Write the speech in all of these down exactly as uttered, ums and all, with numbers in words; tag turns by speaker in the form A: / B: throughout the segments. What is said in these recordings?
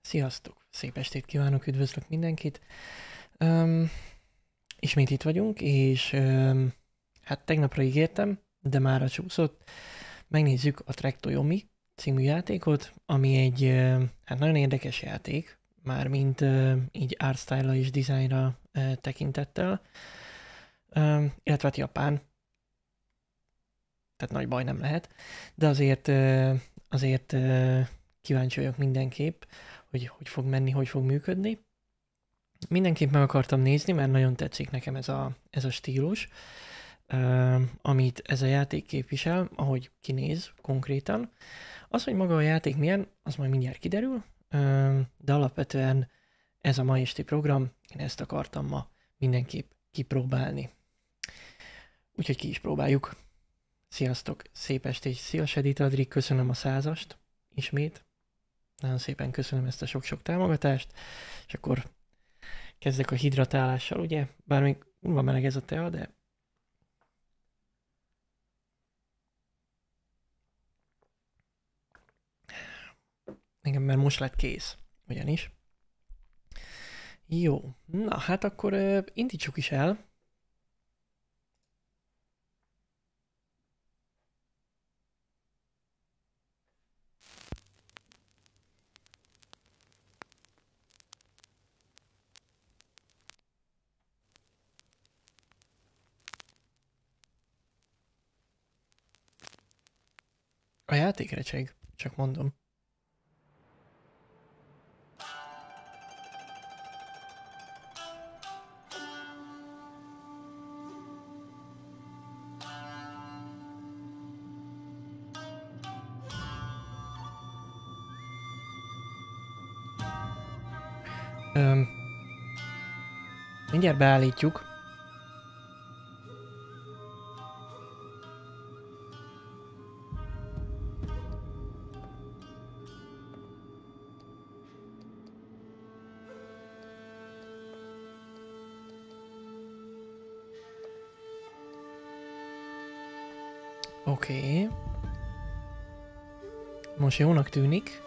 A: Sziasztok! Szép estét kívánok, üdvözlök mindenkit! Um, ismét itt vagyunk, és um, hát tegnapra ígértem, de mára csúszott. Megnézzük a Trek Toyomi című játékot, ami egy uh, hát nagyon érdekes játék, mármint uh, így artstyle-ra és dizájnra uh, tekintettel, um, illetve hát japán, tehát nagy baj nem lehet, de azért, uh, azért uh, kíváncsi vagyok mindenképp, hogy hogy fog menni, hogy fog működni. Mindenképp meg akartam nézni, mert nagyon tetszik nekem ez a, ez a stílus, uh, amit ez a játék képvisel, ahogy kinéz konkrétan. Az, hogy maga a játék milyen, az majd mindjárt kiderül, uh, de alapvetően ez a mai esti program, én ezt akartam ma mindenképp kipróbálni. Úgyhogy ki is próbáljuk. Sziasztok, szép estét, szia Sedit Adri, köszönöm a százast, ismét. Nagyon szépen köszönöm ezt a sok-sok támogatást, és akkor kezdek a hidratálással, ugye? Bár még kurva meleg ez a tea, de... Igen, mert most lett kész, ugyanis. Jó, na hát akkor uh, indítsuk is el. A játék recseg, csak mondom. Öm, mindjárt beállítjuk. Oké. Okay. Most jónak tűnik.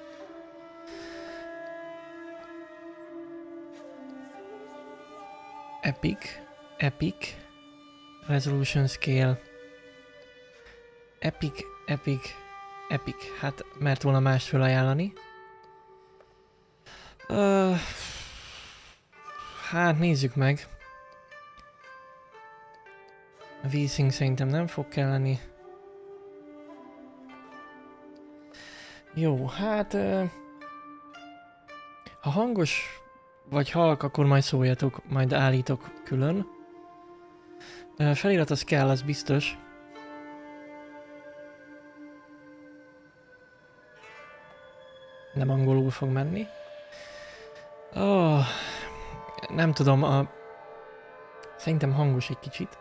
A: Epic. Epic. Resolution Scale. Epic, epic, epic. Hát, mert volna mást felajánlani. Uh, hát, nézzük meg. A V-Sync szerintem nem fog kelleni. Jó, hát... Uh, ha hangos vagy halk, akkor majd szóljatok, majd állítok külön. Uh, felirat az kell, az biztos. Nem angolul fog menni. Oh, nem tudom, a... szerintem hangos egy kicsit.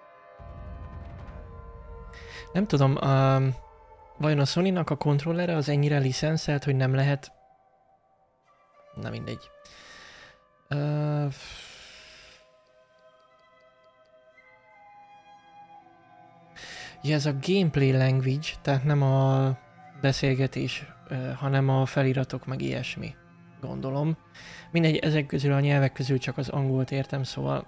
A: Nem tudom, a... vajon a Sony-nak a kontrollere az ennyire licenszelt, hogy nem lehet... Na mindegy. Uh... Ja, ez a gameplay language, tehát nem a beszélgetés, uh, hanem a feliratok meg ilyesmi, gondolom. Mindegy, ezek közül a nyelvek közül csak az angolt értem, szóval...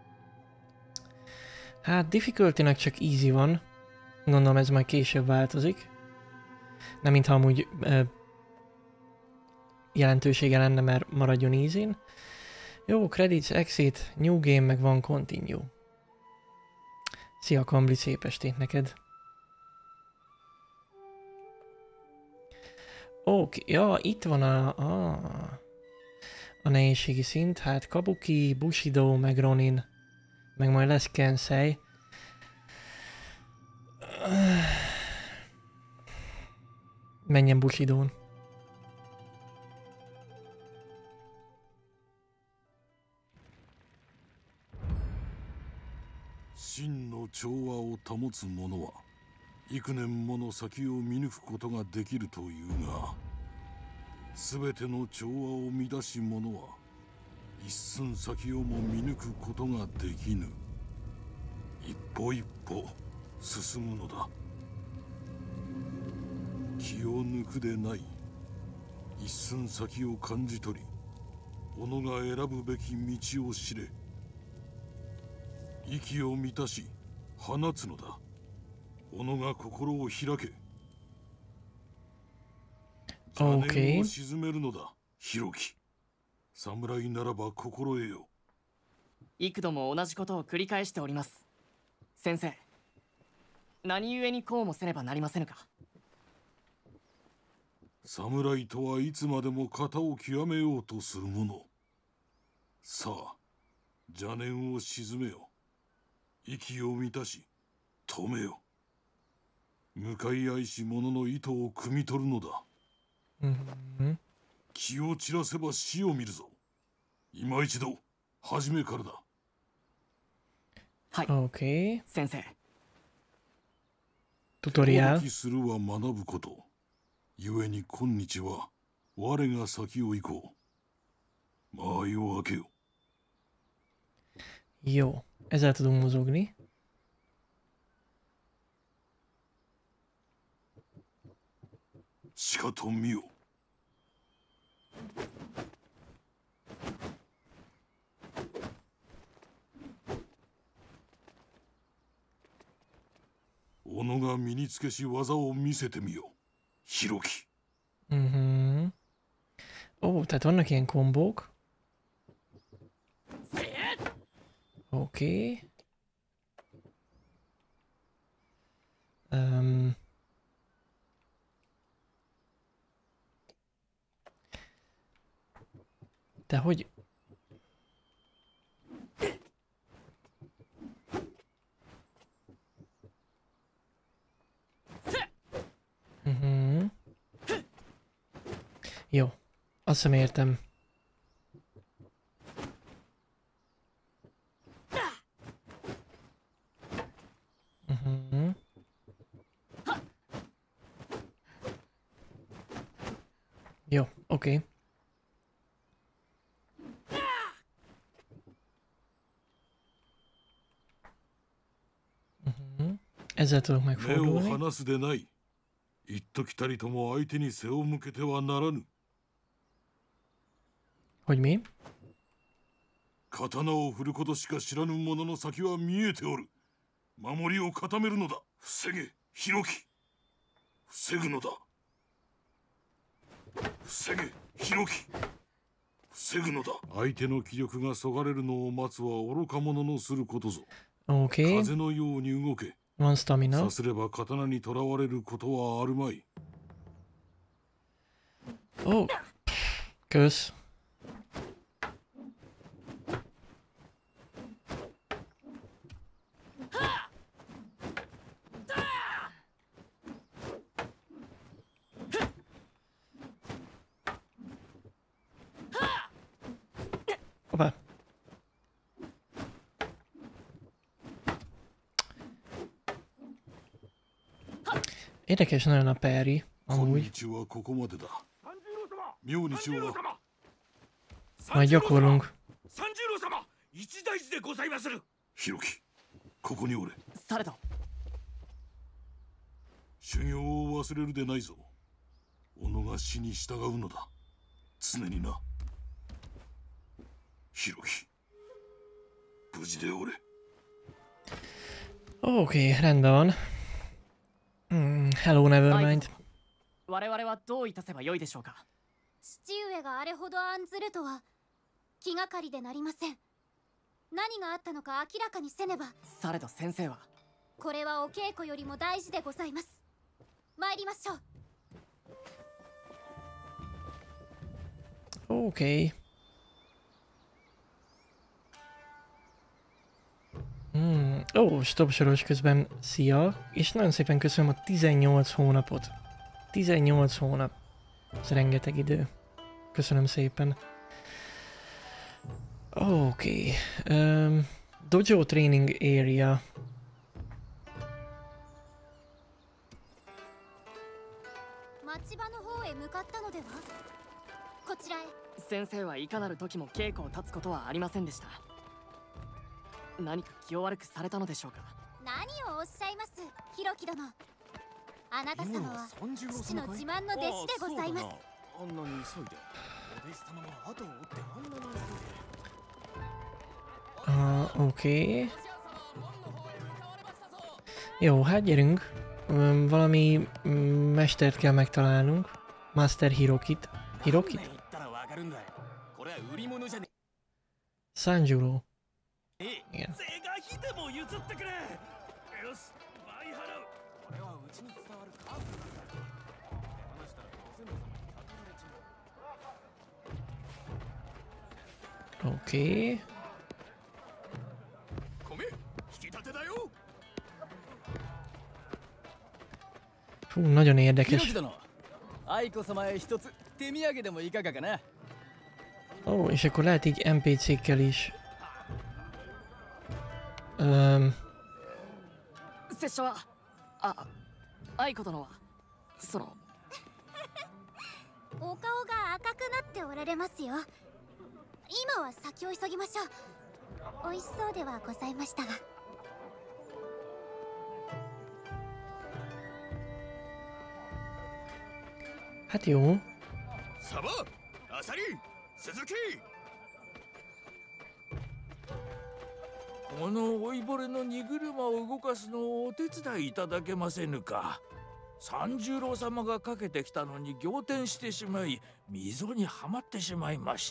A: Hát difficulty-nek csak easy van. Gondolom ez majd később változik. Nem mintha amúgy uh, jelentősége lenne, mert maradjon easy-n. Jó, credits, exit, new game, meg van continue. Szia Kambli, szép estét neked. Oké, ja, itt van a, a, a nehézségi szint. Hát Kabuki, Bushido, meg Ronin, meg majd lesz Kensei. Menjen Bushidón.
B: 真の調和を保つ者は幾年もの先を見抜くことができるというが、全ての調和を乱し者は一寸先をも見抜くことができぬ。一歩一歩進むのだ。気を抜くでない。 一寸先を感じ取り、己が選ぶべき道を知れ。息を満たし放つのだ。己が心を開け。邪念を鎮めるのだ、弘樹。侍ならば心得よ。
C: 幾度も同じことを繰り返しております。先生、何故にこうもせねばなりませぬか。
B: 侍とはいつまでも型を極めようとする者。さあ、邪念を鎮めよ。息を満たし止めよ。向かい合いし者の意図を汲み取るのだ。
A: うん、
B: 気を散らせば死を見るぞ。今一度初めからだ。
C: はい、
A: OK。
C: 先生。
A: トトリアル。
B: 手ほどきするは学ぶこと。故に今日は我が先を行こう。間合いを開けよ。
A: Jó, ezzel tudunk mozogni.
B: Shikato Mio. Onoが身につけし技を見せてみよう、Hiroki.
A: Mhm. Ó, tehát vannak ilyen kombók. Oké. Okay. Um. De hogy... Uh-huh. Jó, azt hiszem értem. Uh-huh. Jó, oké. Okay. Uh-huh. Ezzel tudok megfordulni.
B: 一時たりとも相手に背を向けてはならぬ。
A: Hogy mi?
B: 刀を振ることしか知らぬ者の先は見えておる。守りを固めるのだ。防げ、弘樹。防ぐのだ。防げ、弘樹。防ぐのだ。相手の気力がそがれるのを待つは愚か者のすることぞ。
A: Okay.
B: 風のように動け。
A: Van stamina.
B: さすれば刀にとらわれることはあるまい。
A: Oh. Kösz. Hoppá. Érdekes nagyon a Perry, amúgy. Majd gyakorlunk.
B: Hiroki, ここにおれ。
C: されど。
B: 修行を忘れるでないぞ。己が死に従うのだ。常にな。Hiroki, 無事でおれ。
A: Oké, okay, rendben van. Mm, hello, Nevermind.
C: 我々はどういたせばよいでしょうか。
D: 父上があれほど案ずるとは気がかりでなりません。何があったのか明らかにせねば。
C: されど先生は。
D: これはお稽古よりも大事でございます。参りましょ
A: う。Oké. Okay. Hmm. Ó, stop soros közben. Szia! És nagyon szépen köszönöm a tizennyolc hónapot. tizennyolc hónap. Ez rengeteg idő. Köszönöm szépen. Oké. Okay. Um, Dojo Training Area.
D: Machibaの方へ向かったのでは？こちらへ。
C: 先生はいかなる時も稽古を立つことはありませんでした。何か気を悪くされたのでしょうか。
D: 何をおっしゃいます、弘樹殿。あなた様は父の自慢の弟子でございます。
E: あんなに急いで。お弟子様の後を追ってあんなに急いで。
A: Uh, Oké. Okay. Jó, hát gyerünk. Um, valami um, mestert kell megtalálnunk. Master Hirokit. Hirokit? Sanjuro. Igen. Oké. Okay. Hú, nagyon érdekes. Ó, és akkor lehet így en pé cékkel is. Um.
C: 拙者は、あ、愛子殿は、その。
D: お顔が赤くなっておられますよ。今は先を急ぎましょう。美味しそうではございましたが。
A: Hát jó.
E: サバ、アサリ、鈴木。
F: この老いぼれの荷車を動かすのをお手伝いいただけませぬか。三十郎様がかけてきたのに仰天してしまい、溝にはまってしまいまして。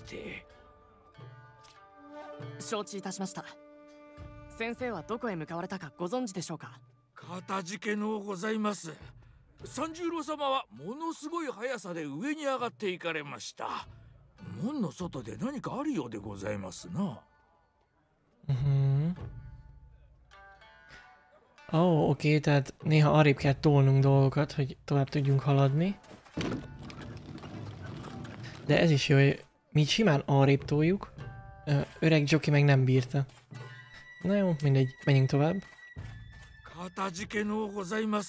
C: 承知いたしました。先生はどこへ向かわれたかご存知でしょうか。
F: かたじけのうございます。三十郎様はものすごい速さで上に上がっていかれました。門の外で何かあるようでございますな。
A: Uh-huh. Ó, oh, oké, okay, tehát néha arrébb kell tolnunk dolgokat, hogy tovább tudjunk haladni. De ez is jó, hogy mi simán arrébb toljuk, öreg Joki meg nem bírta. Na jó, mindegy, menjünk tovább.
F: かたじけのうございます。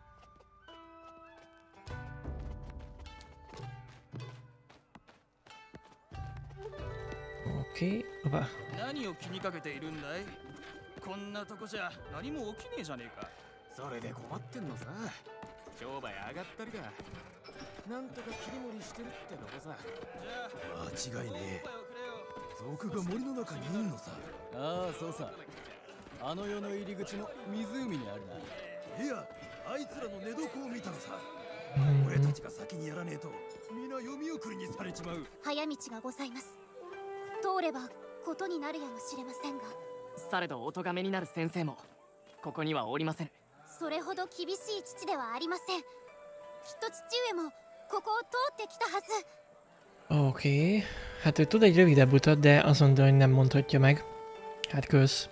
A: Oké, okay.
E: 何を気にかけているんだい？こんなとこじゃ何も起きねえじゃねえか。それで困ってんのさ。商売上がったりか。なんとか切り盛りしてるってとこさ。じゃあ間違いねえ。族が森の中にいんのさ。ああ、そうさ。あの世の入り口の湖にあるな。いや、あいつらの寝床を見たのさ。俺たちが先にやらねえと、みんな読み送りにされちまう。
D: 早道がございます。 通ればことになるやもしれませんが。
C: されどお咎めになる先生もここにはおりません。
D: それほど厳しい父ではありません。きっと父上もここを通ってきたはず。
A: Oké, okay. Hát ő tud egy rövidebb utat, de azt mondta, hogy nem mondhatja meg. Hát kösz.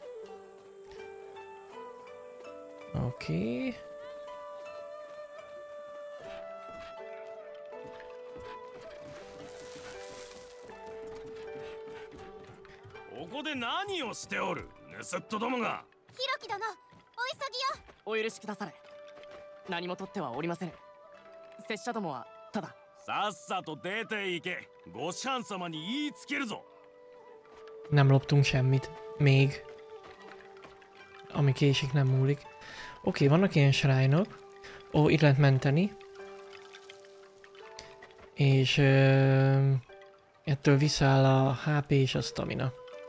A: Oké. Okay.
E: ここで何をしておる、盗っ人どもが。
D: ひろき殿、お急ぎよ。
C: お許しくだされ。何も取ってはおりません。拙者どもはただ。
E: さっさと出て行け。ご師範様に言いつけるぞ。
A: Nem loptunk semmit. Még. Ami késik, nem múlik. Oké, okay, vannak ilyen shrine-ok. Ó, itt lehet menteni. És uh, ettől visszaáll a há pé és a stamina.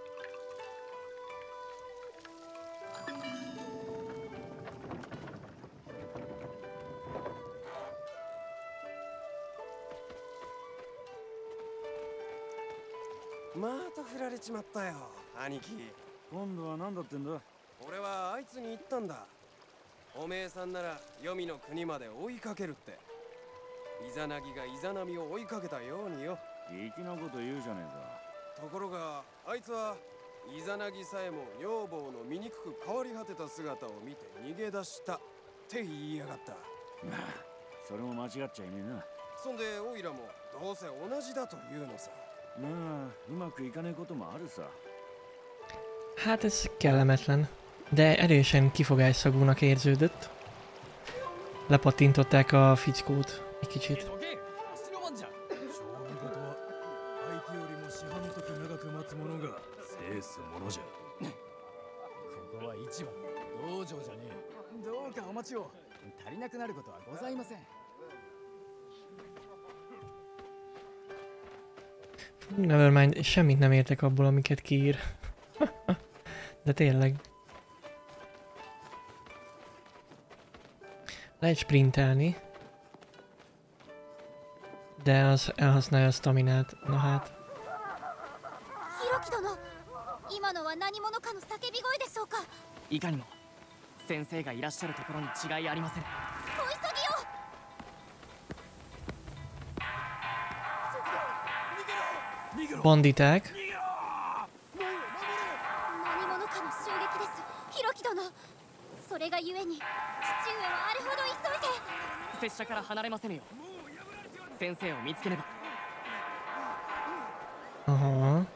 G: Ma た振られちまったよ、兄貴。
E: 今度は何だってんだ。
G: 俺はあいつに言ったんだ。おめえさんなら黄泉の国まで追いかけるって。イザナギがイザナミを追いかけたようによ。
E: 粋なこと言うじゃね
G: えか。ところがあいつはイザナギさえも女房の醜く変わり果てた姿を見て逃げ出したって言いやがった。
E: まあ、それも間違っちゃいねえな。
G: そんでオイラもどうせ同じだというのさ。
E: まあ、うまくいかねえこともあるさ。
A: Hát ez kellemetlen, de erősen kifogásszagúnak érződött. Lepattintották a fickót egy kicsit.
E: 足りなくなることはございません。
A: Nevermind, semmit nem értek abból, amiket kiír. De tényleg. Lehet sprintelni. De az elhasználja a staminát. Na hát.
D: ヒロキ殿、今のは何者かの叫び声でしょうか。
C: いかにも先生がいらっしゃるところに違いありません。
D: お急ぎを。
A: Banditák.
D: 何者かの襲撃です。ヒロキ殿。それがゆえに父上はあれほど急いで。
C: 拙者から離れませぬよ。先生を見つければ。
A: あは。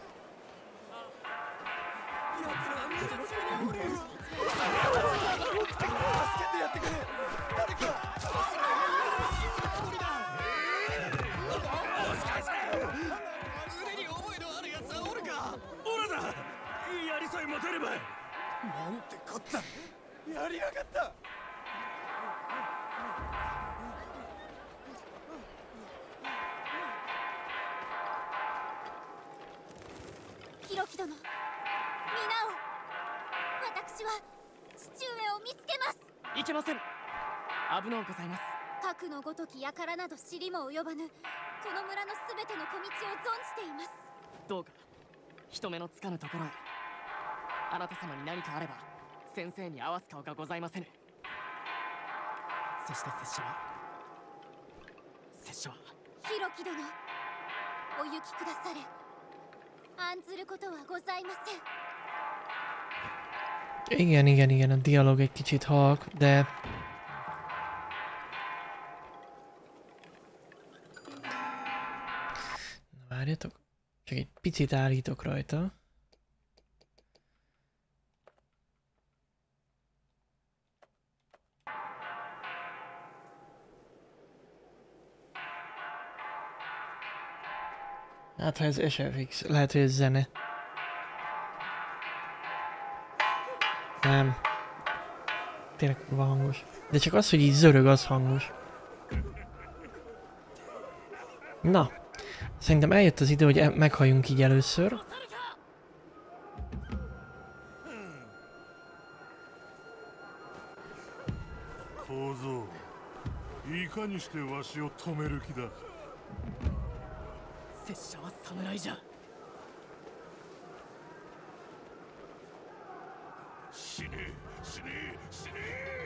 G: なんてこった。やりやがった。
D: ヒロキ殿、皆を。私は父上を見つけます。
C: いけません。危のうございます。
D: 核のごとき輩など知りも及ばぬこの村のすべての小道を存じています。
C: どうか人目のつかぬところへ。あなた様に何かあれば先生に合わす顔がございませぬ。そして拙者は拙者は
D: ヒロキ殿、お行きくだされ。案ずることはございません。
A: Igen, igen, igen, a dialóg egy kicsit halk, de... Na, várjatok, csak egy picit állítok rajta. Hát ha ez es ef iksz, lehet, hogy ez zene. Nem. Tényleg kurva hangos. De csak az, hogy így zörög, az hangos. Na. Szerintem eljött az idő, hogy meghalljunk így először.
B: Kozo, いかにしてわしを止める気だ。
C: 拙者は侍じゃ。
B: 死ね死ね死ね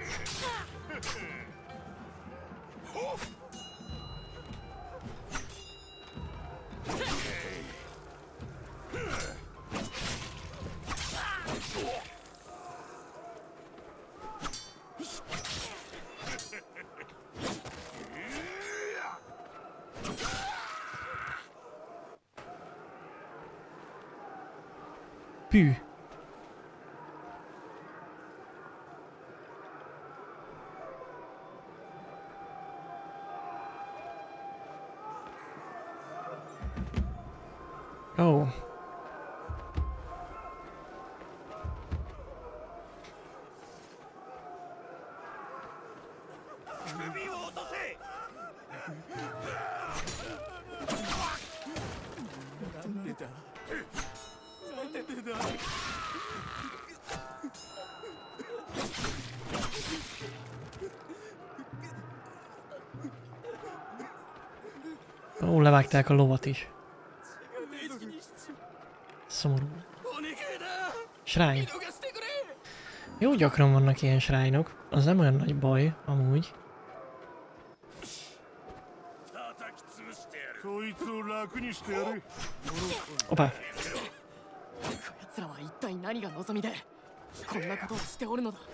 A: Pű. Oh. Ó, levágták a lovat is. Szomorú. Srány. Jó gyakran vannak ilyen srányok. Az nem olyan nagy baj, amúgy. Opa.
C: 奴らは一体何が望みでこんなことをしておるのだ。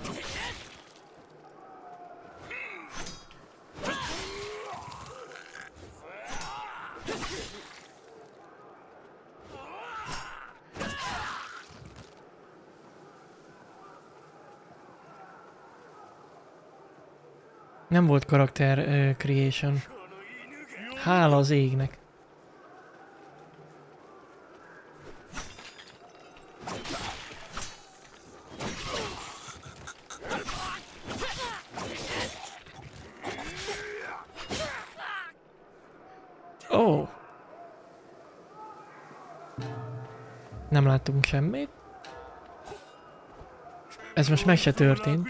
A: Nem volt karakter uh, creation. Hála az égnek. Oh. Nem láttunk semmit. Ez most meg se történt.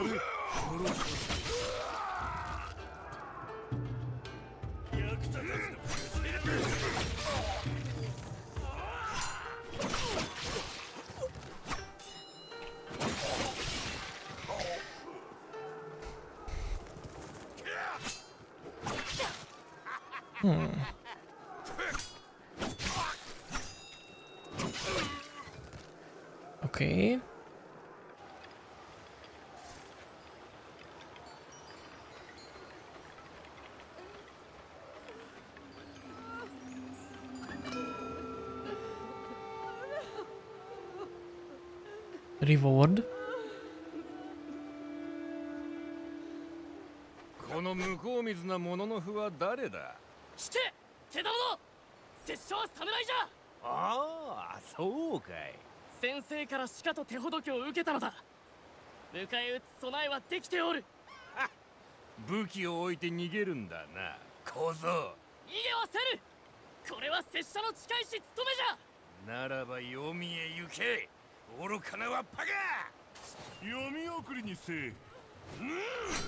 A: Hmm. Oké. Okay. Reward.
E: この向こう水なもののふは誰だ。
C: 聞け、ケダモノ。拙者は侍じゃ。
E: ああ、そうかい。
C: 先生からしかと手ほどきを受けたのだ。迎え撃つ備えはできておる。
E: 武器を置いて逃げるんだな、小僧。逃げは
C: せぬ。これは拙者の近いし務めじ
E: ゃ。ならば読みへ行け。愚かなわっぱが。
B: 読み送りにせえ。うん。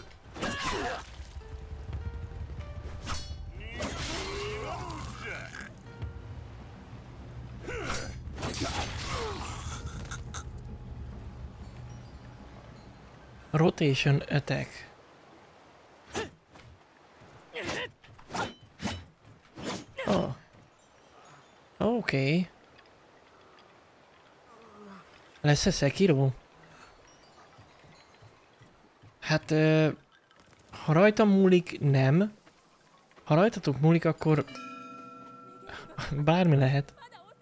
A: Rotation attack. Oh. Okay. Lesz ez Sekiro? Hát, uh, ha rajtam múlik, nem. Ha rajtatok múlik, akkor bármi lehet.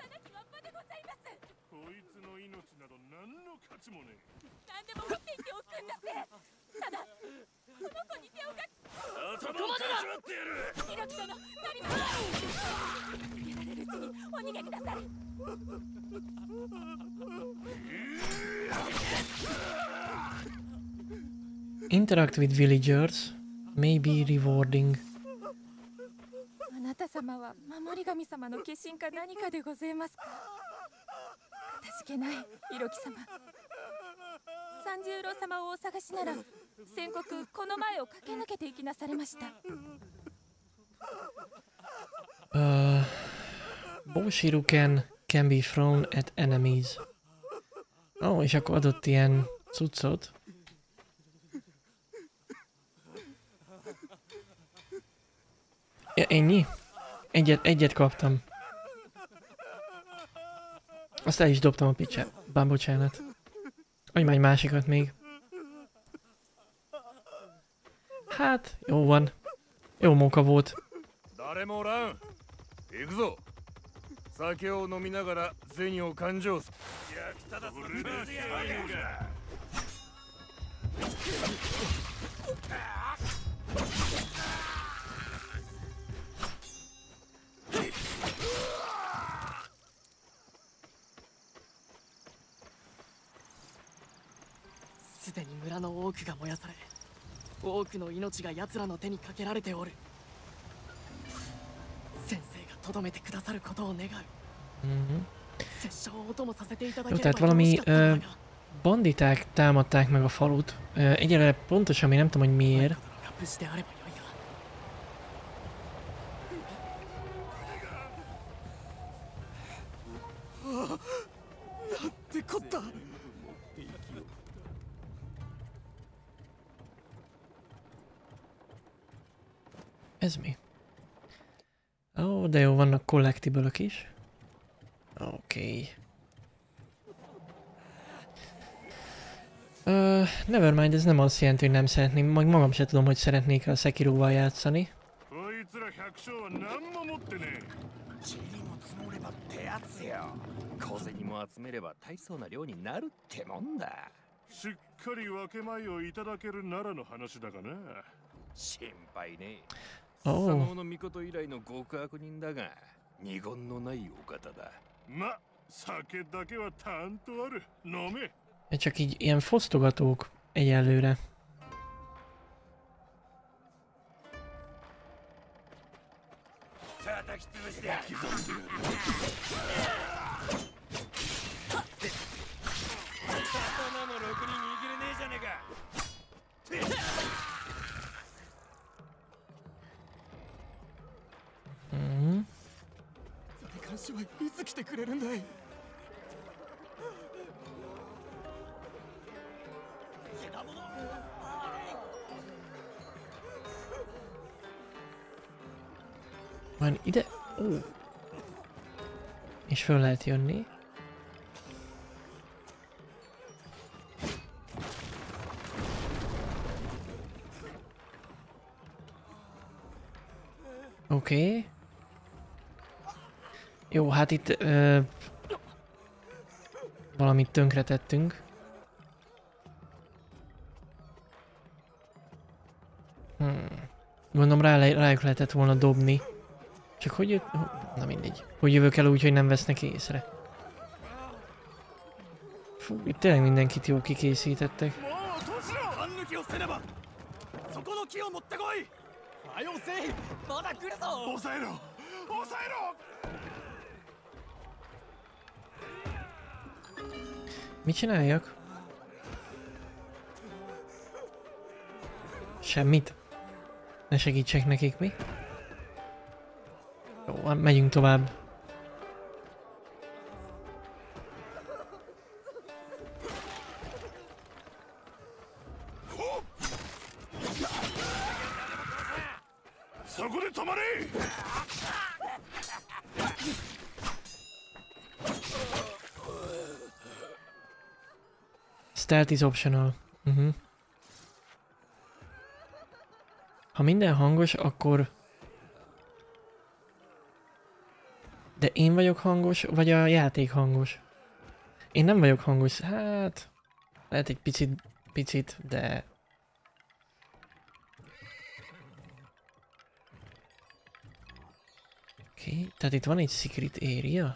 A: Interact with villagers may be rewarding.
H: あなた様は守り神様の化身か何かでございますか。かたじけない、イロキ様。三十郎様をお探しなら、先刻この前を駆け抜けていきなされました。
A: Uh, bow shuriken can be thrown at enemies. Oh, és akkor adott ilyen cuccot. Ja, ennyi? Egyet, egyet kaptam. Azt el is dobtam a picsát. Bár bocsánat. Adj már egy másikat még. Hát, jó van. Jó munka volt.
E: 酒を飲みながら銭を勘定す。役立たずのブースやが。
C: すでに村の多くが燃やされ、多くの命が奴らの手にかけられておる。先生がとどめてくださることを願う。拙者をお供させていただければ。
A: Tehát valami uh, banditák támadták meg a falut. Uh, egyelőre pontosan még nem tudom, hogy miért. Ez mi? Ó, oh, de jó, vannak collectible-ök is. Oké. Okay. Uh, Nevermind, ez nem azt jelenti, hogy nem szeretném, majd magam sem tudom, hogy szeretnék a Sekiroval játszani. Oh. Csak így ilyen fosztogatók egyelőre. Mhm.
C: 監視はいつ来てくれるんだい。
A: Majd ide... Ó. És föl lehet jönni. Oké. Okay. Jó, hát itt... Ö... valamit tönkretettünk. Hmm. Gondolom rá, rájuk lehetett volna dobni. Csak hogy jött... Na mindegy. Hogy jövök el úgy, hogy nem vesznek észre. Fú, itt tényleg mindenkit jól kikészítettek. Mit csináljak? Semmit. Ne segítsek nekik, mi? Jó, megyünk tovább. Stealth is optional. Uh-huh. Ha minden hangos, akkor... De én vagyok hangos, vagy a játék hangos? Én nem vagyok hangos, hát... Lehet egy picit, picit, de... Oké, okay. Tehát itt van egy secret area?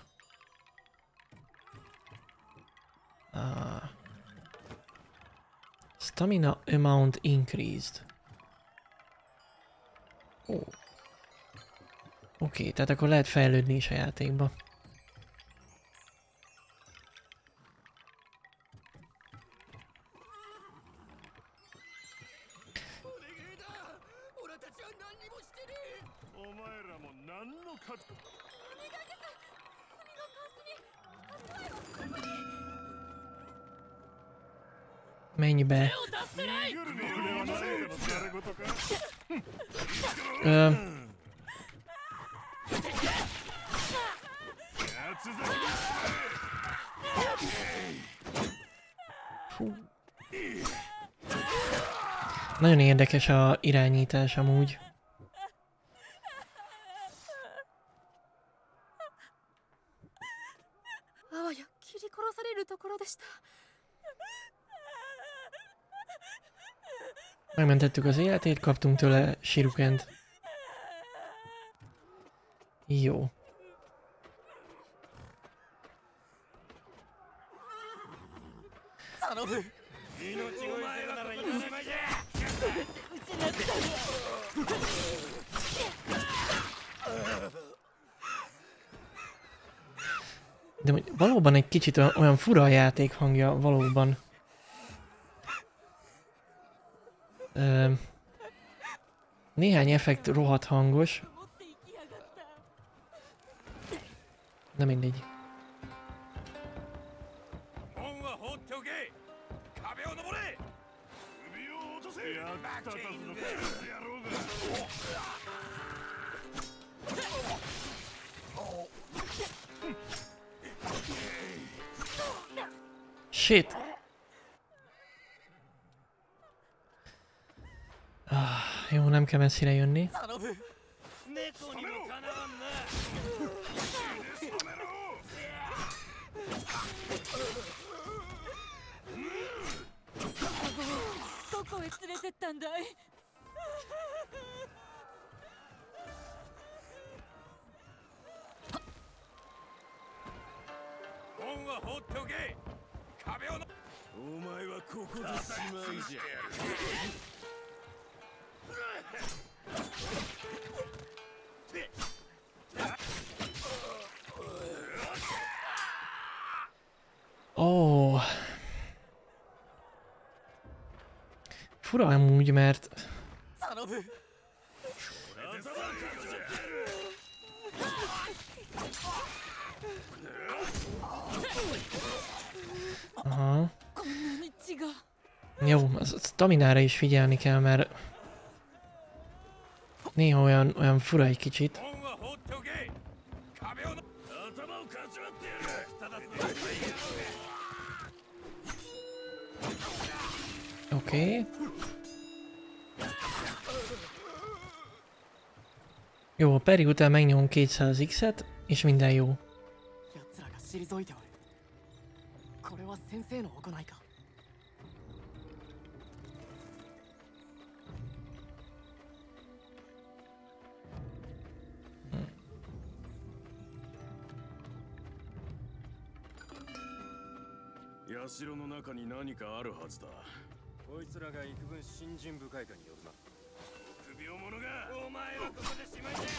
A: Ah. Stamina amount increased. Ó. Oh. Oké, okay, tehát akkor lehet fejlődni is a játékba. Menj be. Ö... Fú. Nagyon érdekes a irányítás amúgy. Megmentettük az életét, kaptunk tőle Shurikent. Jó. De valóban egy kicsit olyan fura a játék hangja, valóban. Ö, néhány effekt rohadt hangos. Na mindegy. Shit! Ah, jó, nem kell messzire jönni. fura amúgy, mert... Aha. Jó, az staminára is figyelni kell, mert... Néha olyan, olyan fura egy kicsit. Oké. Okay. Jó, a peri után megnyomom kétszáz X-et, és minden jó.
G: Yashiroの中に何かあるはずだ。こいつらが幾分信心深いかによるな。臆病者がお前はここでしまいだ。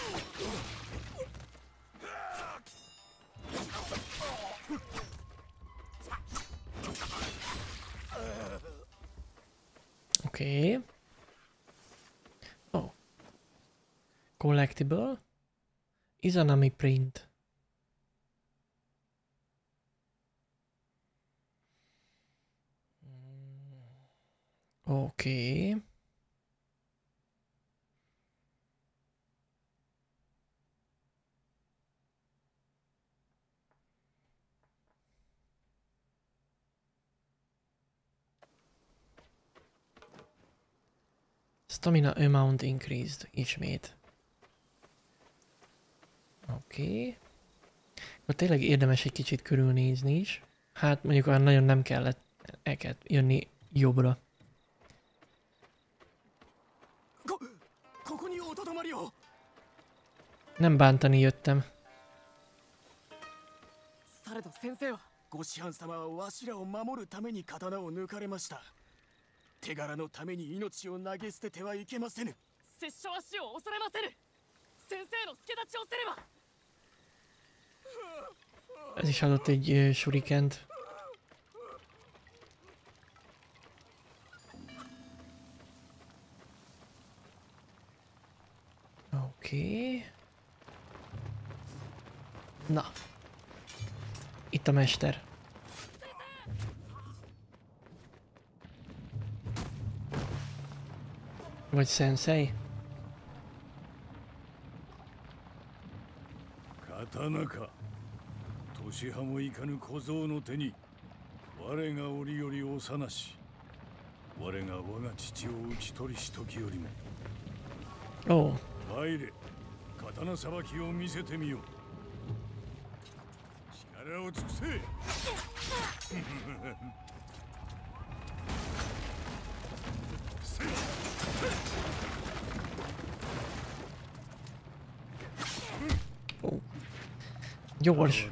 A: Okay. Oh. Collectible. Izanami print. Okay. Stamina amount increased ismét. Oké. Okay. Akkor tényleg érdemes egy kicsit körülnézni is. Hát mondjuk olyan nagyon nem kellett el kell jönni jobbra. Nem bántani jöttem.
E: されど先生はご師範様はわしらを守るために刀を抜かれました。手柄のために命を投げ捨ててはいけませぬ。
C: 拙者は死を恐れませぬ。先生の助太刀をすれば。
A: Ez is adott egy uh, shurikent. Oké. Okay. Na. Itt a mester. Vagy sensei?
B: Katanaか。年派もいかぬ小僧の手に我が折より幼し。我が我が父を討ち取りし時よりも。
A: おう。
B: 入れ。刀さばきを見せてみよう。力を尽くせ。
A: Oh. Gyors.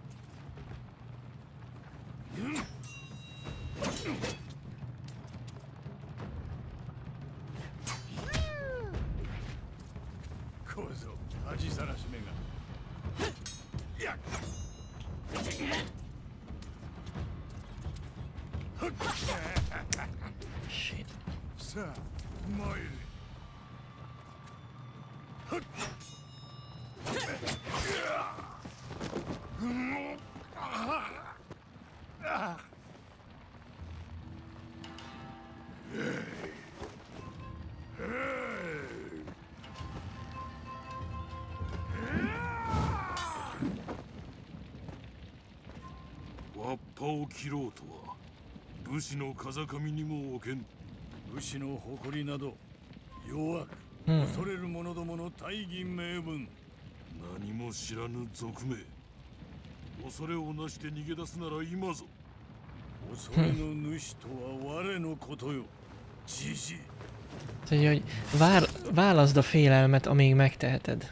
A: Shit.
B: わっぱを切ろうとは武士の風上にも置けん。武士の誇りなど弱く恐れる者どもの大義名分。何も知らぬ賊め。恐れをなして逃げ出すなら今ぞ。恐れの主とは我のことよ。じじい。
A: Szóval, hogy vár, válaszd a félelmet, amíg megteheted.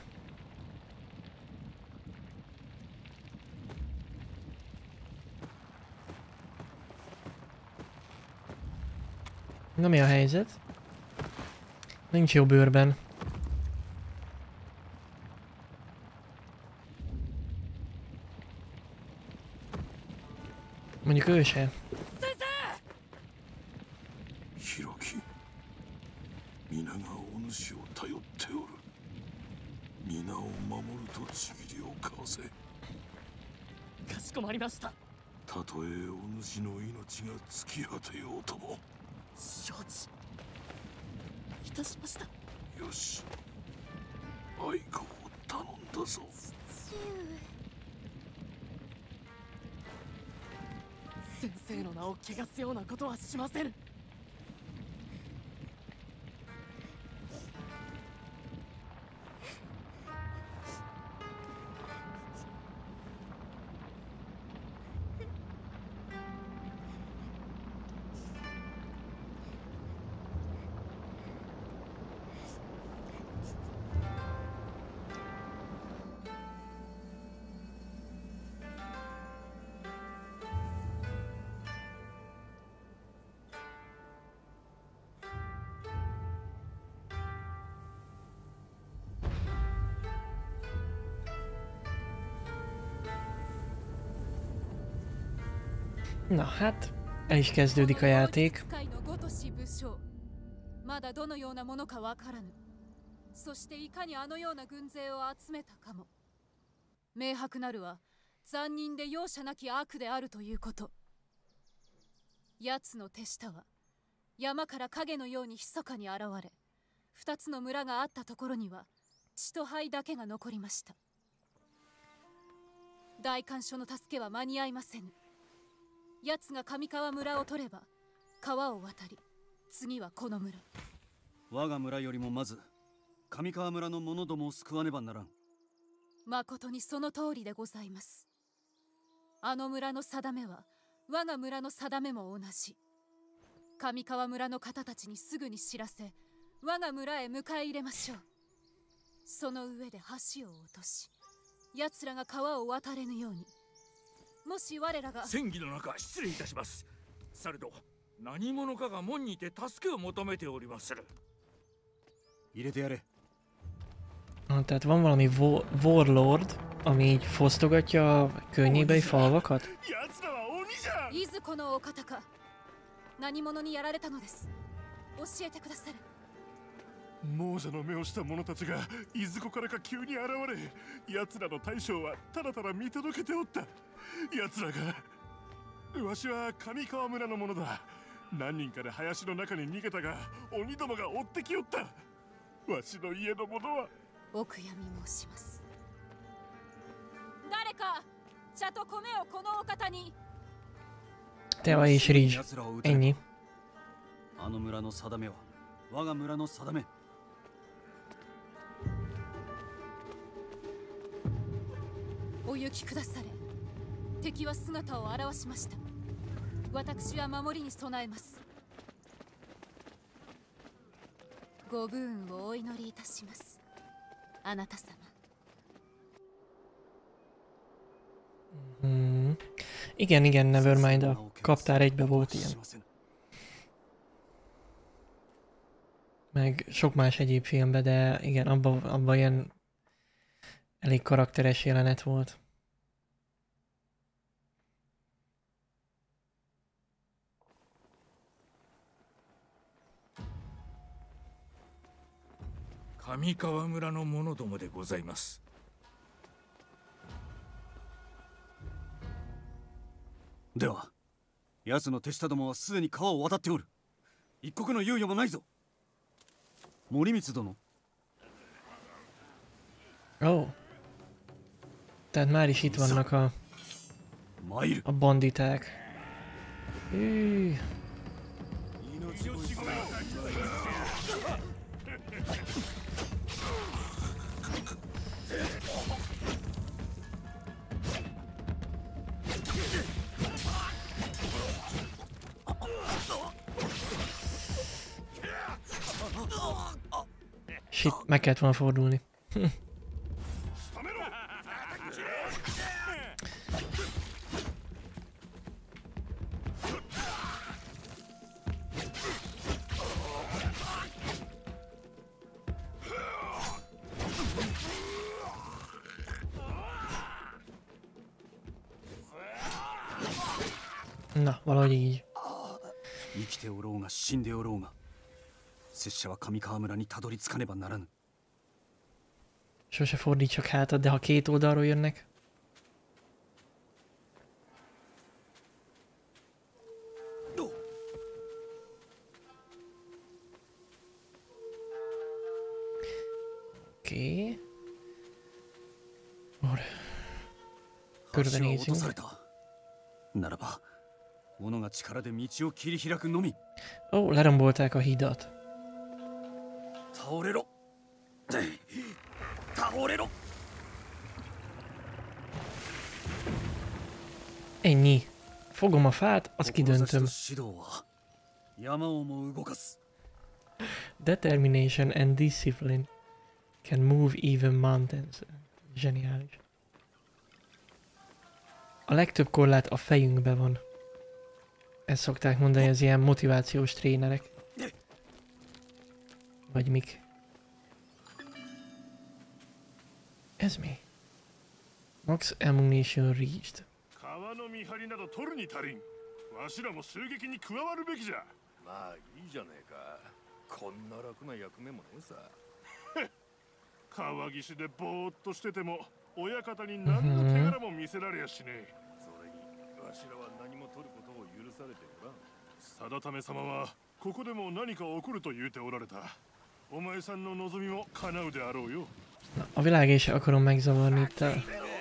A: Na mi a helyzet? Nincs jó bőrben. Mondjuk ő se.
B: Hiroki. 主を頼っておる。皆を守るとちぎりを交わせ。
C: かしこまりました。
B: たとえお主の命が尽き果てようとも。
C: 承知いたしました。
B: よし、愛子を頼んだぞ。
C: 先生の名を汚すようなことはしませぬ。
A: Na hát, el is kezdődik a játék.
H: まだどのようなものかわからぬ。そしていかにあのような軍勢を集めたかも。明白なるは残忍で容赦なき悪であるということ。奴の手下は山から影のように密かに現れ、二つの村があったところには血と灰だけが残りました。大官所の助けは間に合いませぬ。奴が上川村を取れば川を渡り、次はこの村。
I: 我が村よりもまず上川村の者どもを救わねばならん。
H: まことにその通りでございます。あの村の定めは我が村の定めも同じ。上川村の方たちにすぐに知らせ、我が村へ迎え入れましょう。その上で橋を落とし、奴らが川を渡れぬように。もし我らが
F: 戦議の中失礼いたします。されど何者かが門にて助けを求めておりまする。
I: 入れてやれ。
A: Ah, tehát van valami vo- warlord, ami így fosztogatja a környébei falvakat?
H: いずこのお方か。何者にやられたのです。教えてくださる。
J: 亡者の目をした者たちがいずこからか急に現れ、奴らの大将はただただ見届けておった。奴らが、わしは上川村の者だ。何人かで林の中に逃げたが、鬼どもが追ってきおった。わしの家の者は
H: お悔やみ申します。誰か茶と米をこのお方に。
A: Teva és rizs. Ennyi.
I: あの村の定めは我が村の定め。
H: お行きくだされ。敵は姿を現しました。私は守りに備えます。ご武運をお祈りいたします、あなた様。
A: Mm. Igen, igen, Nevermind, a kaptár egybe volt ilyen. Meg sok más egyéb filmben, de igen, abban abba ilyen elég karakteres jelenet volt.
F: 上川村の者どもでございます。
I: では、奴の手下どもはすでに川を渡っておる。一刻の猶予もないぞ。森光殿。
A: Oh. Tehát már is itt vannak a, a banditák. Hű. Shit, meg kellett volna fordulni. Na, valahogy így.
I: 生きておろうが死んでおろうが、 拙者は上川村にたどり着かねばならぬ。
A: Sose fordítsak hátat, de ha két oldalról jönnek. Oké. Okay. Körbenézünk.
I: ならば、斧が力で道を切り開くのみ。
A: Ó, lerombolták a hidat.
I: 倒れろ。倒れろ。
A: Ennyi. Fogom a fát, azt kidöntöm.
I: 指導は山をも動かす。
A: Determination and discipline can move even mountains. Zseniális. A legtöbb korlát a fejünkben van. Ezt szokták mondani az ilyen motivációs trénerek. Vagy mik. Ez mi? Max ammunition reached.
J: 川の見張りなど取るに足りん。わしらも襲撃に加わるべきじゃ。
K: まあいいじゃねえか。こんな楽な役目もねえさ。
J: 川岸でぼーっとしてても親方に何の手柄も見せられやしねえ。
K: それにわしらは何も取ることを許されておらん。
J: 定為様はここでも何か起こると言うておられた。お前さんの望みも叶うであろうよ。
A: A világ is akarom megzavarni itt el.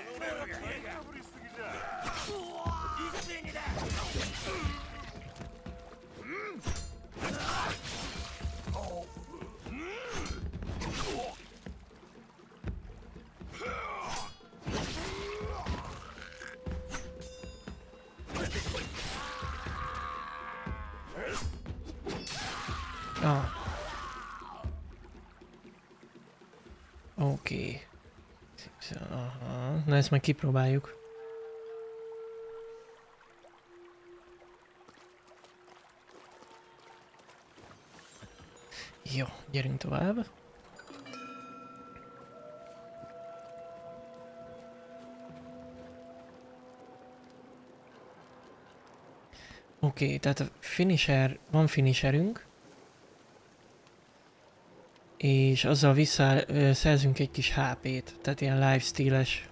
A: Ah. Oké. Okay. Aha. Na ezt majd kipróbáljuk. Jó, gyerünk tovább. Oké, okay, tehát a finisher, van finisherünk. És azzal visszaszerzünk egy kis há pét, tehát ilyen lifestyle-es.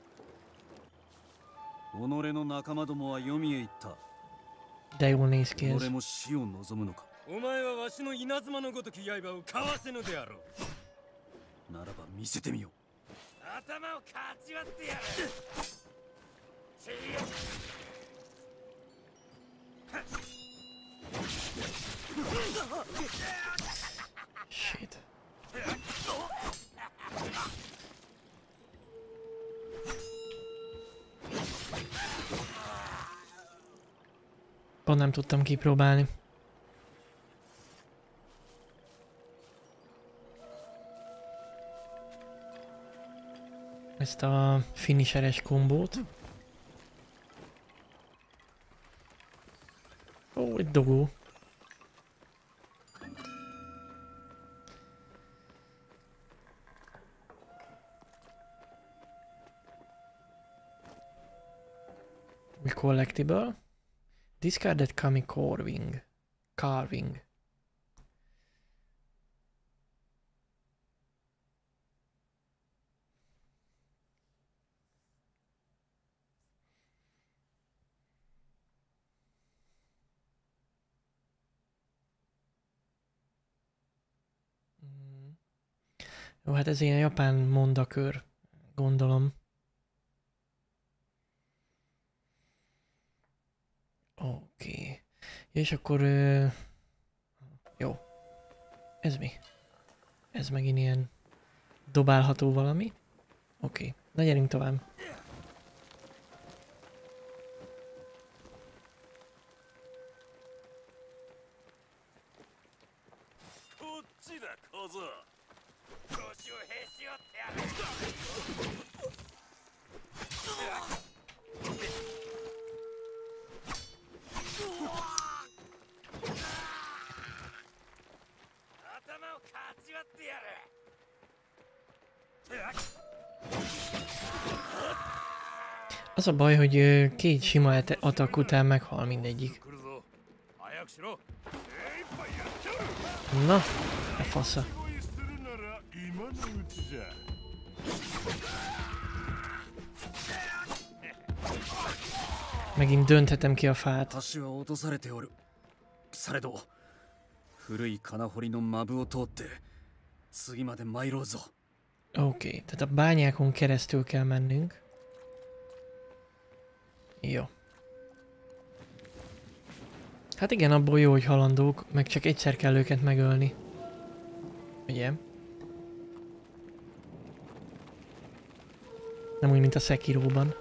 A: De jól néz ki ez.
G: お前はわしの稲妻のごとき刃をかわせぬであろう。
I: ならば見せてみよ。
G: 頭をかち割ってやる。
A: Shit. Pont nem tudtam kipróbálni. Ezt a finisheres kombót. Ó, egy dogó. Collectible. Discarded Kami carving. Carving. Mm. Jó, hát ez ilyen japán mondakör, gondolom. Oké. Okay. És akkor... Ö... Jó. Ez mi? Ez megint ilyen dobálható valami. Oké. Okay. Na gyerünk tovább. Az a baj, hogy két sima attack után meghal mindegyik. Na, a fasza. Megint dönthetem ki a fát.
I: 橋は落とされておる。されど古い金掘りのマブを通って次まで参ろうぞ。
A: Oké, okay, tehát a bányákon keresztül kell mennünk. Jó. Hát igen, abból jó, hogy halandók, meg csak egyszer kell őket megölni. Ugye? Nem úgy, mint a Sekiróban.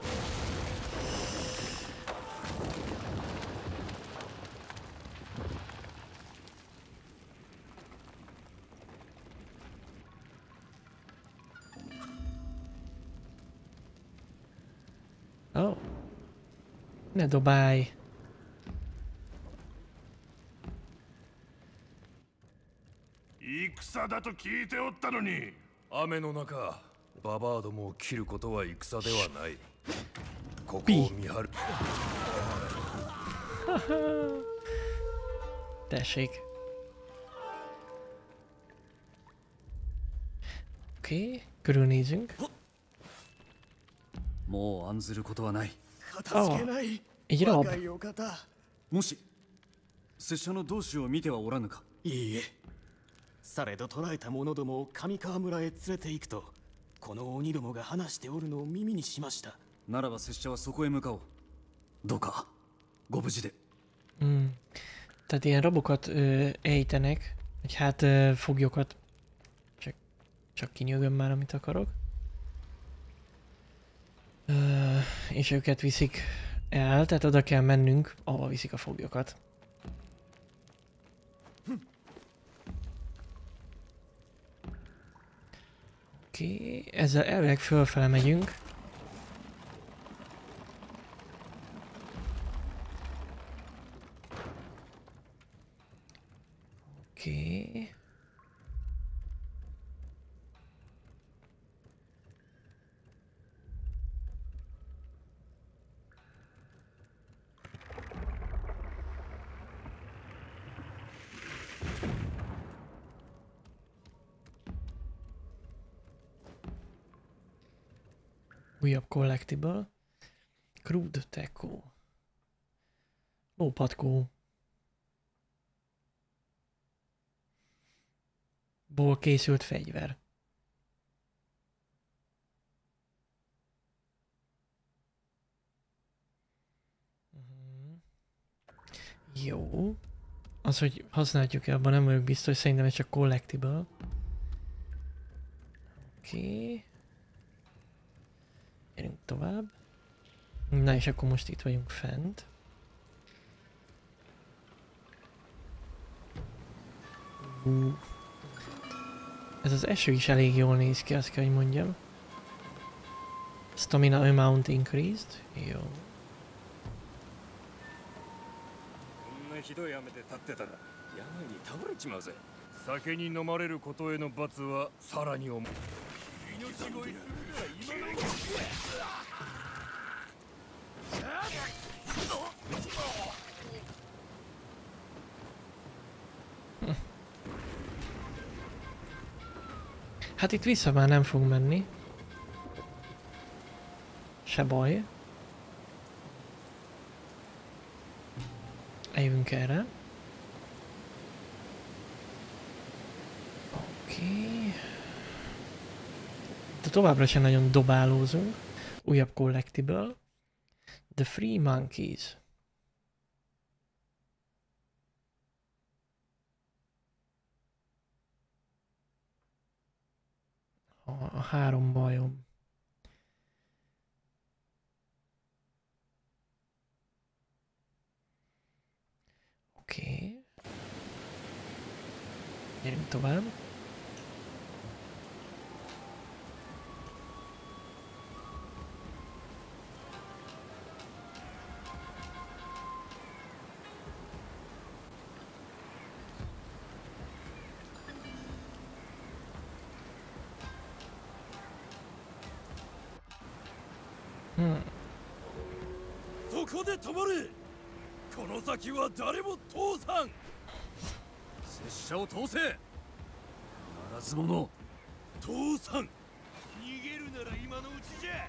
A: Oh. Ne dobálj.
J: 戦だと聞いておったのに。
K: 雨の中ババアどもを切ることは戦ではない。ここを見張る。
A: Tessék. Oké, okay, körülnézünk.
I: もう案ずることはない。
A: Oh, egy rab.
I: もし拙者の同志を見てはおらぬか。
E: いいえ。されど捕らえた者どもを上川村へ連れて行くと、この鬼どもが話しておるのを耳にしました。
I: ならば拙者はそこへ向かおう。どうかご無事で。
A: Mm. Tehát ilyen rabokat ö, ejtenek, vagy hát ö, foglyokat. Csak, csak kinyögöm már, amit akarok. Ö, és őket viszik el, tehát oda kell mennünk, ahova viszik a foglyokat. Oké, okay. Ezzel elvileg fölfele megyünk. Oké. Okay. Újabb collectible. Crude Teco. Lópatkó. Ból készült fegyver. Uh-huh. Jó. Az, hogy használjuk-e, abban nem vagyok biztos, szerintem ez csak collectible. Oké. Okay. Gyerünk tovább. Na és akkor most itt vagyunk fent. Uh. Ez az eső is elég jól néz ki, azt kell, hogy mondjam. Stamina amount increased. Jó.
K: ひどい雨で立ってたら病に倒れちまうぜ。酒に飲まれることへの罰はさらに重い。命乞いするなら今のうち。
A: Hát itt vissza már nem fog menni. Se baj. Eljövünk erre. Oké. Okay. De továbbra sem nagyon dobálózunk. Újabb collectible. The Free Monkeys. A, a három bajom. Oké. Okay. Gyerünk tovább. Hmm.
K: そこで止まれ。この先は誰も通さん。拙
I: 射を通せ。ならず者父さん。
K: 逃げるなら今のうちじゃ。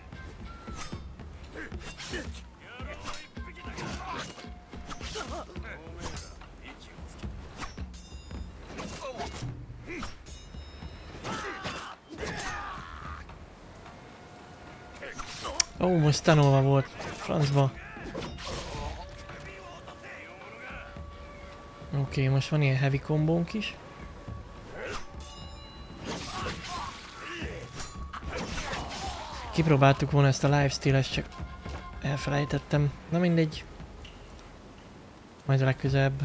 K: 野郎一匹だけ。おめえら息をつけ。
A: Ó, most tanulva volt. Francba. Oké, okay, most van ilyen heavy kombónk is. Kipróbáltuk volna ezt a lifestyle-est, csak elfelejtettem. Na mindegy. Majd a legközelebb.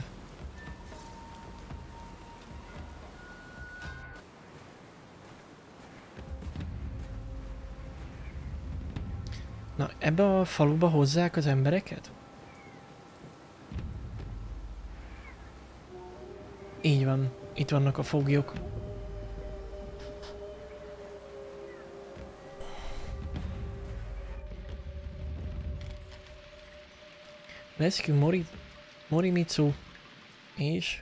A: Na, ebbe a faluba hozzák az embereket? Így van. Itt vannak a foglyok. Rescue Mori... Morimitsu és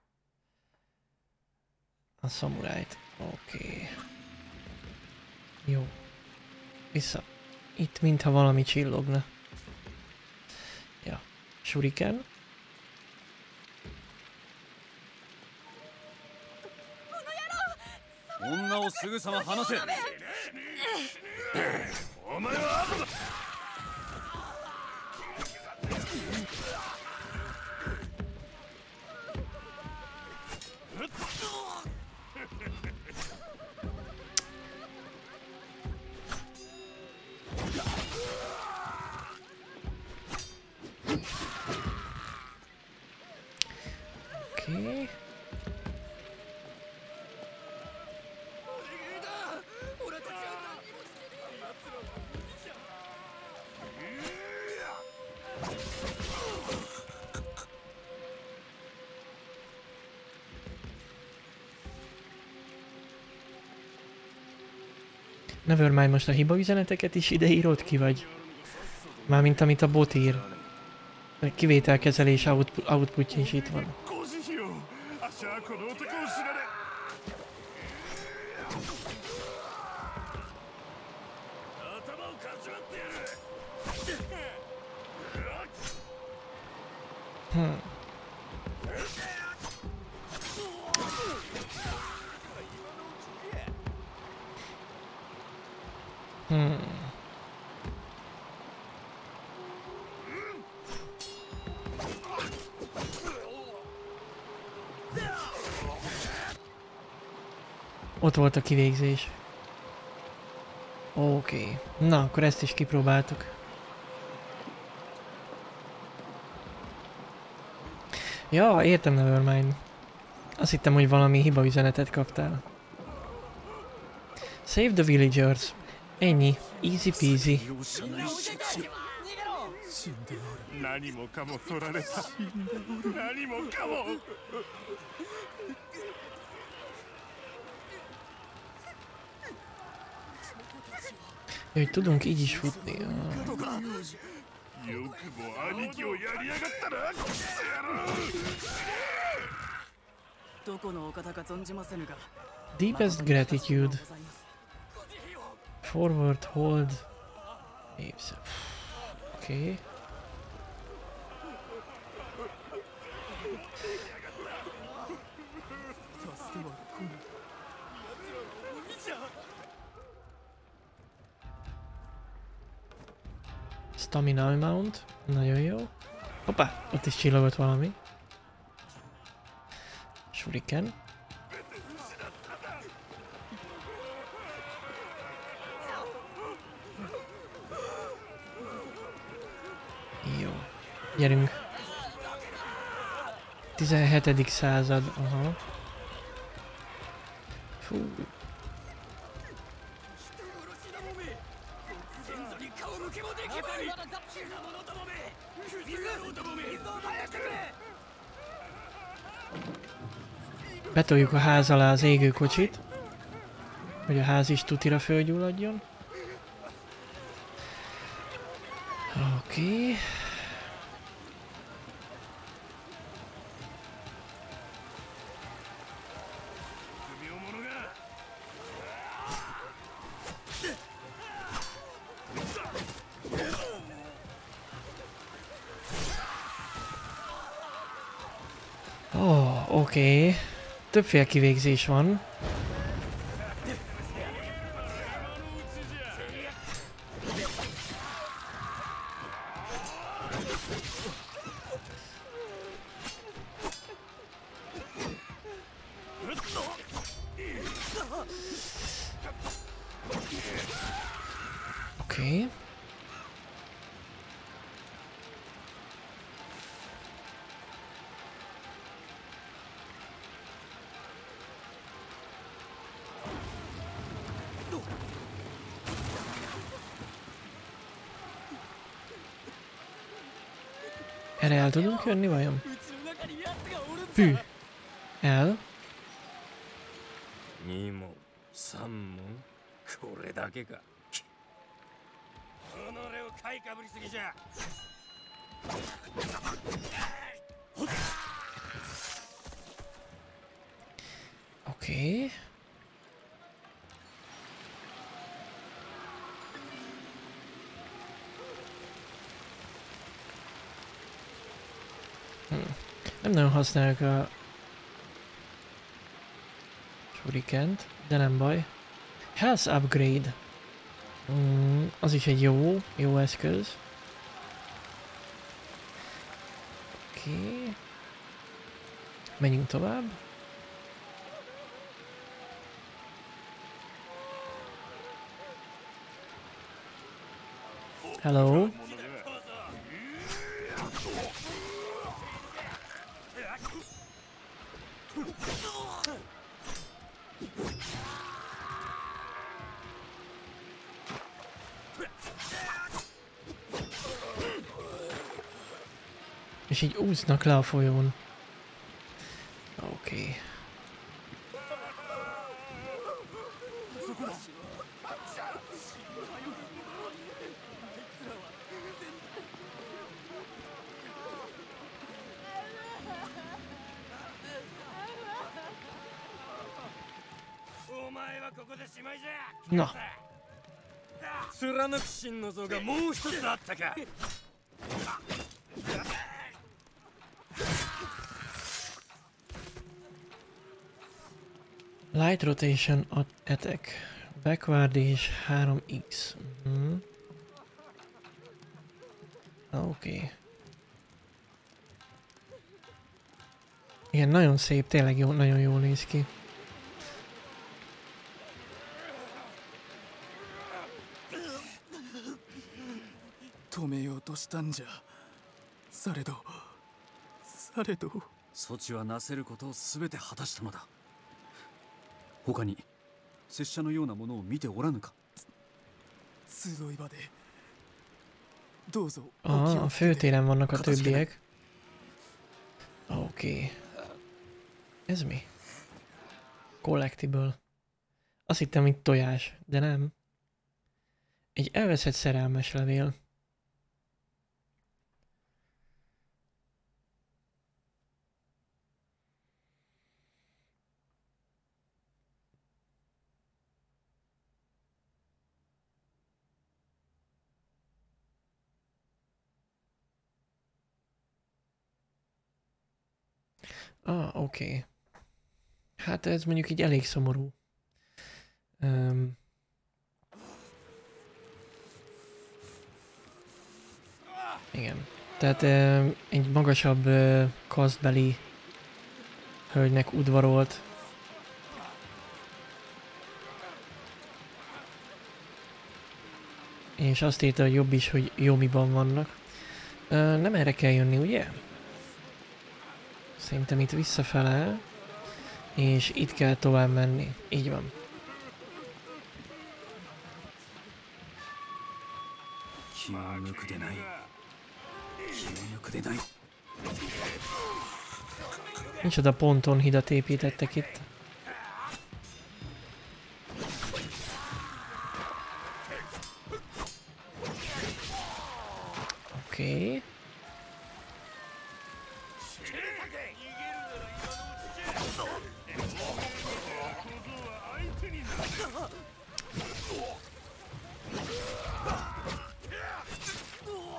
A: a szamurájt. Oké. Okay. Jó. Vissza. Itt mintha valami csillogna. Ja. Shuriken.
I: 女をすぐさま離せ。
K: お前は後だ。
A: Okay. Nevermind, most a hiba üzeneteket is ide írod ki, vagy? Mármint amit a bot ír. Kivételkezelés output, outputja is itt van. Hmm. Hmm. Ott volt a kivégzés. Oké. Okay. Na, akkor ezt is kipróbáltuk. Ja, értem, Nevermind. Azt hittem, hogy valami hiba üzenetet kaptál. Save the villagers. Ennyi. Easy peasy.
J: 何もかも取られた。何もかも。
A: Jaj, tudunk így is futni.
J: よくも兄貴をやりやがったな。
C: どこのお方か存じませぬが。
A: Deepest gratitude. Forward hold. Apes. Okay. Stamina amount. Nagyon jó. Hoppá, ott is csillogott valami. Shuriken. Jó. Gyerünk. tizenhetedik század. Aha. Fú. Betoljuk a ház alá az égő kocsit, hogy a ház is tutira fölgyulladjon. Oké. Okay. Oké. Okay. Többféle kivégzés van. Oké. Okay. Erre el tudunk jönni vajon? Hű. El.
K: に問三問これだけか己を買いかぶりすぎじゃ
A: Oké. Okay. Hm. Nem nagyon használjuk a shurikent, de nem baj. Health upgrade. Mm, az is egy jó, jó eszköz. Oké. Okay. Menjünk tovább. Hello. És így úsznak le a folyón. Oké. Okay. Na.
K: 貫く真の像がもう一つあったか。
A: Light rotation attack. Backward és három x. Mm-hmm. Oké. Okay. Igen, nagyon szép, tényleg jó, nagyon jól néz ki. Ah, a főtéren vannak a többiek. Oké. Okay. Ez mi? Collectible. Azt hittem, mint tojás, de nem. Egy elveszett szerelmes levél. Ah, oké. Okay. Hát ez mondjuk így elég szomorú. Um, igen. Tehát um, egy magasabb uh, kasztbeli hölgynek udvarolt. És azt írta, hogy jobb is, hogy Yomiban vannak. Uh, nem erre kell jönni, ugye? Szerintem itt visszafele, és itt kell tovább menni. Így van. Micsoda ponton hidat építettek itt. Oké. Okay.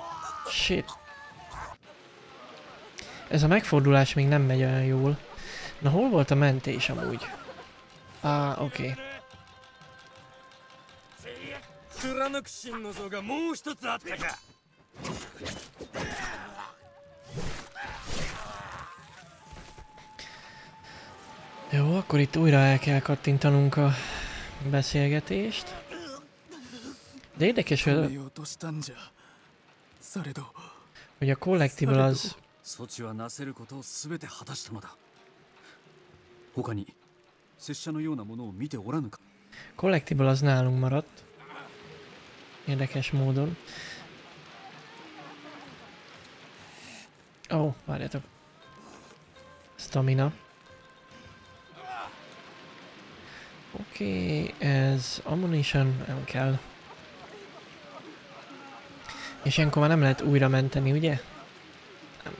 A: Shit. Ez a megfordulás még nem megy olyan jól. Na hol volt a mentés amúgy? Á, oké. Okay.
E: 貫く真の像がもう一つあったか。
A: Jó, akkor itt újra el kell kattintanunk a beszélgetést. De érdekes, hogy, hogy a collectible az...
I: 措置はなせることを全て果たしたのだ。他に拙者のようなものを見ておらぬか。
A: collectible az nálunk maradt. Érdekes módon. Ó, oh, várjátok. Stamina. Oké, okay, ez ammunition nem kell. És ilyenkor már nem lehet újra menteni, ugye? Nem.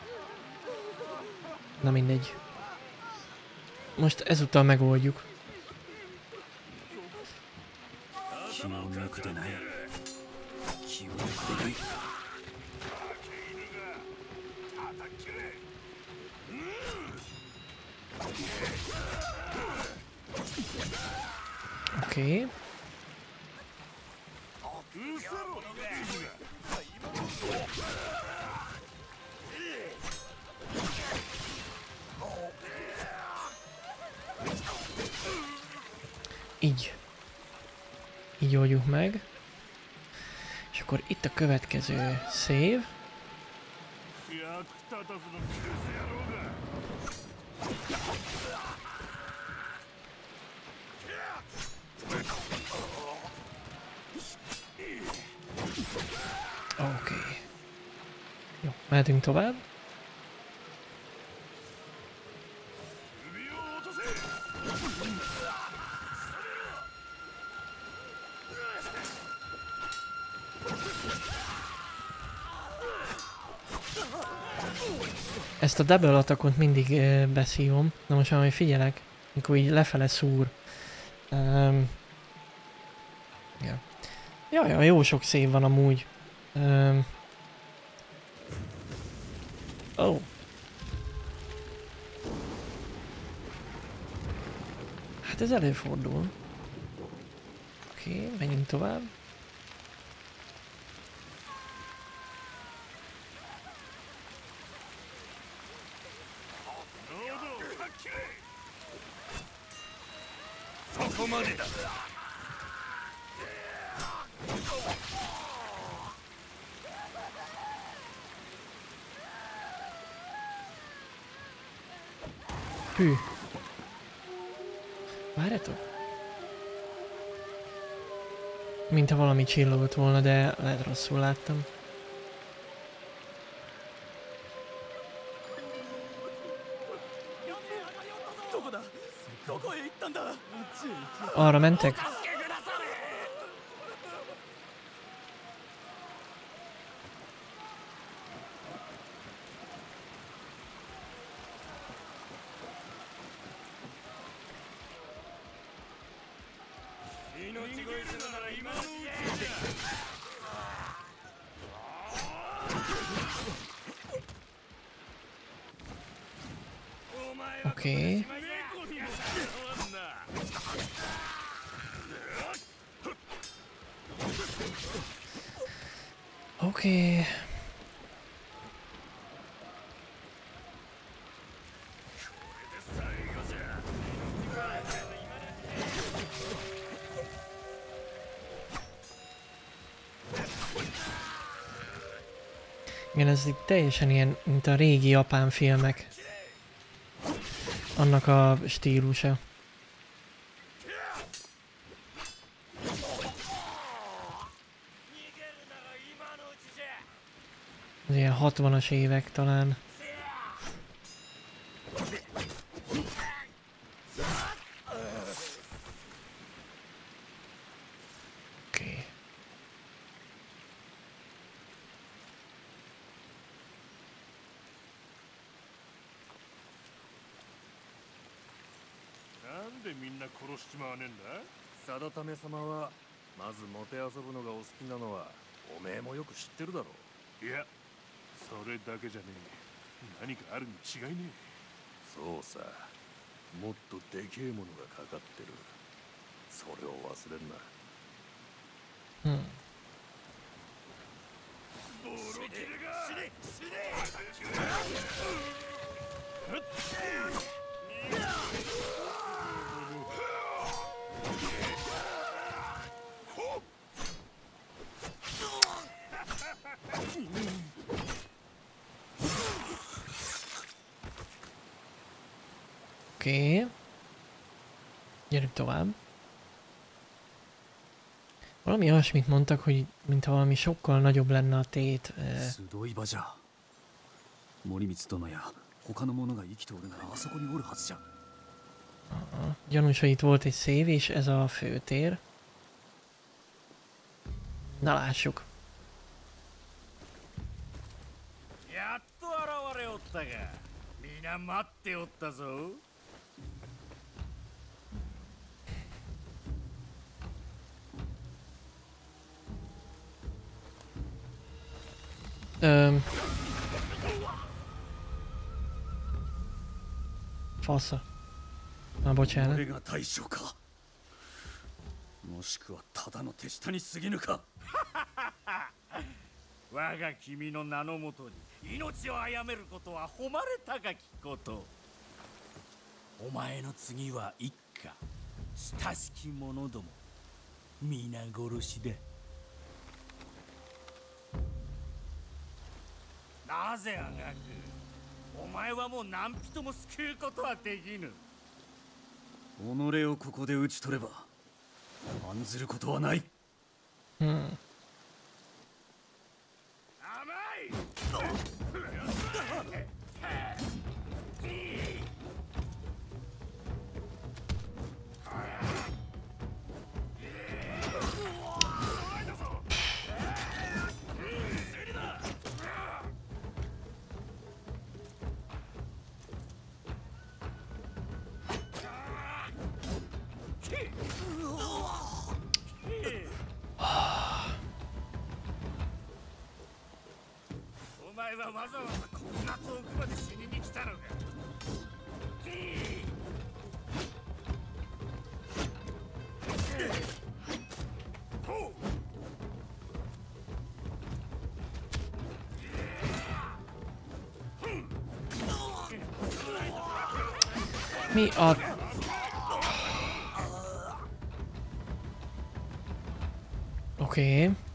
A: Na mindegy. Most ezúttal megoldjuk. Oké. Okay. Így. Így oldjuk meg. És akkor itt a következő save. Oké. Okay. Jó, mehetünk tovább. Ezt a double attackot mindig uh, beszívom. Na most már figyelek, amikor így lefele szúr. Um, ja. Jaj, ja, jó sok szép van amúgy. Um, oh. Hát ez előfordul. Oké, okay, menjünk tovább. Hű. Várjátok? Mintha valami csillogott volna, de lehet rosszul láttam. Arra mentek? Oké. Okay. Oké. Okay. Igen, ez itt teljesen ilyen, mint a régi japán filmek. Annak a stílusa. Az ilyen hatvanas évek talán. Oké.
K: 定為様はまずもてあそぶのがお好きなのはおめえもよく知ってるだろう。いや、それだけじゃねえ。何かあるに違いねえ。そうさ。
B: もっとでけえものがかかってる。それを忘れんな。
A: うん。
K: ボロキルが死ね死ね。
A: Oké. Okay. Gyerünk tovább. Valami olyasmit mondtak, hogy mintha valami sokkal nagyobb lenne a tét. Eh...
I: 森光殿や他の者が生きておるならあそこにおるはずじゃ。
A: Uh, gyanús, hogy itt volt egy szév, és ez a főtér. Na lássuk.
K: やっと現れおったが、皆待っておったぞ。
A: Um, Fasza. Na, bocsánat.
I: 俺が大将か。もしくはただの手下に過ぎぬか。
K: 我が君の名のもとに命を殺めることは誉れ高きこと。お前の次は一家、親しき者ども、皆殺しだ。なぜあがく、お前はもう何人も救うことはできぬ。
I: 己をここで討ち取れば案ずることはない。
A: うん。
K: 甘い。お前はわざわざこんな遠くまで死にに来たのか。
A: Mi a... Oké. Okay.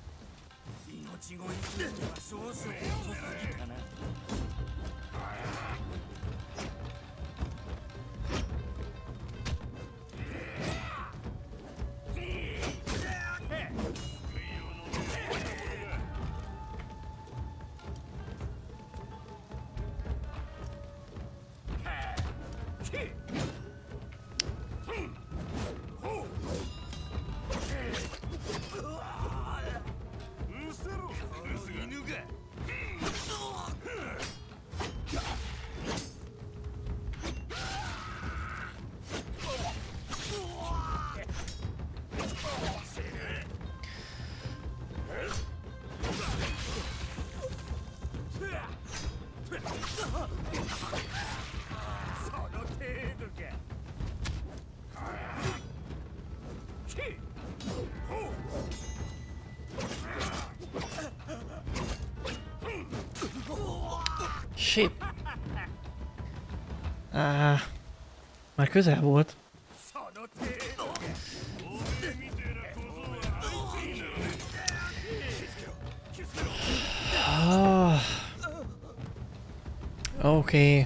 A: Shit. Ah, már közel volt. Ah. Oké. Okay.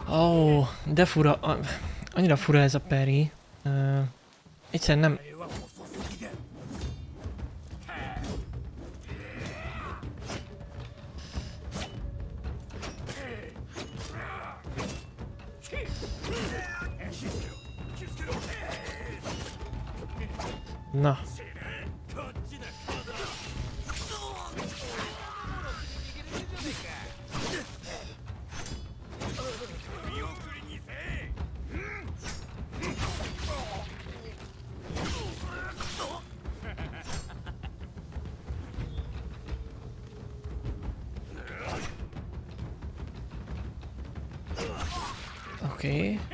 A: Ó, oh, de fura, annyira fura ez a Peri. Uh, egyszerűen nem... Na. Oké. Okay.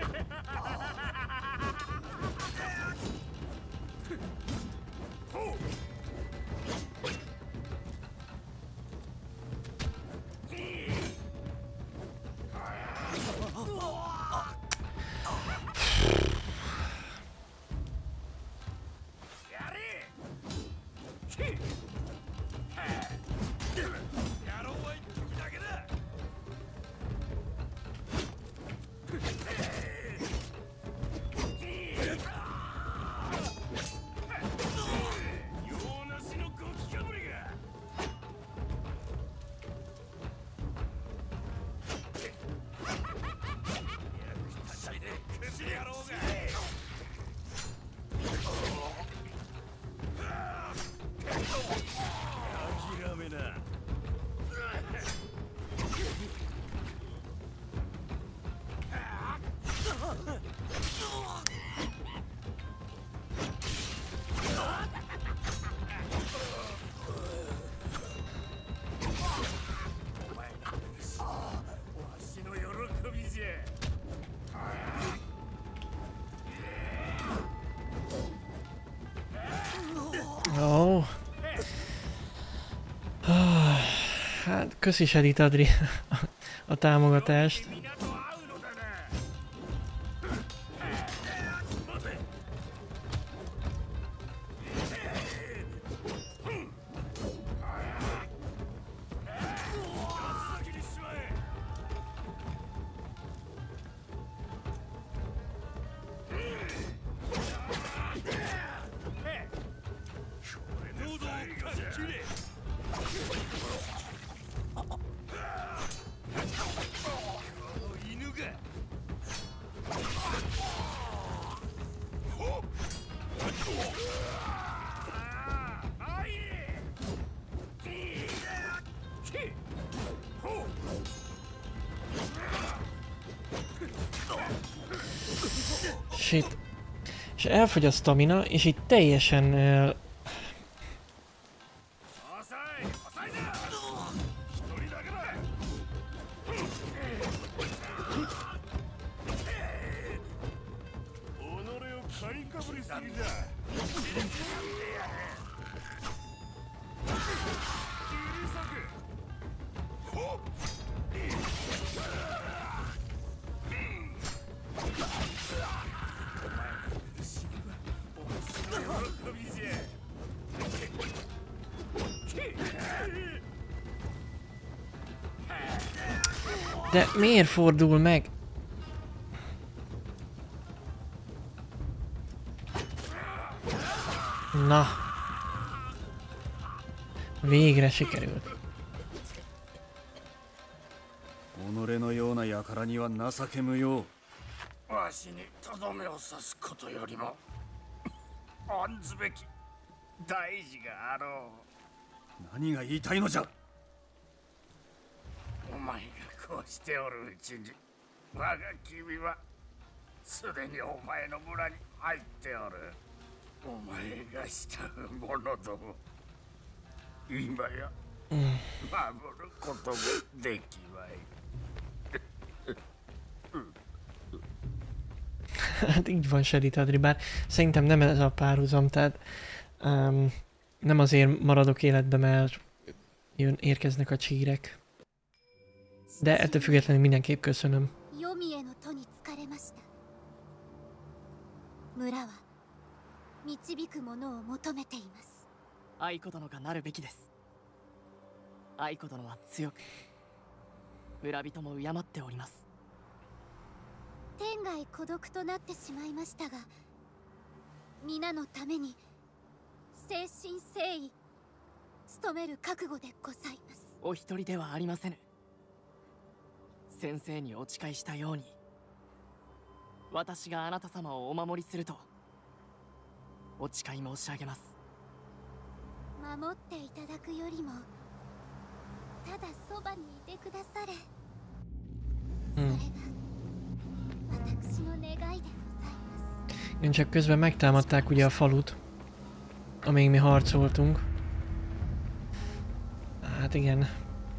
A: Ó. Hát, köszi Sedit Adri a támogatást. Shit. És elfogy a stamina, és itt teljesen... Uh... De miért fordul meg? Na. Végre sikerült.
I: 己のような輩には情け無用。
K: わしにとどめを刺すことよりも案ずべき大事があろう。
I: 何が言いたいのじゃ。
K: お前がこうしておるうちに我が君はすでにお前の村に入っておる。お前が慕う者ども今や守ることもできまい。
A: Hát így van Sedit Adri, bár szerintem nem ez a párhuzam, tehát um, nem azért maradok életbe, mert jön, érkeznek a csírek. De ettől függetlenül mindenképp köszönöm.
D: 村は導くものを求めています。
C: 愛子殿がなるべきです。愛子殿は強く村人も敬っております。
D: 天涯孤独となってしまいましたが、皆のために誠心誠意努める覚悟でございます。
C: お一人ではありませぬ。先生にお誓いしたように、私があなた様をお守りするとお誓い申し上げます。
D: 守っていただくよりも、ただそばにいてくだされ。それが私の願いでございます。
A: Én csak közben megtámadták ugye a falut, amíg mi harcoltunk. Hát igen.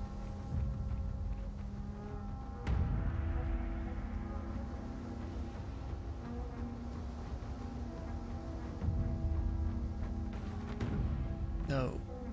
A: No.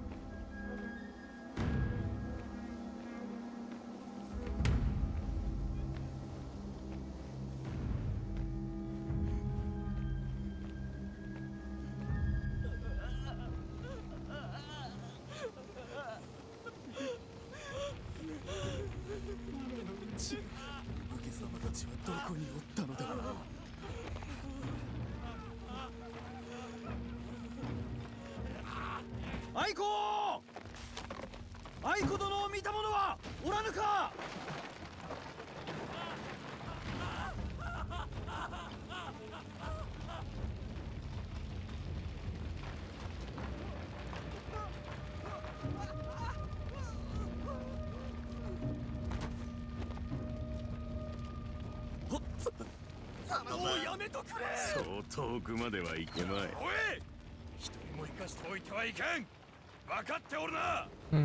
J: そう遠くまでは行けまい。おい、一人も生かしておいてはいけん。分かっておるな。
A: うん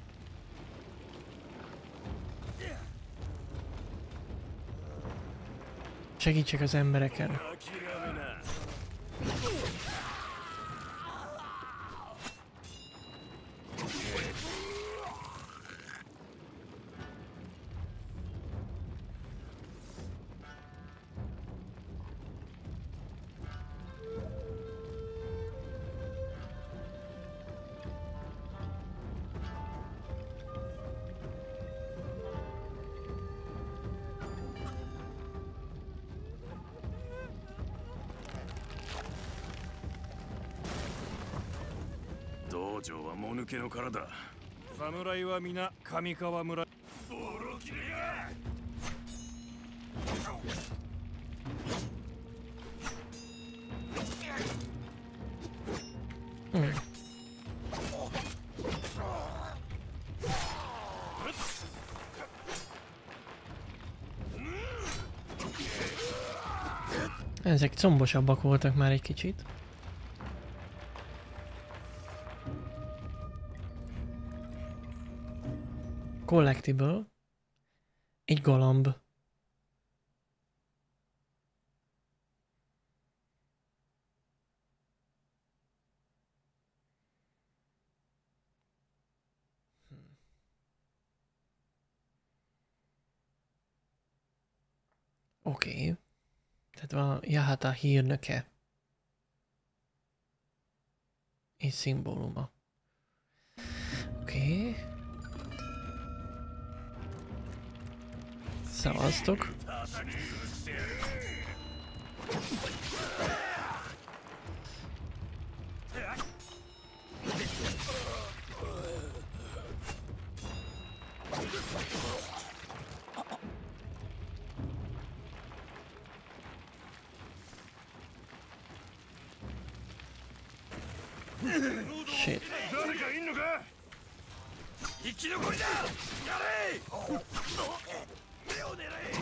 A: 。Segítsek az embereken.
J: 道場はもぬけの殻だ。侍は皆上川村。ボロキレや。
A: うん。Ezek combosabbak voltak már egy kicsit. Collectible. Egy galamb. Oké. Okay. Tehát van, ja, hát a hírnöke. És szimbóluma. Oké. Okay. Szavaztok. Shit.
J: 誰かいんのか？生き残りだ。やれ！目を狙え。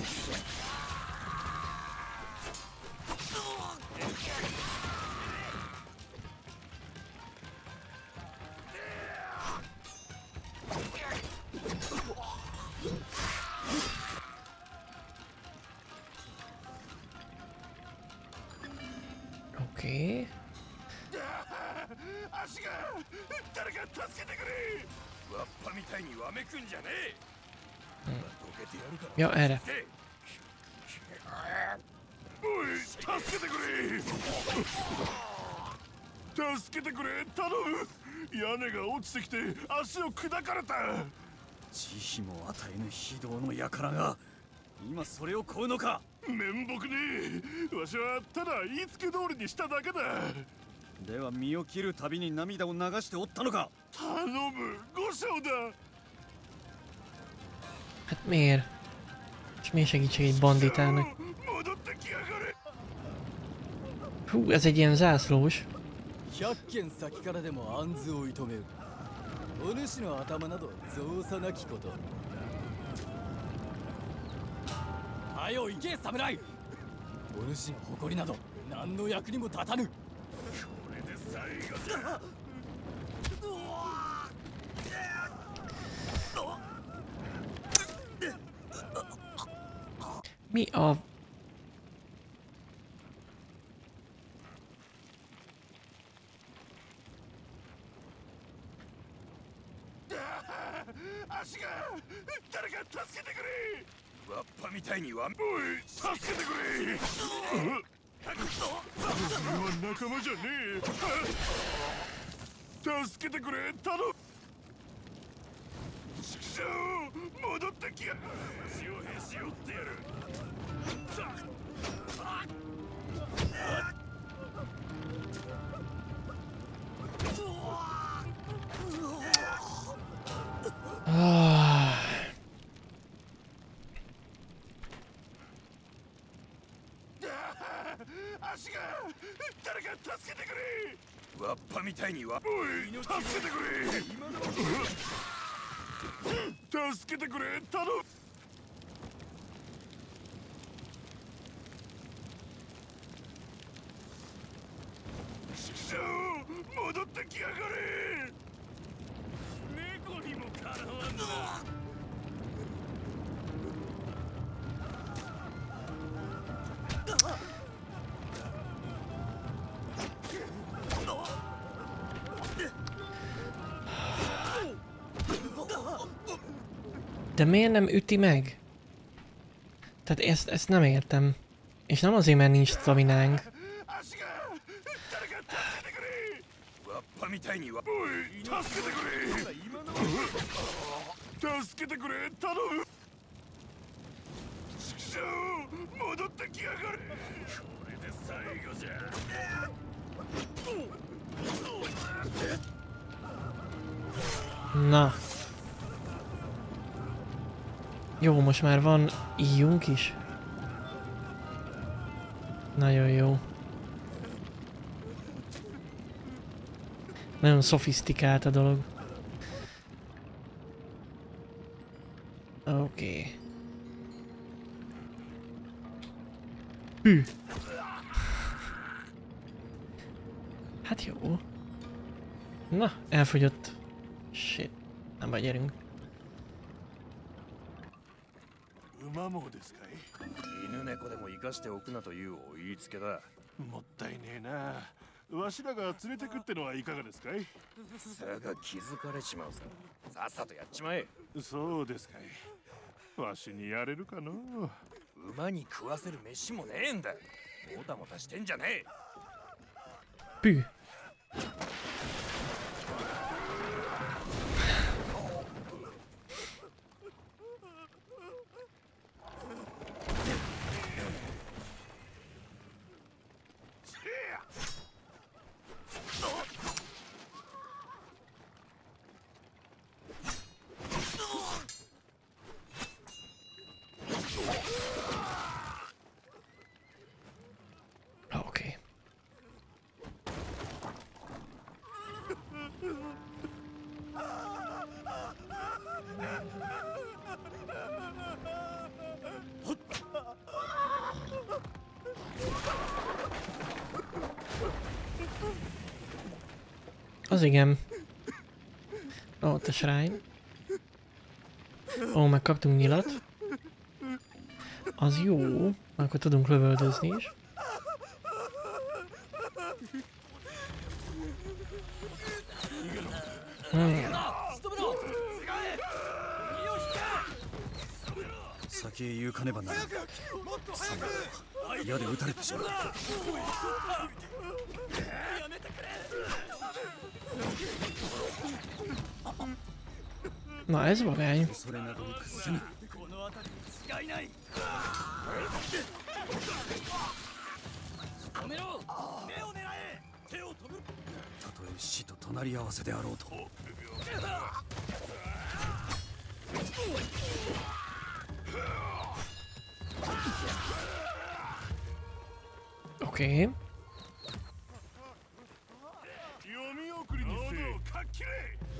A: Oké.
J: 足が誰か助けてくれ。わっぱみたいにわめくんじゃねえ。溶けてやるから。
A: Ja, erre.
J: おい、助けてくれ。助けてくれ、頼む。屋根が落ちてきて足を砕かれた。
I: 慈悲も与えぬ非道の輩が今それを買うのか。
J: 面目ねえ。わしはただ言いつけ通りにしただけだ。
I: では身を切るたびに涙を流しておったのか。
J: 頼む、五章だ。
A: Hát miért? És miért segítség egy banditának? Hú, ez egy ilyen zászlós.
L: 百軒先からでも暗図を射止める。お主の頭など造作なきこと。はよ行け侍。お主の誇りなど何の役にも立たぬ。これで最後じゃ。
A: Mi a... Ah. De miért nem üti meg? Tehát ezt, ezt nem értem. És nem azért, mert nincs staminánk. Na. Jó, most már van íjunk is. Nagyon jó. Nagyon szofisztikált a dolog. Oké. Okay. Hű. Hát jó. Na, elfogyott. Shit. Nem baj, gyerünk.
J: 馬もですかい。
M: 犬猫でも生かしておくなというお言いつけだ。
J: もったいねえな。わしらが連れてくってのはいかがですかい。
M: さが気づかれちまうさ。さっさとやっちまえ。
J: そうですかい。わしにやれるかの。
M: 馬に食わせる飯もねえんだ。もたもたしてんじゃねえ。
A: ピュー。Az igen. Ó, ott a shrine. Ó, megkaptunk nyilat. Az jó. Akkor tudunk lövöldözni is. Hmm.
I: 先へ行かねばならん。サムは矢で撃たれてしまう。
A: Na ez vagány.
L: 違いない。止めろ。目を狙え。手を止める。
I: たとえ死と隣り合わせであろうと。
A: オッケー。
J: 読み送りにせえ。かっきれ。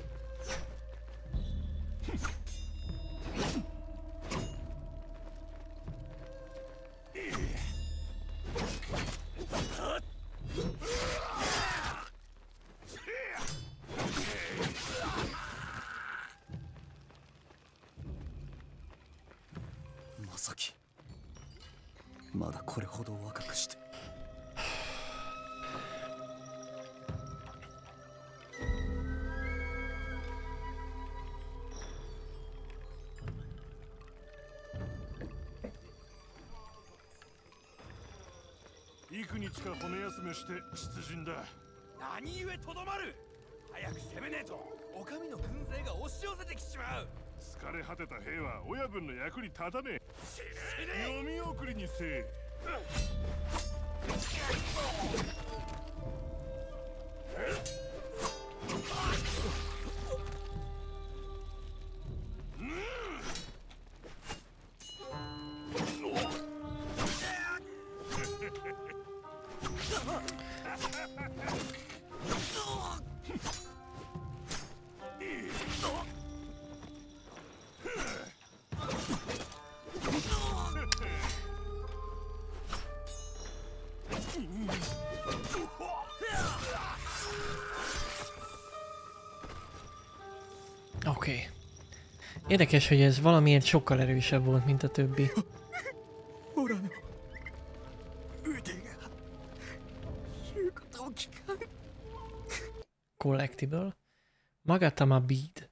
I: まさき、まだこれほど若くして。
J: 幾日か骨休めして出陣だ。
M: 何故とどまる。早く攻めねえとお上の軍勢が押し寄せてきちまう。
J: 疲れ果てた兵は親分の役に立たねえ。読み送りにせえ。
A: Oké. Okay. Érdekes, hogy ez valamiért sokkal erősebb volt, mint a többi. Collectible. Magatama Bead.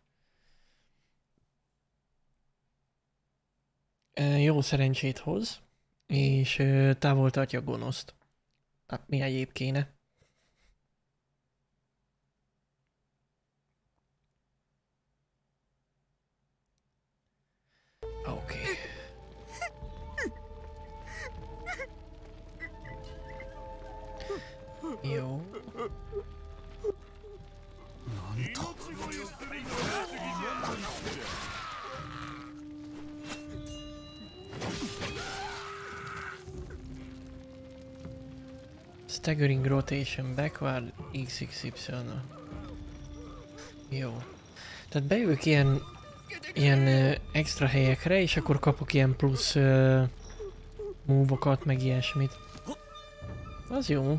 A: Jó szerencsét hoz, és távol tartja a gonoszt. Hát mi egyéb kéne? Oké. Okay. Jó. Staggering rotation backward iksz iksz ipszilon. Jó. Tehát bejövök ilyen ilyen uh, extra helyekre, és akkor kapok ilyen plusz uh, move-okat, meg ilyesmit. Az jó.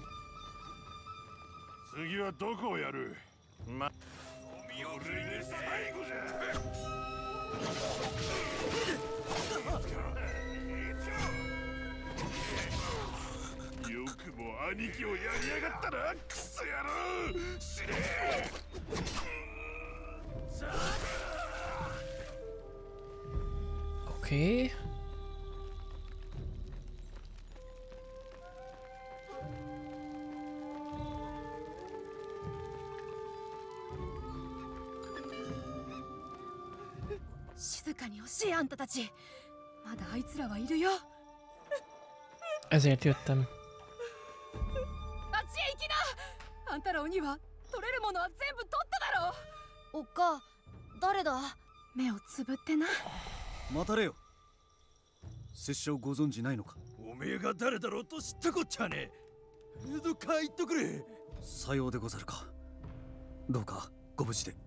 A: Oké. Okay. Ezért jöttem.
H: あんたら鬼は取れるものは全部取っただろう。
D: おっか、誰だ。
H: 目をつぶってな。
I: 待たれよ。拙者をご存じないのか。
M: おめえが誰だろうと知ったこっちゃねえ。どっか言っとくれ。
I: さようでござるか。どうかご無事で。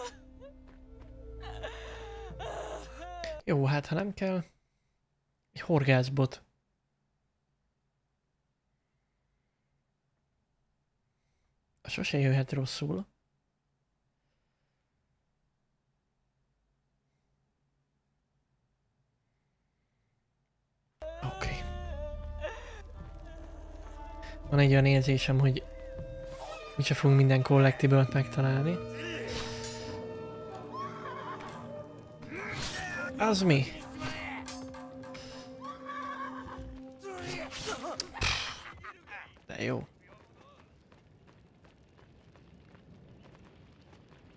A: Jó, hát ha nem kell. Egy horgászbot. Sose jöhet rosszul. Oké. Okay. Van egy olyan érzésem, hogy mi sem fogunk minden collectible-t megtalálni. Az mi? De jó.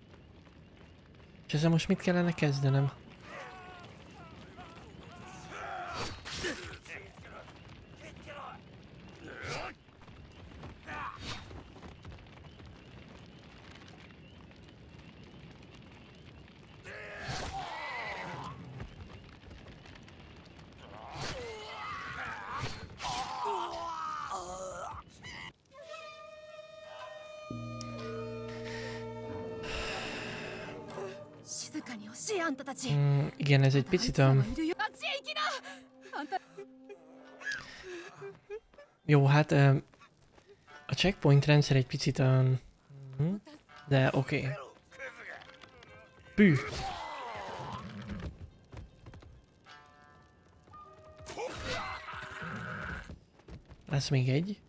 A: És ezzel most mit kellene kezdenem? Mm, igen, ez egy picit a... Jó, hát a checkpoint rendszer egy picit a... De oké. Okay. Pű! Lesz még egy.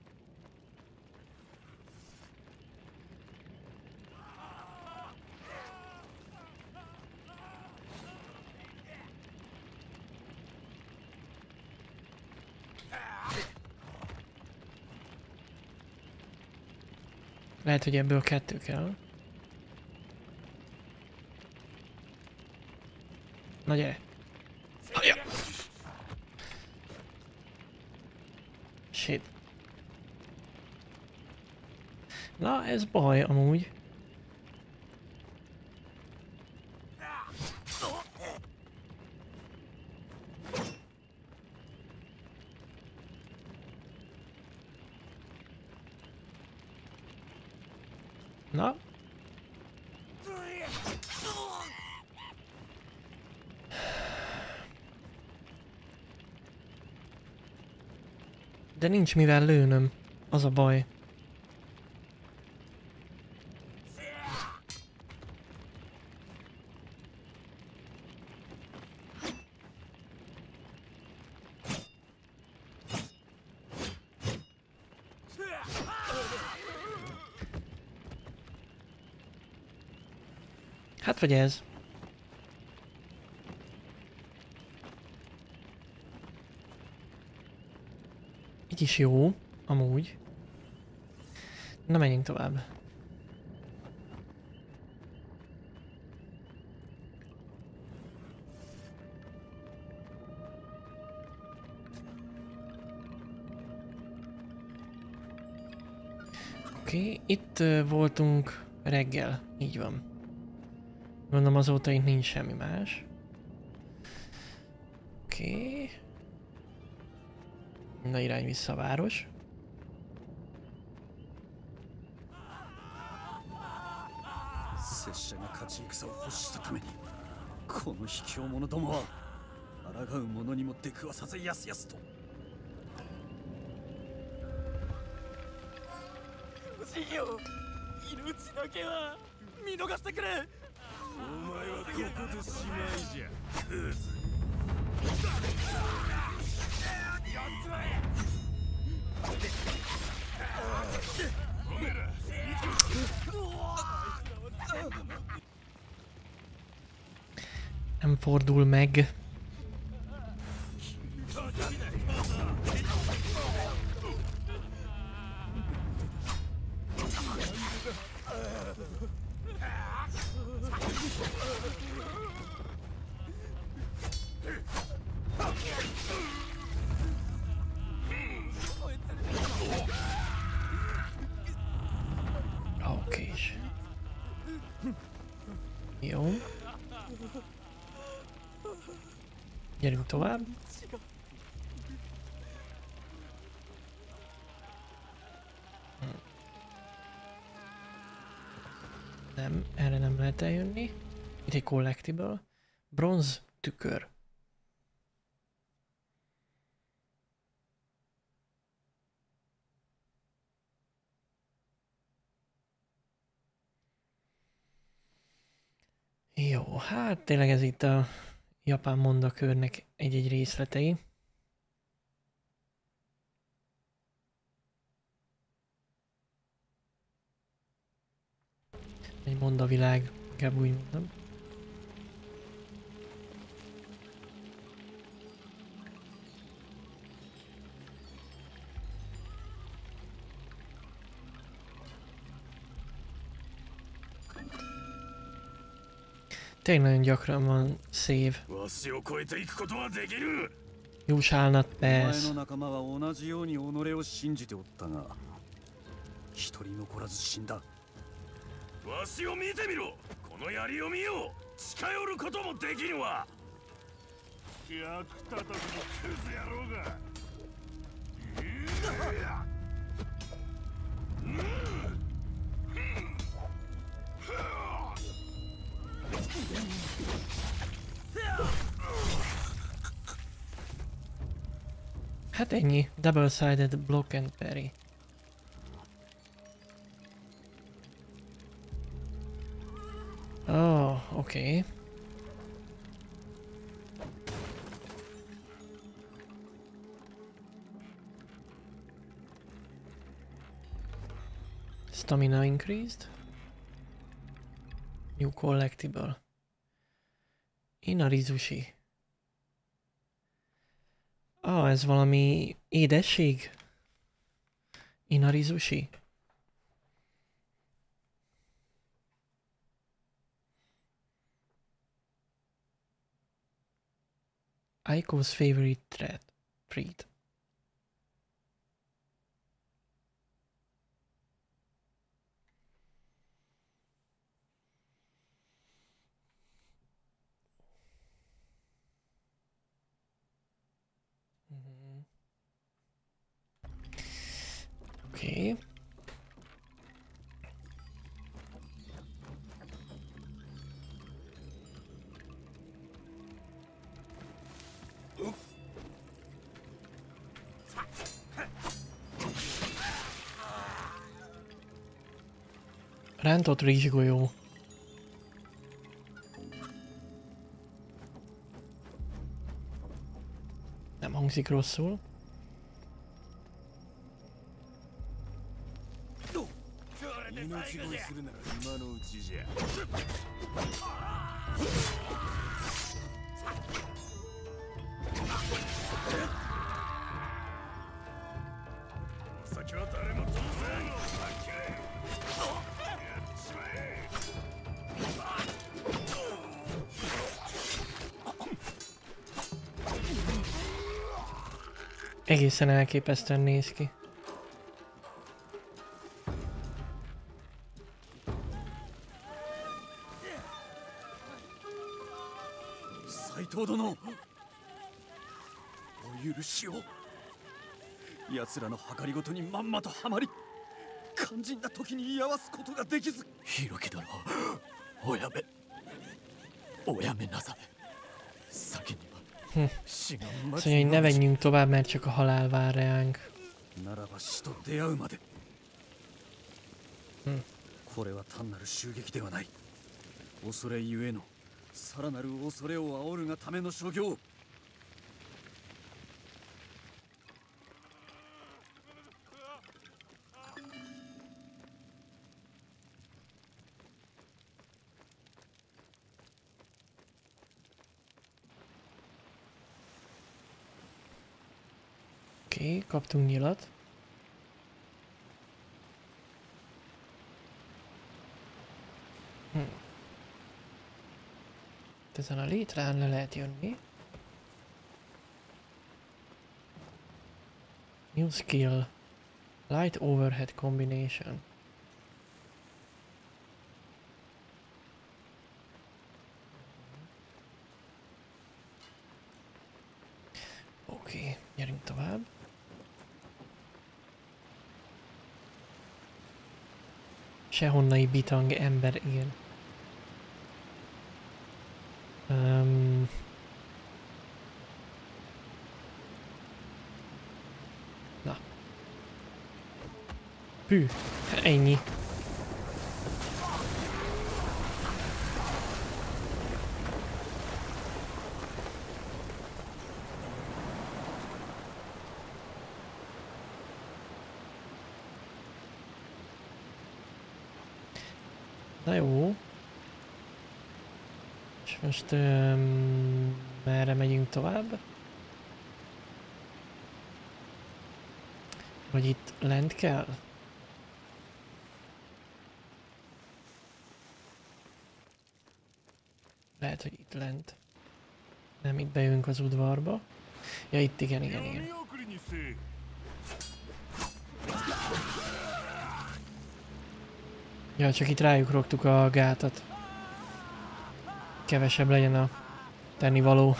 A: Lehet, hogy ebből kettő kell. Na gyere! Haja! Shit. Na, ez baj amúgy. Na. De nincs mivel lőnöm, az a baj. Hát vagy ez? Így is jó, amúgy. Na, menjünk tovább. Oké, okay, itt uh, voltunk reggel, így van. Mondom, azóta itt nincs semmi más. Oké. Okay. Na, irány vissza a város.
I: 拙者が勝ち戦を欲したためにこの卑怯者どもは抗う者にも出くわさずやすやすと。
E: 不思議よ、命だけは見逃してくれ。
M: お前はここでしまいじゃクズ。やっちまえ。おめえら
A: Nem fordul meg. Oké. Jó. Gyerünk tovább. Nem, erre nem lehet eljönni. Itt egy collectible. Bronz tükör. Jó, hát tényleg ez itt a japán mondakörnek egy-egy részletei. Egy mondavilág, inkább úgy mondom. Tényleg nagyon gyakran van save. Jósálnat, persze.
I: お前の仲間は同じように己を信じておったが一人残らず死んだ。
M: わしを見てみろ。この槍を見よう。近寄ることもできるわ。役立たずのクズ野郎が。
A: Hát ennyi. Double-sided block and parry. Oh, oké. Okay. Stamina increased. New collectible. Inarizushi. Ah, ez valami édesség? Inarizushi? Aiko's favorite treat. treat. Oké. Okay. Rántott rizsgolyó. Nem hangzik rosszul. Egészen elképesztően néz ki.
I: Saito殿、お許しを。奴らの計りごとにまんまとはまり、肝心な時に居合わすことができず。
L: ひろき殿、おやめ、おやめなされ。先には。
A: Hm. Azt mondja, hogy ne menjünk tovább, mert csak a halál vár ránk. Hm.
I: これは単なる襲撃ではない。恐れゆえのさらなる恐れを煽るがための所業。
A: Oké, okay, kaptunk nyilat. Hm. Ezen a létrán le lehet jönni. New skill. Light overhead combination. Oké, okay, gyerünk tovább. Sehonnai bitang ember, igen. Um, na. Hű, ennyi. Na jó. És most um, merre megyünk tovább? Vagy itt lent kell? Lehet, hogy itt lent. Nem, itt bejövünk az udvarba. Ja, itt igen, igen, igen. Ja, csak itt rájuk rogtuk a gátat. Kevesebb legyen a tennivaló.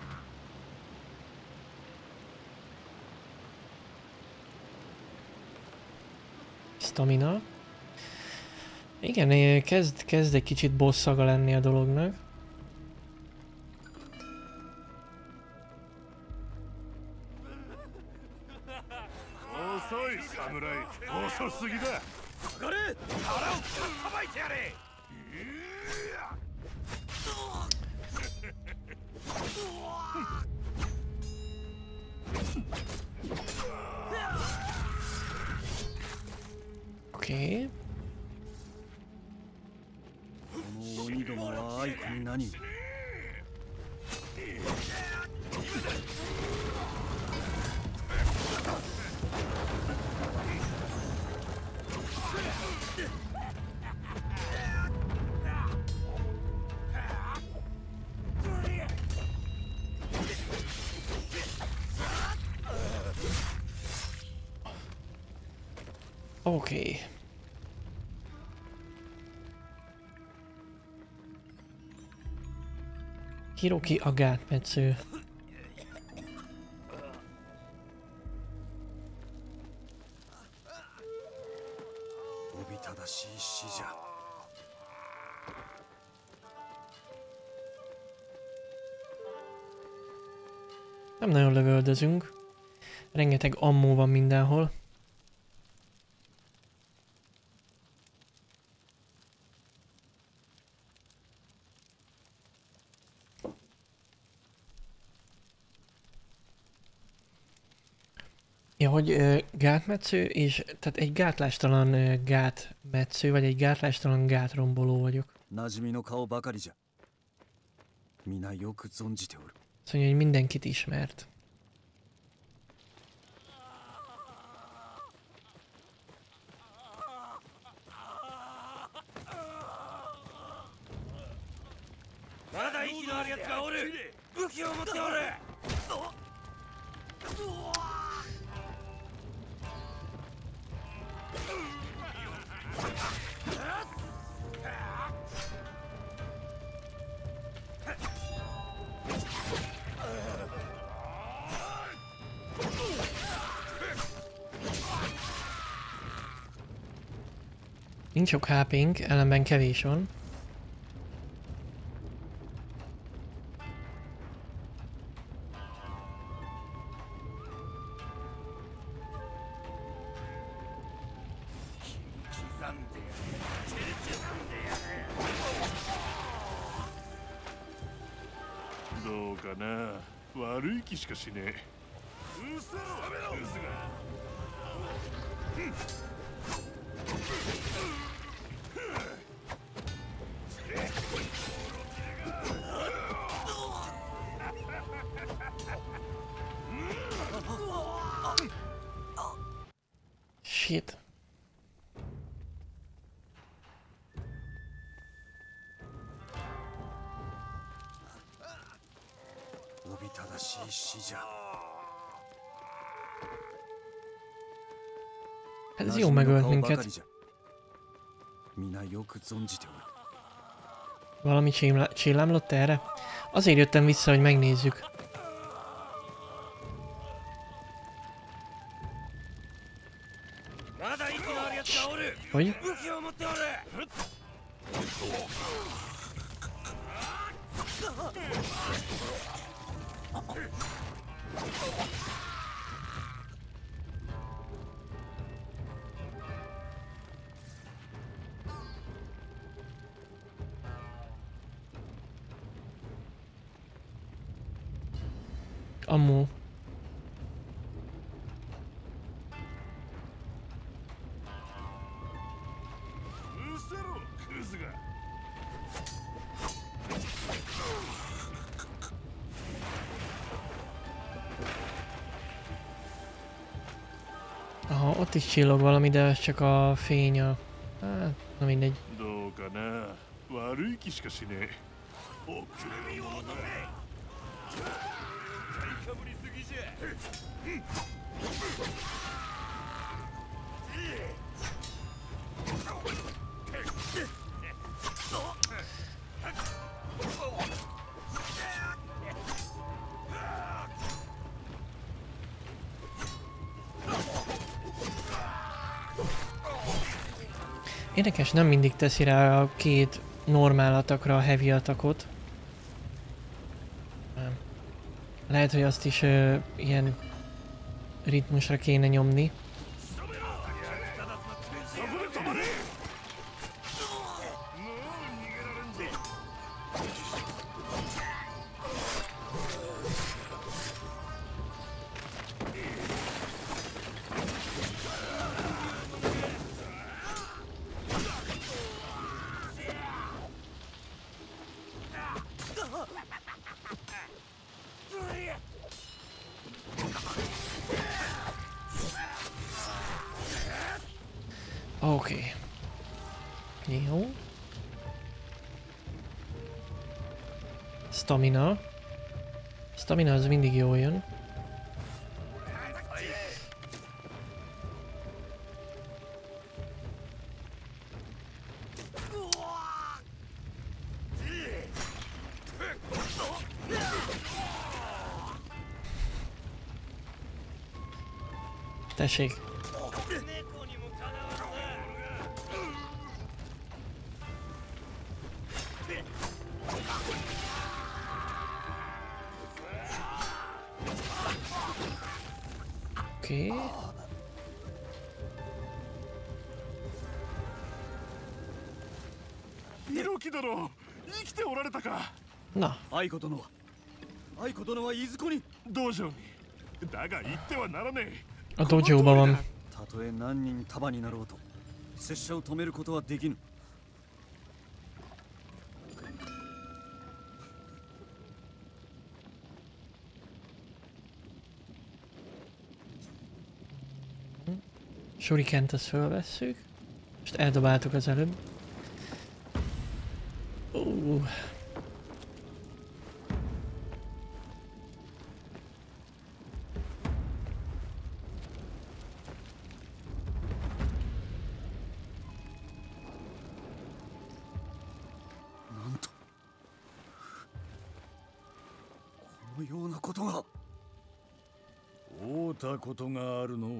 A: Stamina. Igen, kezd, kezd egy kicsit bosszaga lenni a dolognak.
J: すぎだ。
M: 上がれ、腹をかっさばいてやれ。
A: オッケー。
I: この鬼どもはアイコに何を。
A: Oké. Okay. Hiroki a gátmetsző. Nem nagyon lövöldözünk. Rengeteg ammó van mindenhol. Ja, hogy ö, gátmetsző, és tehát egy gátlástalan ö, gátmetsző, vagy egy gátlástalan gátromboló vagyok. Azt mondja, hogy mindenkit ismert. Nincs sok há pénk, ellenben kevés van. Shit. Hát ez jó megölt minket. Valami csillámlott erre? Azért jöttem vissza, hogy megnézzük. Hogy? Ammo. Aha, ott is csillog valami, de ez csak a fény a... Hát, na mindegy. Érdekes, nem mindig teszi rá a két normál atakra a heavy atakot. Nem. Lehet, hogy azt is ö, ilyen ritmusra kéne nyomni. Oké. Okay. Jó. Stamina. Stamina az mindig jól jön. Tessék. Oké. Okay.
J: 猪木殿、生きておられたか。
A: な。
I: 愛子殿は。愛子殿はいずこに。
J: 道場に。だが行ってはならねえ。
A: あ、道場版。
I: たとえ何人束になろうと、拙者を止めることはできぬ。
A: Shurikent ezt fölvesszük. Most eldobáltuk az előbb. Uh.
I: Nanto. このようなことが。
M: 会うたことがあるの。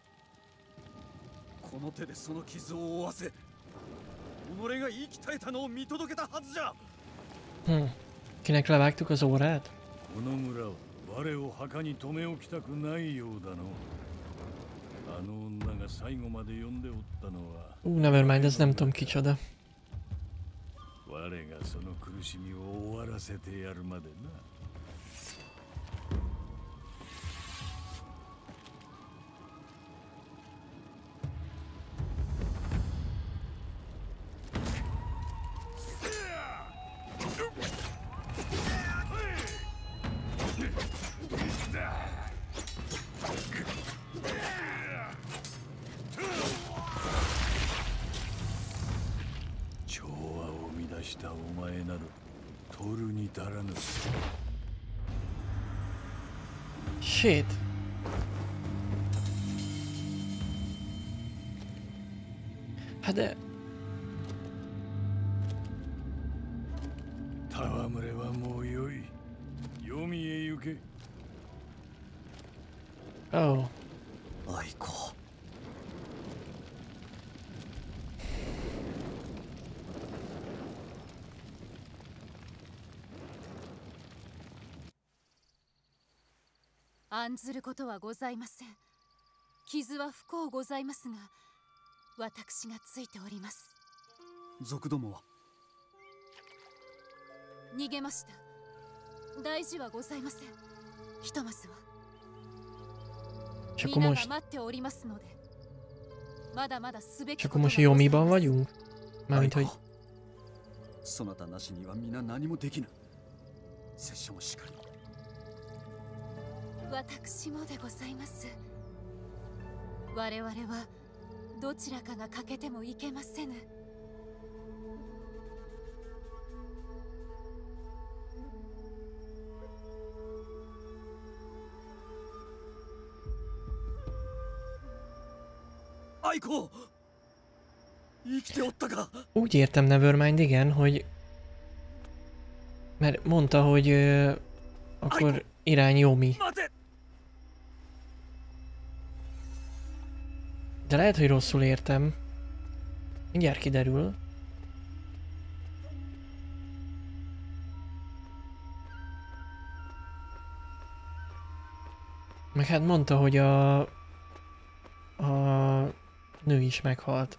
I: この手でその傷を負わせ、己が生き絶えたのを見届けたはずじゃ。
A: Hmm. Kinek levágtuk az órát?
M: この村は我を墓に留め置きたくないようだの。あの女が最後まで呼んでおったのは。
A: Uh, nevermind, ez nem tudom kicsoda.
M: 我がその苦しみを終わらせてやるまでな。
A: Shit. Hát de...
M: 戯れはもうよい。黄泉へ行け。
A: Oh.
I: 愛子。
H: 案ずることはございません。傷は不幸ございますが、私がついております。
I: 族どもは
H: 逃げました。大事はございません。ひとまずは皆が待っておりますので、まだまだすべきことがございます。
A: Csak most Yomiban vagyunk? Mármint, hogy...
I: そなたなしには皆何もできぬ。拙者もしかり。
H: 私もでございます。我々はどちらかが欠けてもいけませぬ。
I: 愛子、生きておったか。
A: Úgy értem, Nevermind, igen, hogy... Mert mondta, hogy uh, akkor irány Yomi. De lehet, hogy rosszul értem. Mindjárt kiderül. Meg hát mondta, hogy a... a nő is meghalt.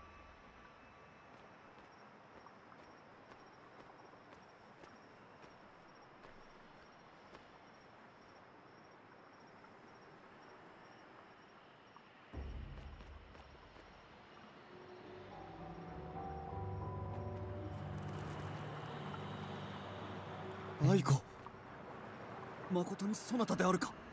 I: 愛子、誠にそなたであるか。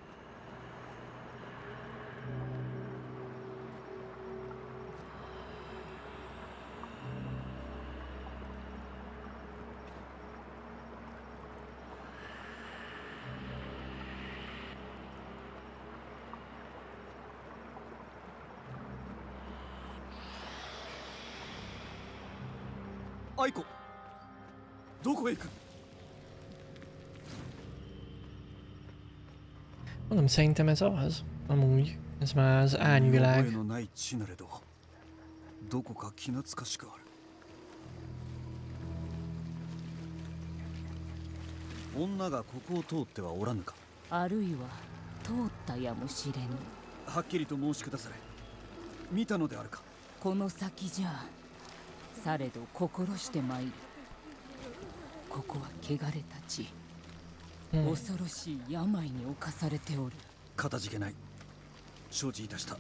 I: 愛子、どこへ行く?
A: Mondom, szerintem ez az. Amúgy. Ez már az árnyvilág.
I: 覚えのない地なれど、どこか気懐かしくある。女がここを通ってはおらぬか。
N: あるいは通ったやもしれぬ。
I: はっきりと申しくだされ。見たのであるか。
N: この先じゃ。されど心して参る。ここは汚れた地。恐ろしい病に侵されておる。
I: かたじけない。承知いたした。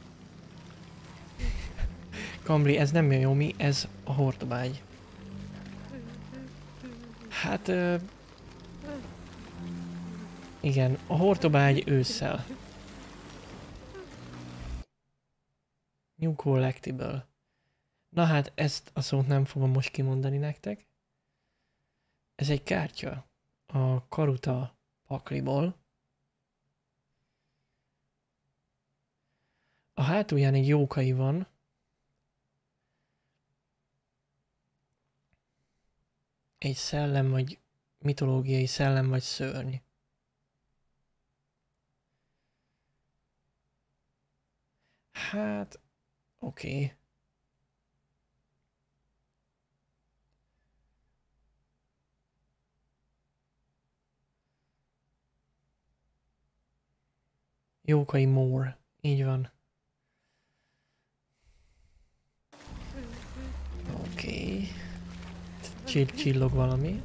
A: Kambli, ez nem Yomi, ez a Hordobágy. Hát... Ö... Igen, a Hordobágy ősszel. New Collectible. Na hát, ezt a szót nem fogom most kimondani nektek. Ez egy kártya a Karuta pakliból. A hátulján egy jókai van. Egy szellem, vagy mitológiai szellem, vagy szörny. Hát, oké. Okay. Jókai More. Így van. Oké. Okay. Csill, csillog valami.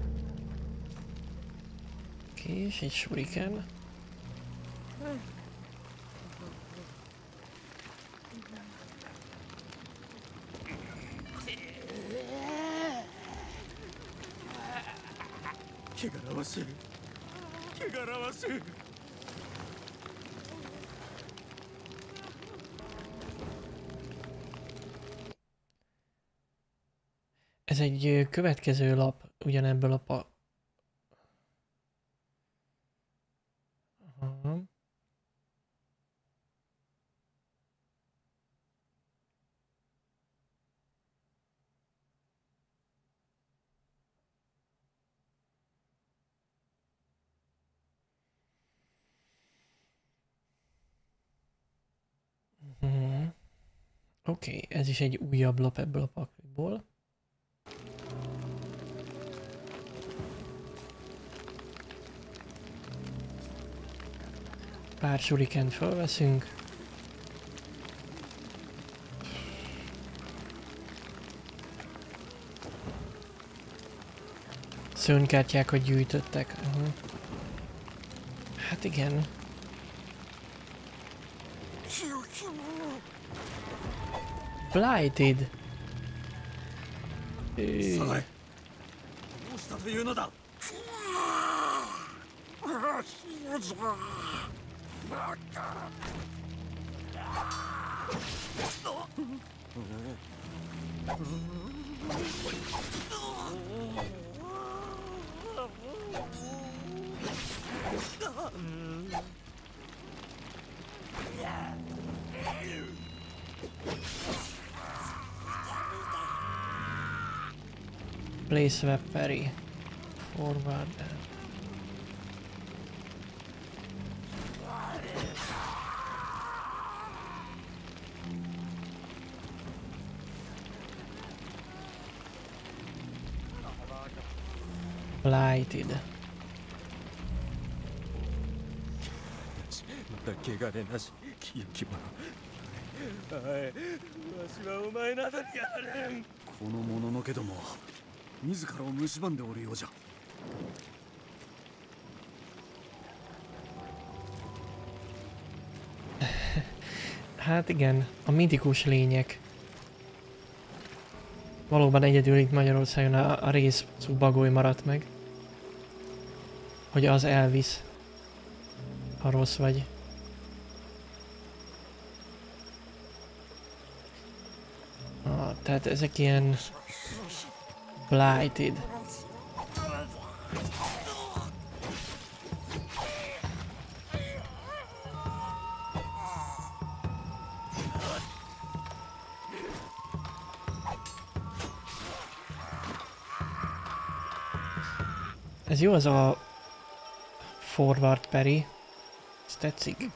A: Oké, okay, és egy shuriken.
J: Kigarawasi. Kigarawasi.
A: Ez egy következő lap ugyanebből a pa... Aha. Uh-huh. Oké, okay, ez is egy újabb lap ebből a pakliból. Pár shurikent felveszünk. Szörnykártyákat gyűjtöttek. Uh-huh. Hát igen. Blighted.
I: Sagai. どうしたというのだ。
A: Place Weaponry. Forward. Blighted.
G: また汚れなし清き者。はい、わしはお前などにやれん。
I: このもののけども自らを蝕んでおるようじゃ。
A: Hát igen, a mitikus lények. Valóban egyedül itt Magyarországon a, a rész bagoly maradt meg. Hogy az elvisz, ha rossz vagy. Ah, tehát ezek ilyen Blighted. Ez jó az a forward parry. Ez tetszik.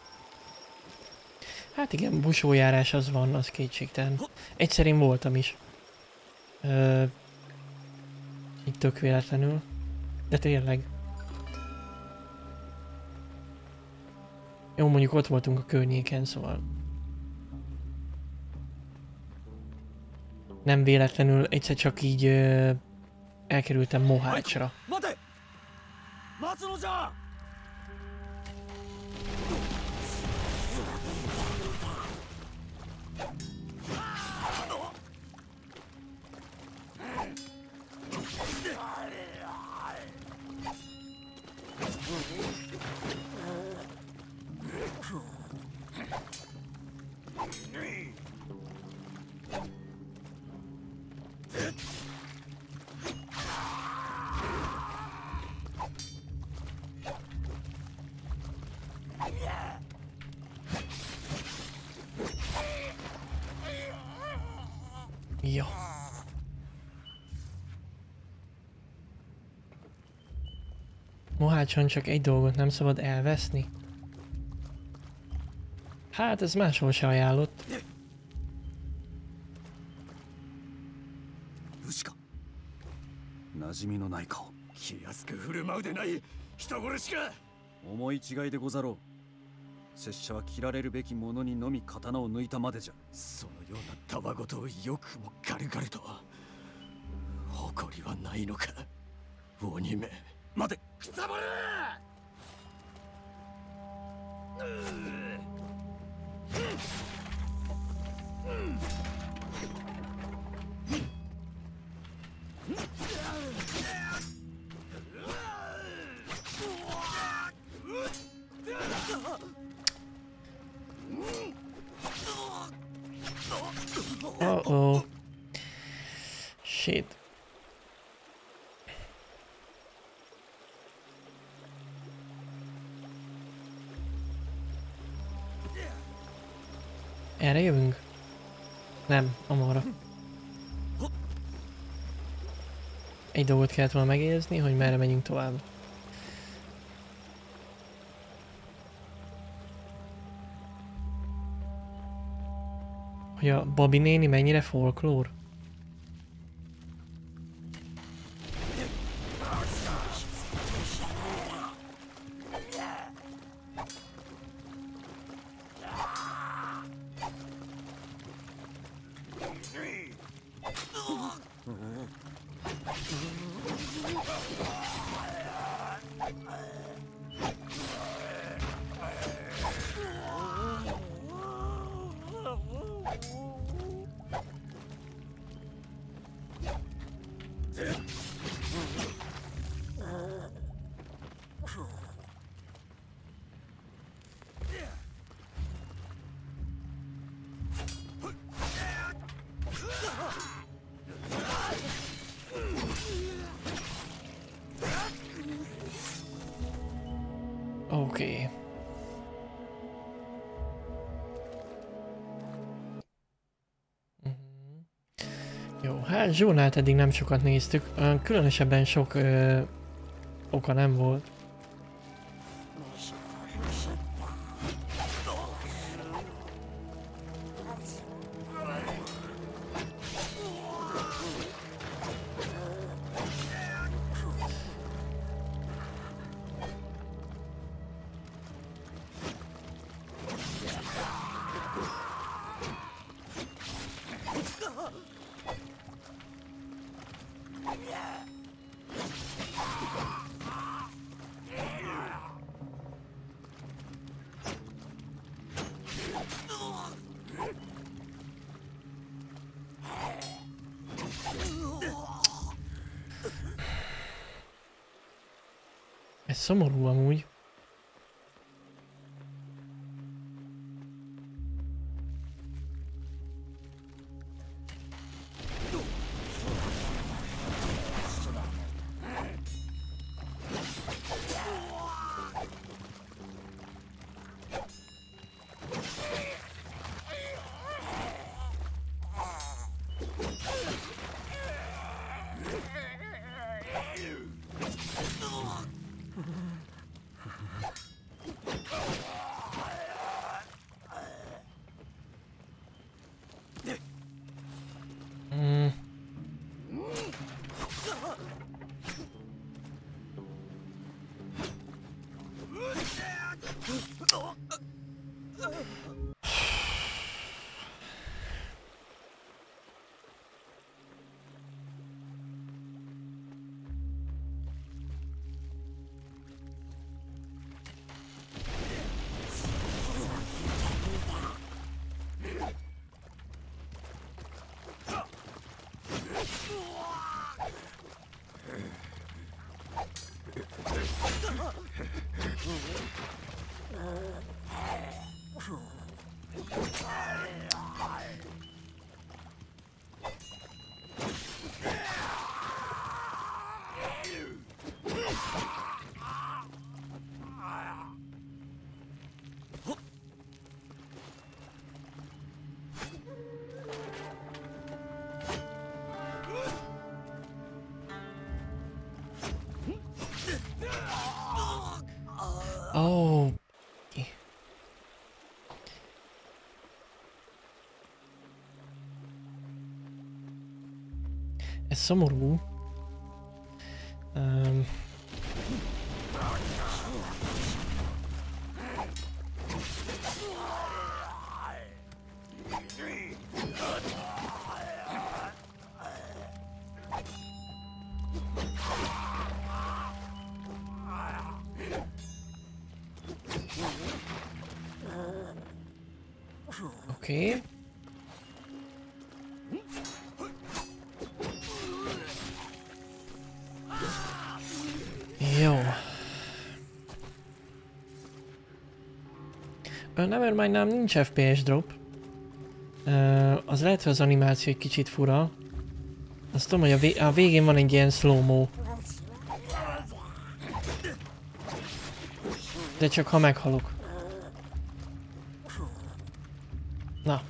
A: Hát igen, busójárás az van, az kétségtelen. Egyszer én voltam is. Ö, így tök véletlenül. De tényleg. Jó, mondjuk ott voltunk a környéken, szóval... Nem véletlenül, egyszer csak így ö, elkerültem Mohácsra. Jó. Mohácson csak egy dolgot nem szabad elveszni. Hát ez máshol se ajánlott.
I: 馴染みのない顔。
G: 気安く振る舞うでない人殺しか。
I: 思い違いでござろう。拙者は切られるべきものにのみ刀を抜いたまでじゃ。
G: そのようなたわごとをよくも軽々と。誇りはないのか鬼め。待て、くたばれ。
A: Uh-oh. Shit. Erre jövünk? Nem, amarra. Egy dolgot kellett volna megjegyezni, hogy merre megyünk tovább. Hogy a Babi néni mennyire folklór? Oké. Okay. Jó, hát Zsónát eddig nem sokat néztük, különösebben sok ö, oka nem volt. Ez szomorú amúgy. Oh. Ez szomorú. Um. Oké. Okay. Jó. Nevermind, nem nincs ef pé es drop. Uh, az lehet, hogy az animáció egy kicsit fura. Azt tudom, hogy a, vé a végén van egy ilyen slow-mo. De csak ha meghalok. Na.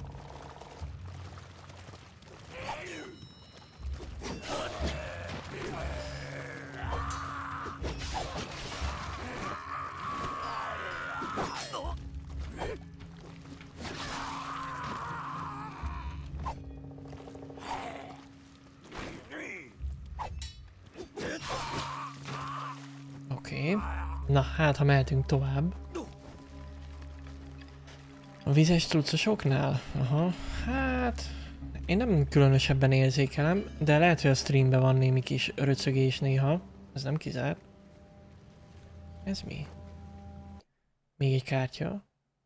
A: Oké. Okay. Na, hát ha mehetünk tovább. A vizes truccosoknál? Aha, hát... Én nem különösebben érzékelem, de lehet, hogy a streamben van némi kis röcögés néha. Ez nem kizárt. Ez mi? Még egy kártya.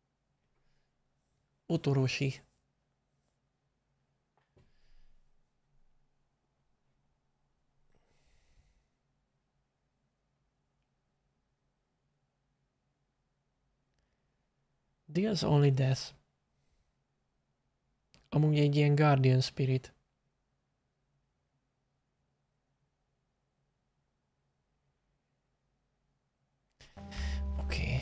A: Otorosi. Deals only death. Amúgy egy ilyen Guardian Spirit. Oké. Okay.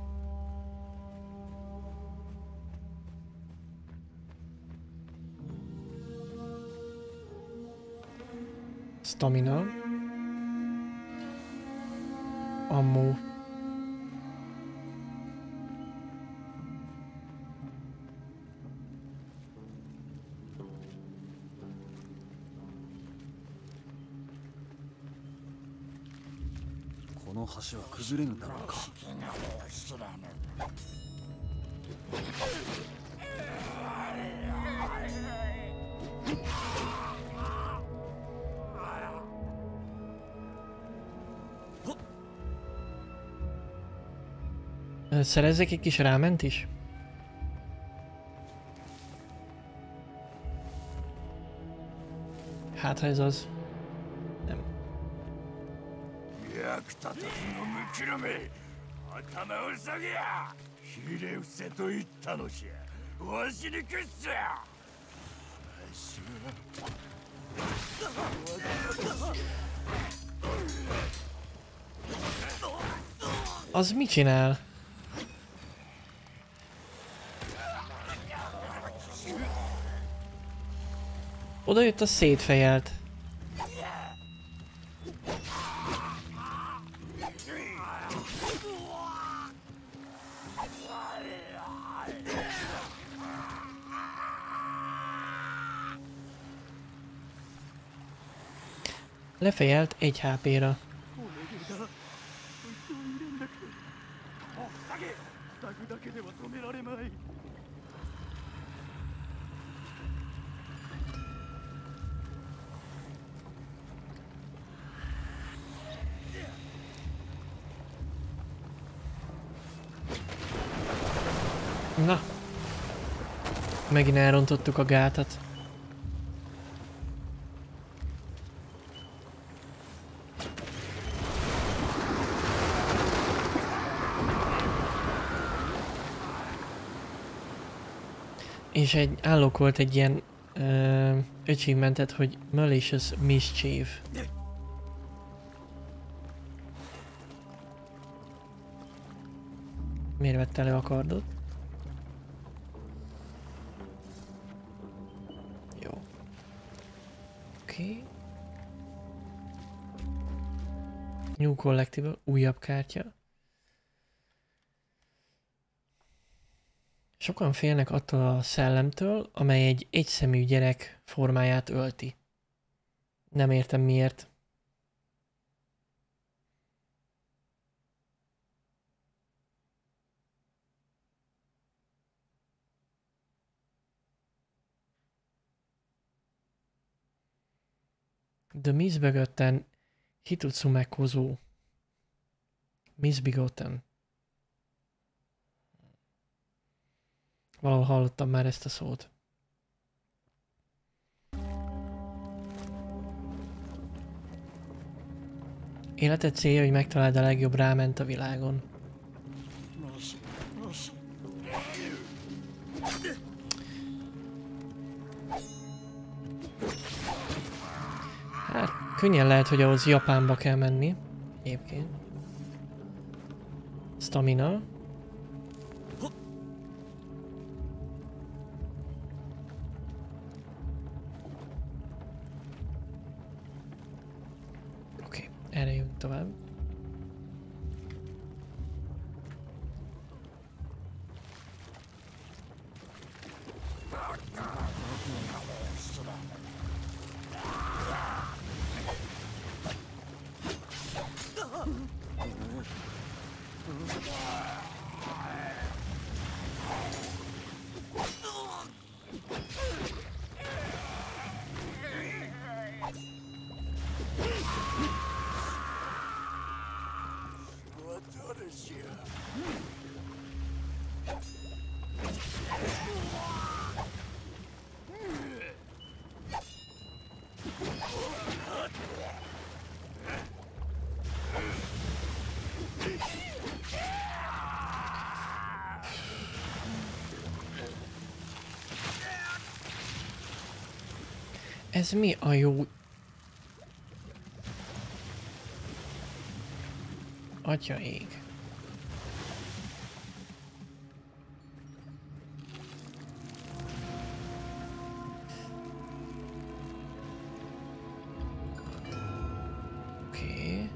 A: Stamina. Ammo.
I: この橋は崩れぬだろうか。
A: Szerezzek egy kis ráment is? Hát ha ez az. Nem.
M: 役立たずのムキラめ、頭を下げや。ひれ伏せと言ったのじゃ。わしに屈せや。わしは。
A: Az mit csinál? Oda jött a szétfejelt. Lefejelt egy há pé-ra. Na, megint elrontottuk a gátat. És egy állokolt egy ilyen uh, achievementet, hogy Malicious Mischief. Miért vette elő a kardot? Jó. Oké. Okay. New Collectible, újabb kártya. Sokan félnek attól a szellemtől, amely egy egyszemű gyerek formáját ölti. Nem értem miért. The Misbegotten Hitotsume Kozo. Misbegotten. Valahol hallottam már ezt a szót. Életed célja, hogy megtaláld a legjobb ráment a világon. Hát, könnyen lehet, hogy ahhoz Japánba kell menni. Egyébként. Stamina. Oké, erre jövünk tovább. Ez mi a jó... Atya ég. Oké.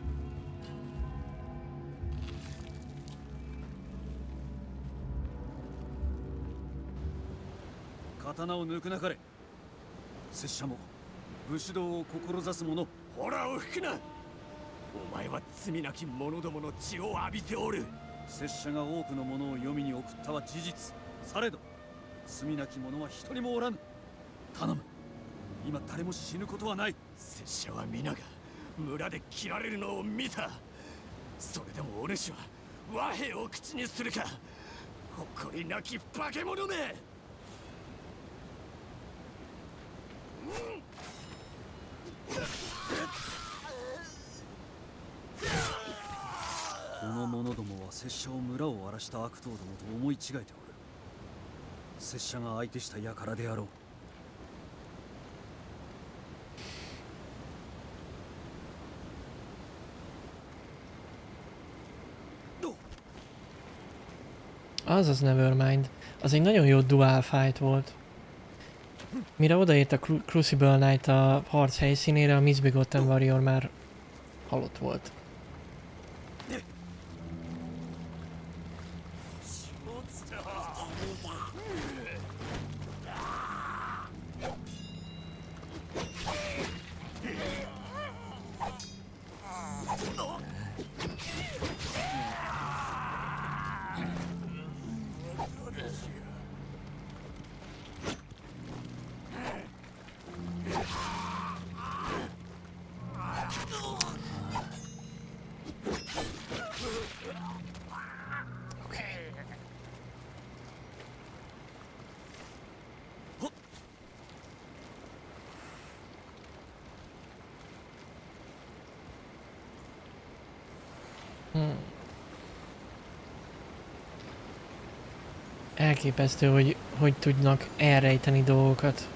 I: 刀を抜くなかれ。拙者も武士道を志す者。
K: ほらを吹くな。お前は罪なき者どもの血を浴びておる。
I: 拙者が多くの者を黄泉に送ったは事実。されど罪なき者は一人もおらぬ。頼む。今誰も死ぬことはない。
K: 拙者は皆が村で切られるのを見た。それでもお主は和平を口にするか。誇りなき化け物め。
I: この者どもは拙者を村を荒らした悪党どもと思い違えておる。拙者が相手した輩であろう。
A: Az az Nevermind. Az egy nagyon jó dual fight volt. Mire odaért a Crucible Knight a harc helyszínére, a Misbegotten Warrior már halott volt. Elképesztő, hogy hogy tudnak elrejteni dolgokat.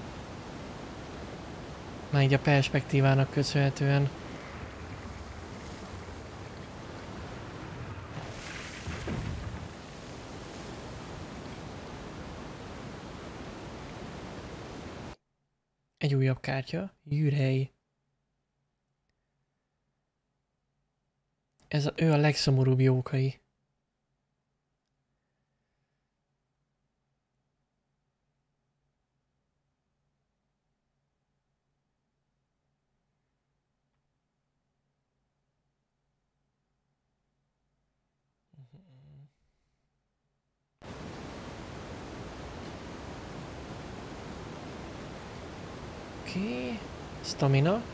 A: Már így a perspektívának köszönhetően. Egy újabb kártya. Jürej. Ez a, ő a legszomorúbb jókai. Oké, okay. Stamina.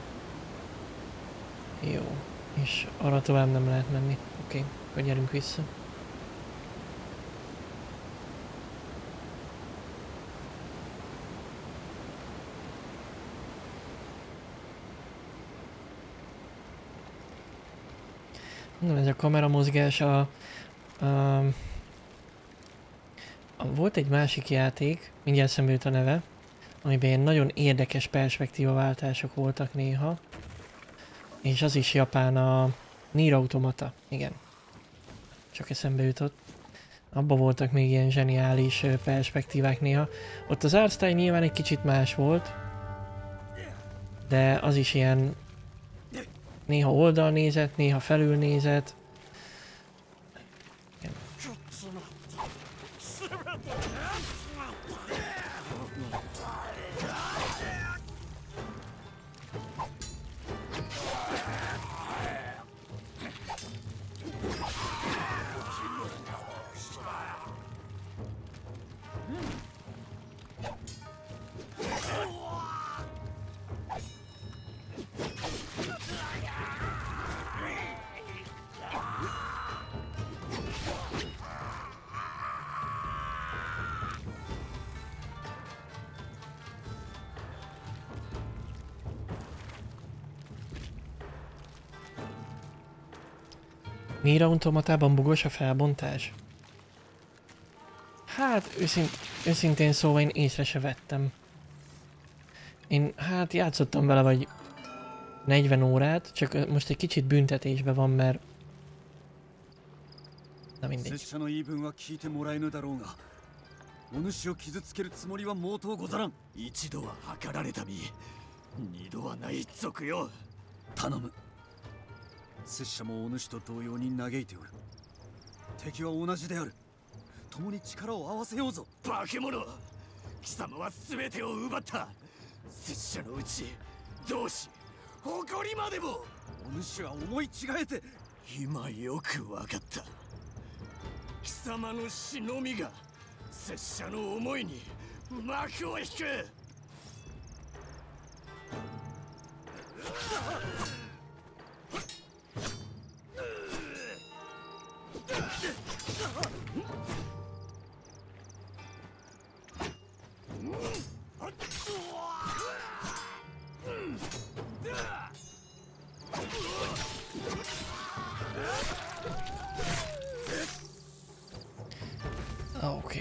A: Jó, és arra tovább nem lehet menni. Oké, okay. Akkor gyerünk vissza. Na, ez a kamera mozgás a, a, a... Volt egy másik játék, mindjárt eszembe jut a neve, amiben ilyen nagyon érdekes perspektívaváltások voltak néha. És az is japán, a Nier Automata, igen. Csak eszembe jutott. Abban voltak még ilyen zseniális perspektívák néha. Ott az artstyle nyilván egy kicsit más volt, de az is ilyen néha oldalnézet, néha felülnézet. Igen. Nier Automatában bugos a felbontás? Hát őszint, őszintén szóval én észre se vettem. Én hát játszottam vele vagy negyven órát, csak most egy kicsit büntetésben van, mert... Na mindegy.
I: お主を傷つけるつもりは毛頭ござらん。一度は計られた身、二度はない賊よ。頼む。拙者もお主と同様に嘆いておる。敵は同じである。共に力を合わせようぞ。化け物！貴様は全てを奪った。拙者のうち、同志、誇りまでも。お主は思い違えて。今よくわかった。貴様の忍びが。 拙者の思いに幕を引く。
A: Oké.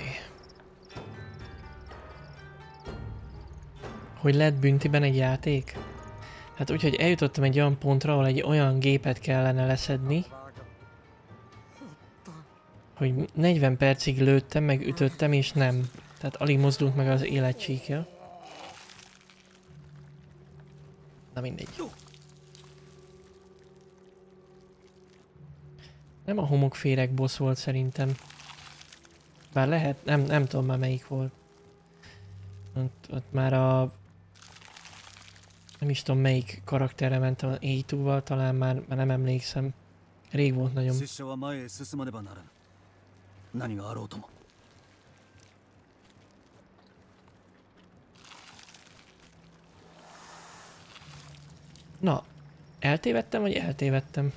A: Hogy lett büntiben egy játék? Hát úgyhogy eljutottam egy olyan pontra, ahol egy olyan gépet kellene leszedni, hogy negyven percig lőttem, meg ütöttem, és nem. Tehát alig mozdult meg az életcsíkja. Na mindegy. Nem a homokféreg boss volt szerintem. Bár lehet, nem, nem tudom már melyik volt. Ott, ott már a... Nem is tudom melyik karakterre mentem, á kettővel talán már, már nem emlékszem. Rég volt nagyon. Na, eltévedtem, vagy eltévedtem?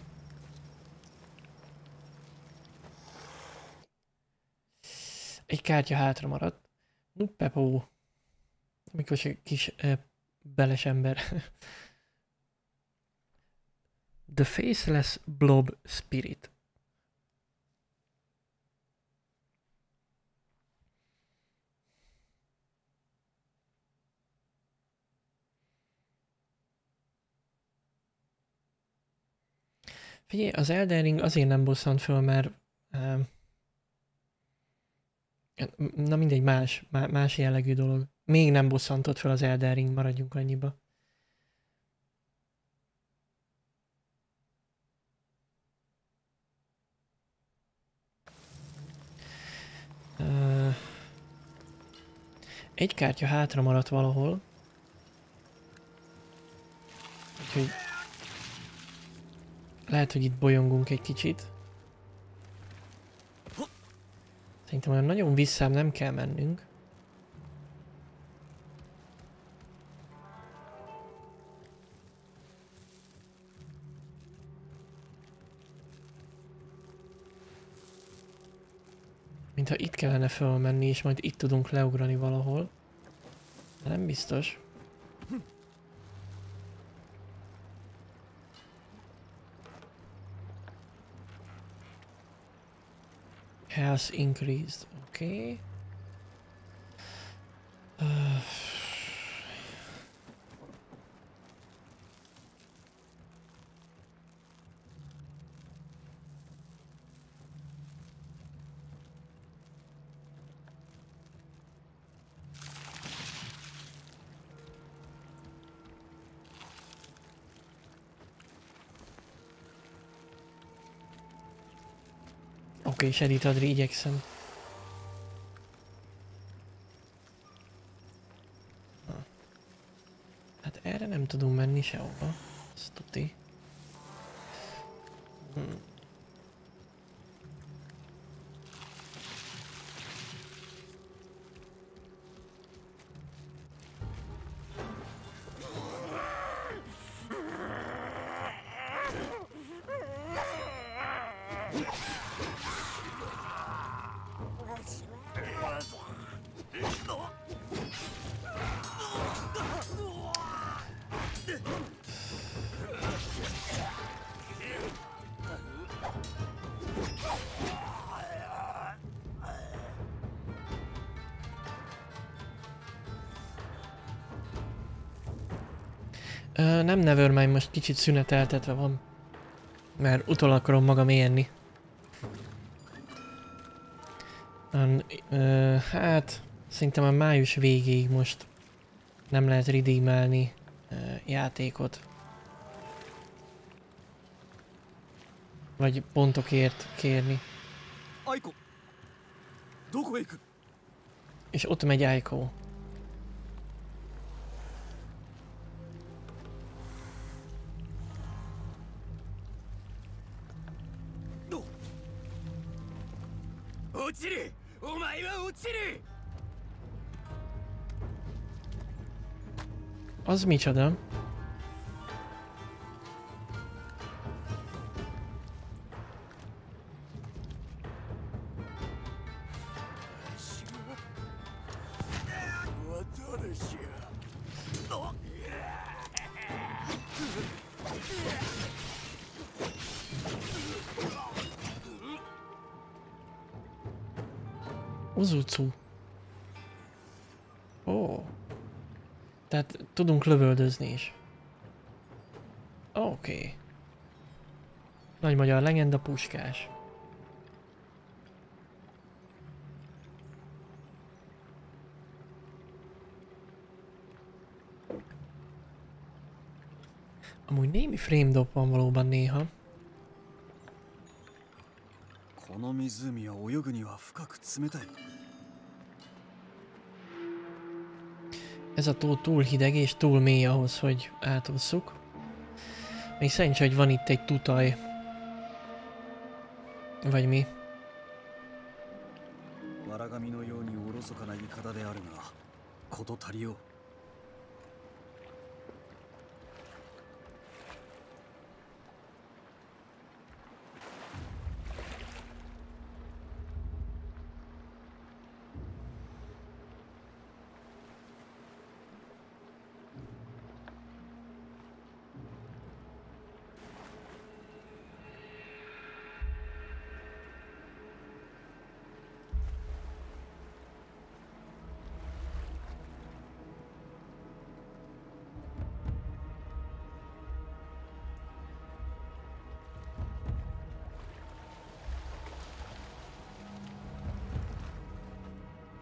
A: Egy kártya hátra maradt. Nuppepó. Mikor se kis uh, beles ember. The Faceless Blob Spirit. Figyelj, az Elden Ring azért nem bosszant föl, mert uh, na mindegy, más, más jellegű dolog. Még nem bosszantott fel az Elden Ring, maradjunk annyiba. Uh, egy kártya hátra maradt valahol. Úgyhogy lehet, hogy itt bolyongunk egy kicsit. Szerintem olyan nagyon visszább nem kell mennünk. Mintha itt kellene fölmenni, és majd itt tudunk leugrani valahol. De nem biztos. Health increased. Okay. Uh. Oké, okay, segít adni, igyekszem. Ha. Hát erre nem tudunk menni sehova. Ezt tuti. Hm. Uh, nem Nevermind, most kicsit szüneteltetve van. Mert utol akarom magam élni. Um, uh, hát, szerintem a május végéig most nem lehet redeemelni uh, játékot. Vagy pontokért kérni.
I: Aiko. Doko iku?
A: És ott megy Aiko. Az micsoda? Uzutsu. Ó. Tehát tudunk lövöldözni is. Oké. Okay. Nagy magyar legenda puskás. Amúgy némi frame drop van valóban néha. Ez a tó túl hideg és túl mély ahhoz, hogy átosszuk. Még szerencsé, hogy van itt egy tutaj. Vagy mi?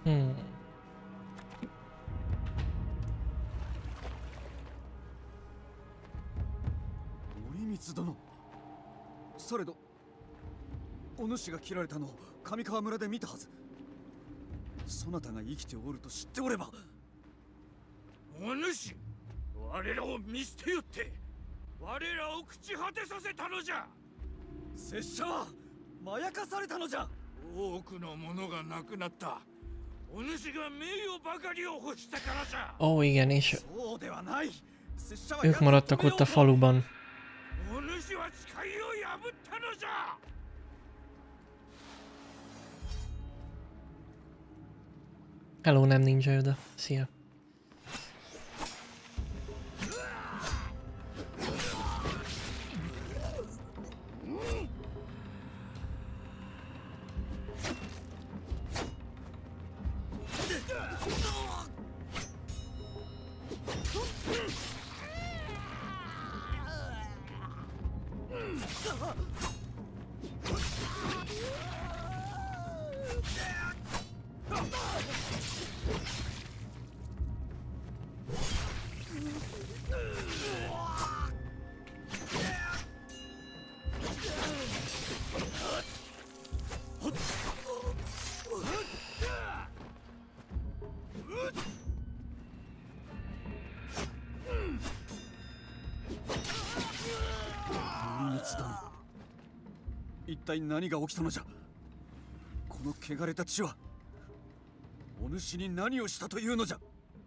A: Hmm.
I: 森光殿。されどお主が切られたのを上川村で見たはず。そなたが生きておると知っておれば。
F: お主、我らを見捨てよって我らを朽ち果てさせたのじゃ。
I: 拙者はまやかされたのじゃ。
F: 多くのものがなくなった。お主が名誉ばかりを欲したからじゃ。
A: Ó, igen, és
I: そうではない。拙者は
A: ők maradtak ott a faluban.
F: お主は誓いを破ったのじゃ。
A: Hello, nem ninja oda. Szia.
I: 森光殿。一体何が起きたのじゃ。この汚れた血はお主に何をしたというのじゃ。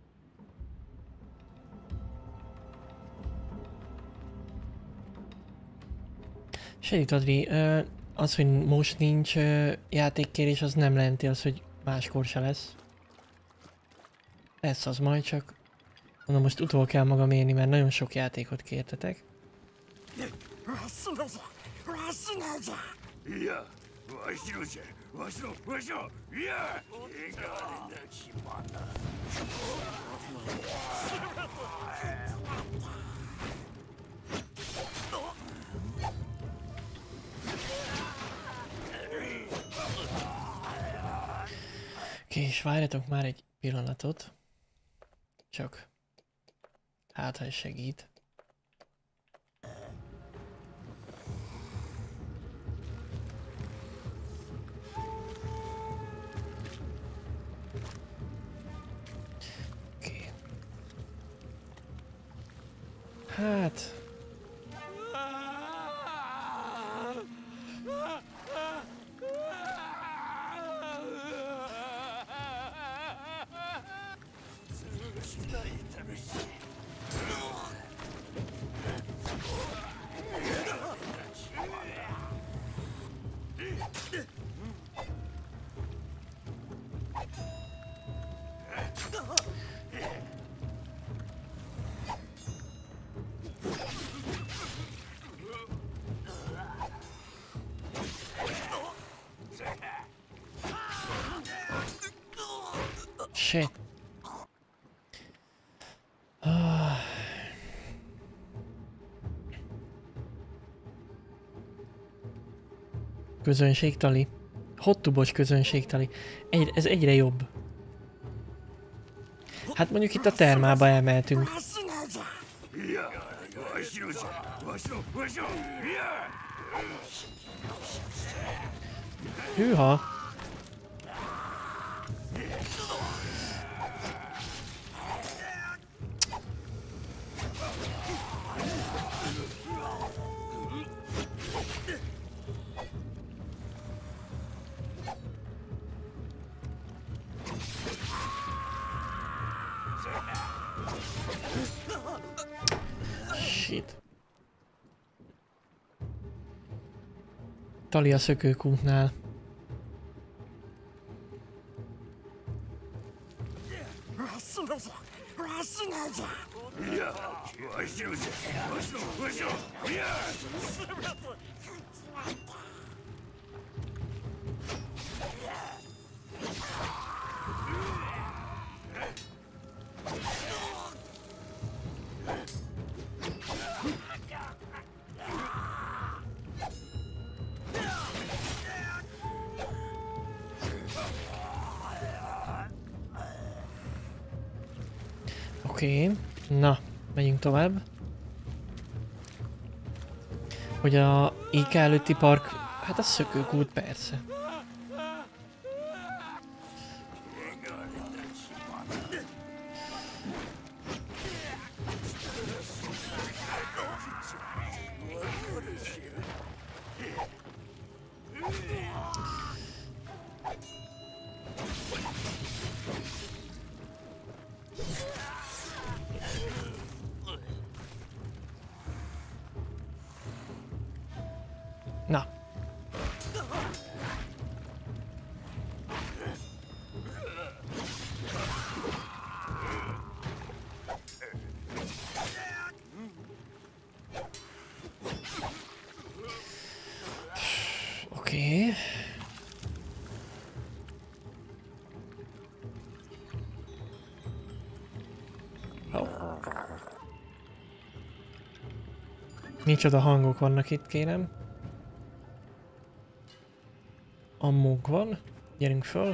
A: Segít, Adri, az, hogy most nincs játékkérés, az nem jelenti azt, hogy máskor se lesz. Lesz az majd, csak mondom, most utol kell magam érni, mert nagyon sok játékot kértetek.
M: いや、わしのじゃ、わしの、わしの、いや、いかれなきまな。
A: Oké, és várjatok már egy pillanatot. Csak hát, ha ez segít. Oké. Hát... Shit. Ah. Közönségtali. Hottubos közönségtali. Egy, ez egyre jobb. Hát mondjuk itt a termába emeltünk. Hűha! Shit. Tali a szökőkútnál. Oké, okay. Na, megyünk tovább. Hogy a i ká előtti park, hát a szökőkút persze. Na. Oké. Okay. Oh. Micsoda hangok vannak itt, kérem. Ammónk van. Gyerünk föl.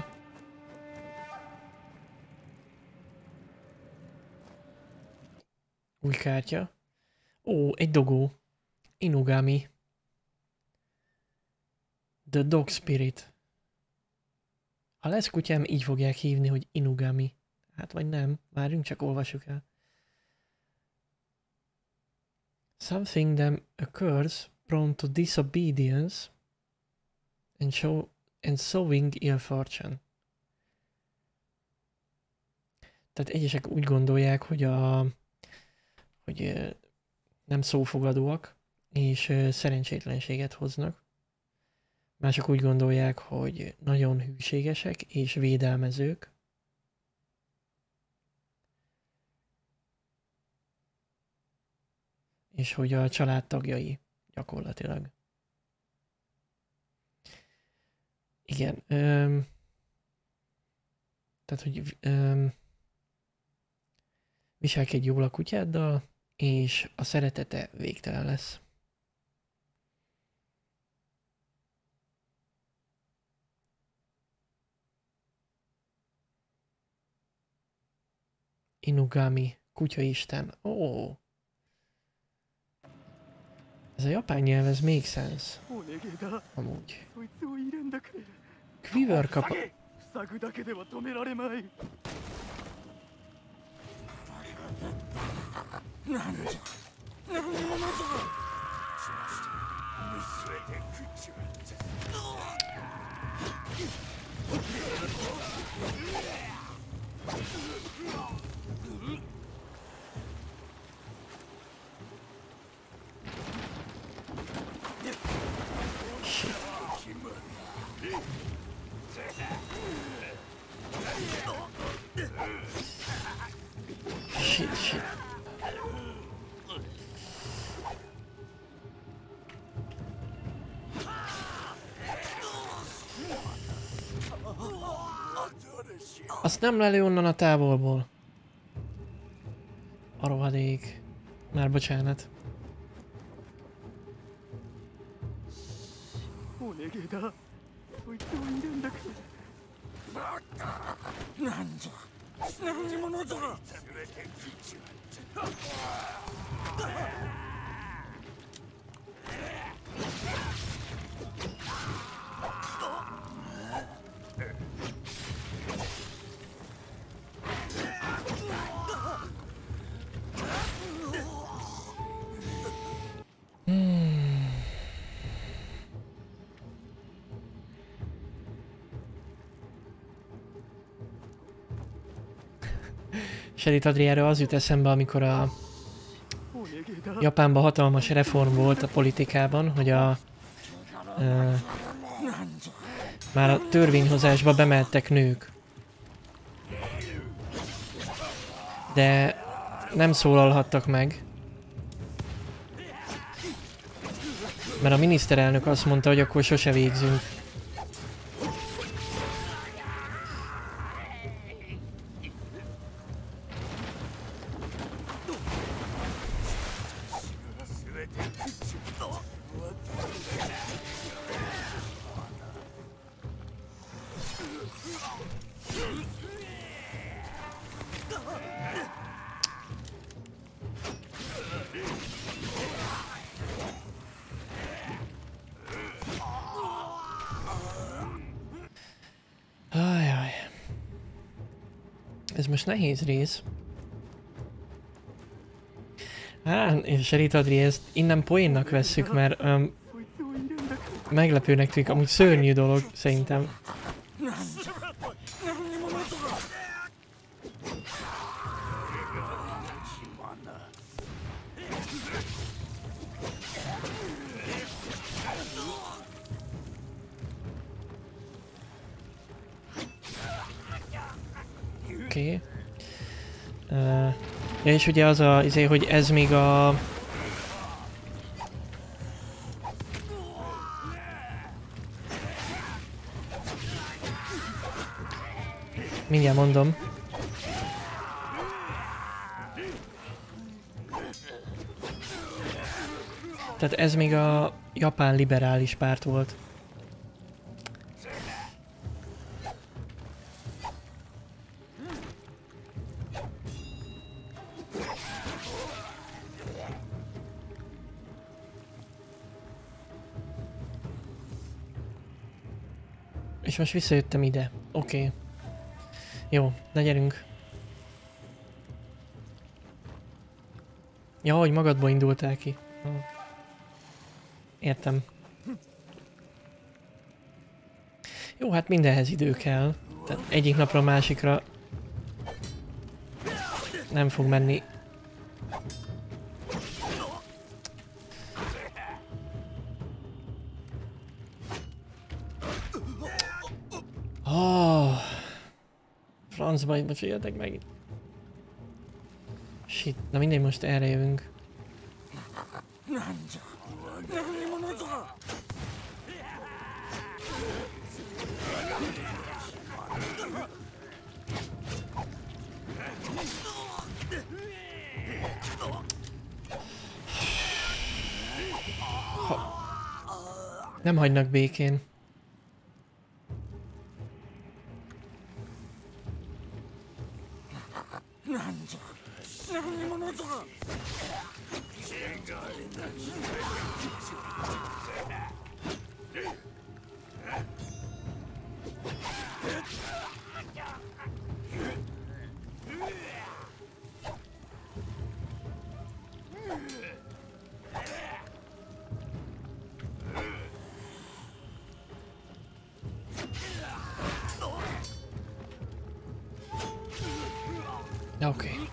A: Új kártya. Ó, egy dogó. Inugami. The Dog Spirit. Ha lesz kutyám, így fogják hívni, hogy Inugami. Hát vagy nem. Várjunk, csak olvassuk el. Something that occurs prone to disobedience and show and sowing ill fortune. Tehát egyesek úgy gondolják, hogy a hogy nem szófogadóak, és szerencsétlenséget hoznak. Mások úgy gondolják, hogy nagyon hűségesek és védelmezők. És hogy a család tagjai gyakorlatilag. Igen. Öm, tehát, hogy öm, viselkedj jól a kutyáddal, és a szeretete végtelen lesz. Inugami, kutyaisten. Ó! Ez a japán nyelv, ez make sense. Amúgy. Quiver kapa... Shit, shit. Azt nem lelő onnan a távolból. A rohadék. Már bocsánat. Sedit Adriáról az jut eszembe, amikor a Japánban hatalmas reform volt a politikában, hogy a e, már a törvényhozásba bemeltek nők. De nem szólalhattak meg. Mert a miniszterelnök azt mondta, hogy akkor sose végzünk. Ez most nehéz rész. Á, és Serit Adri, ezt innen poénnak vesszük, mert um, meglepőnek tűnik, amúgy szörnyű dolog, szerintem. Oké. Okay. Uh, ja, és ugye az a, izé, hogy ez még a... Mindjárt mondom. Tehát ez még a japán liberális párt volt. És most visszajöttem ide. Oké. Okay. Jó, na gyerünk. Ja, hogy magadból indultál ki. Értem. Jó, hát mindenhez idő kell. Tehát egyik napra a másikra nem fog menni. Oh, francba, most jöttek megint. Shit, na mindegy, most erre jövünk. Ha. Nem hagynak békén. Oké. Okay.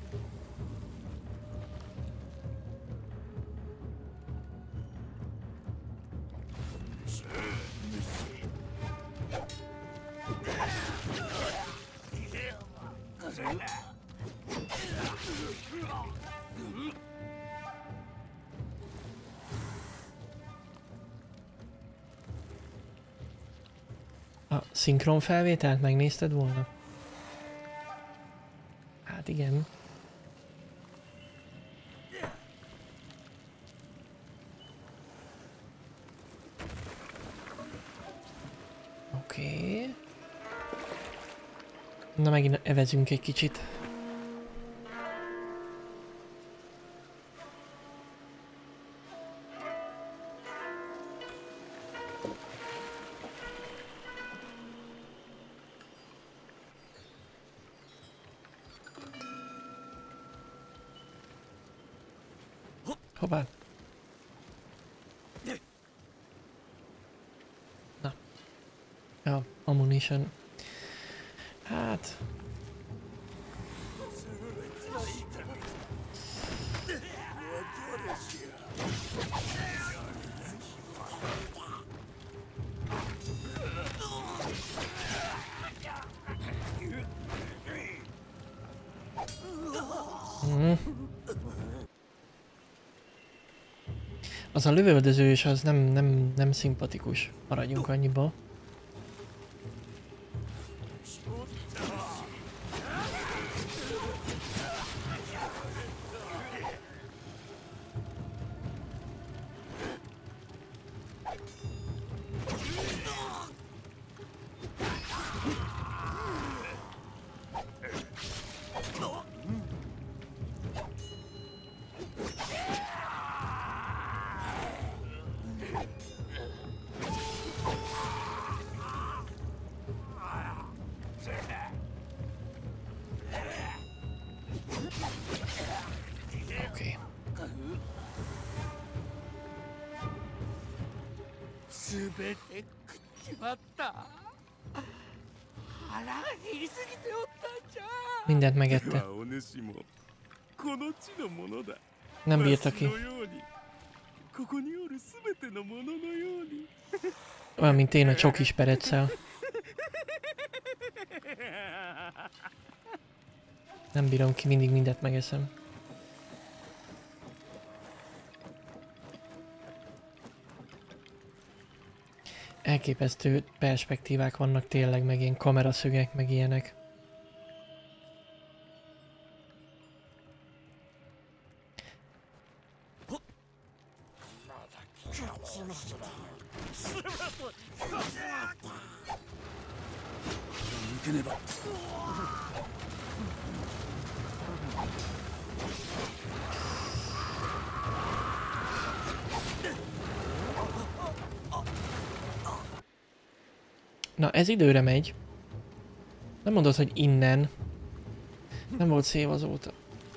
A: A szinkron felvételt megnézted volna? Hát igen. Oké. Okay. Na megint evezünk egy kicsit. Hoppá. Na. Ja, ammunition. Hát. Mm. Az a lövöldözős, az nem, nem, nem szimpatikus. Maradjunk annyiba.
F: すべて食っちまった。腹が減りすぎておったんじゃ。
A: Mindent megette. Nem bírta ki. Olyan, mint én a csokis pereccel. Nem bírom ki, mindig mindent megeszem. Elképesztő perspektívák vannak tényleg, meg ilyen kameraszögek, meg ilyenek. Na, ez időre megy. Nem mondod, hogy innen. Nem volt szév azóta.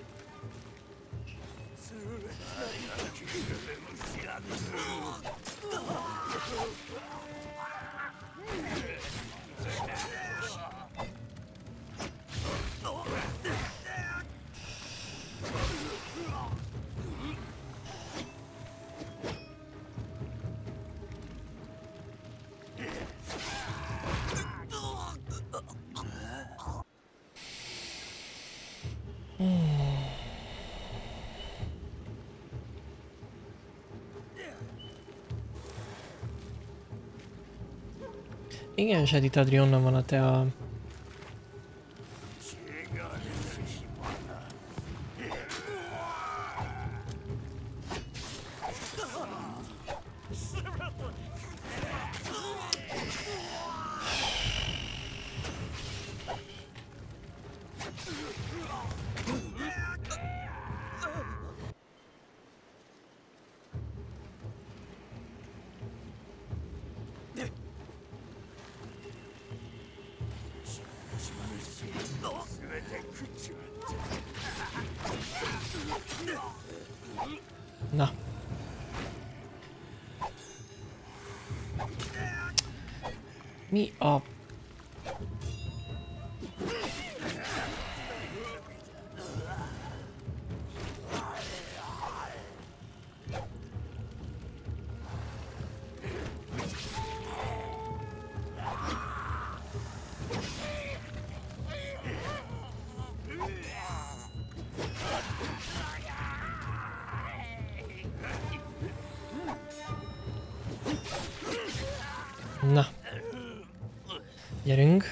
A: Igen, Sedit Adri, onnan van a te a... Na. Mi a... Na. Gyerünk.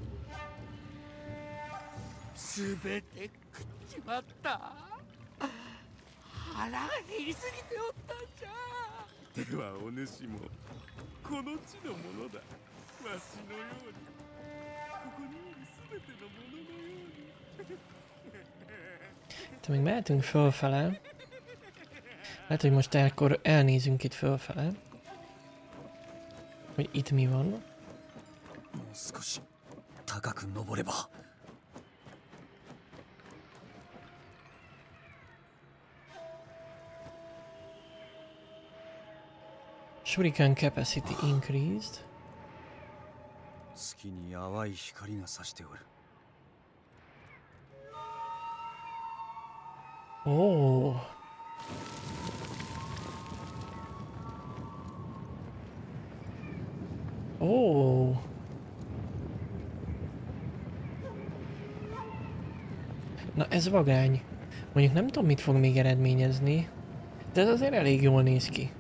F: すべて食っちまった。腹が減りすぎておったんじゃ。ではお主もこの地のものだ。わしのようにここにいるすべてのもののように。
A: Te még mehetünk fölfele. Lehet, hogy most akkor elnézünk itt fölfele. Hogy itt mi van. Shuriken capacity increased. Oh. Ó. Na ez vagány. Mondjuk nem tudom, mit fog még eredményezni, de ez azért elég jól néz ki.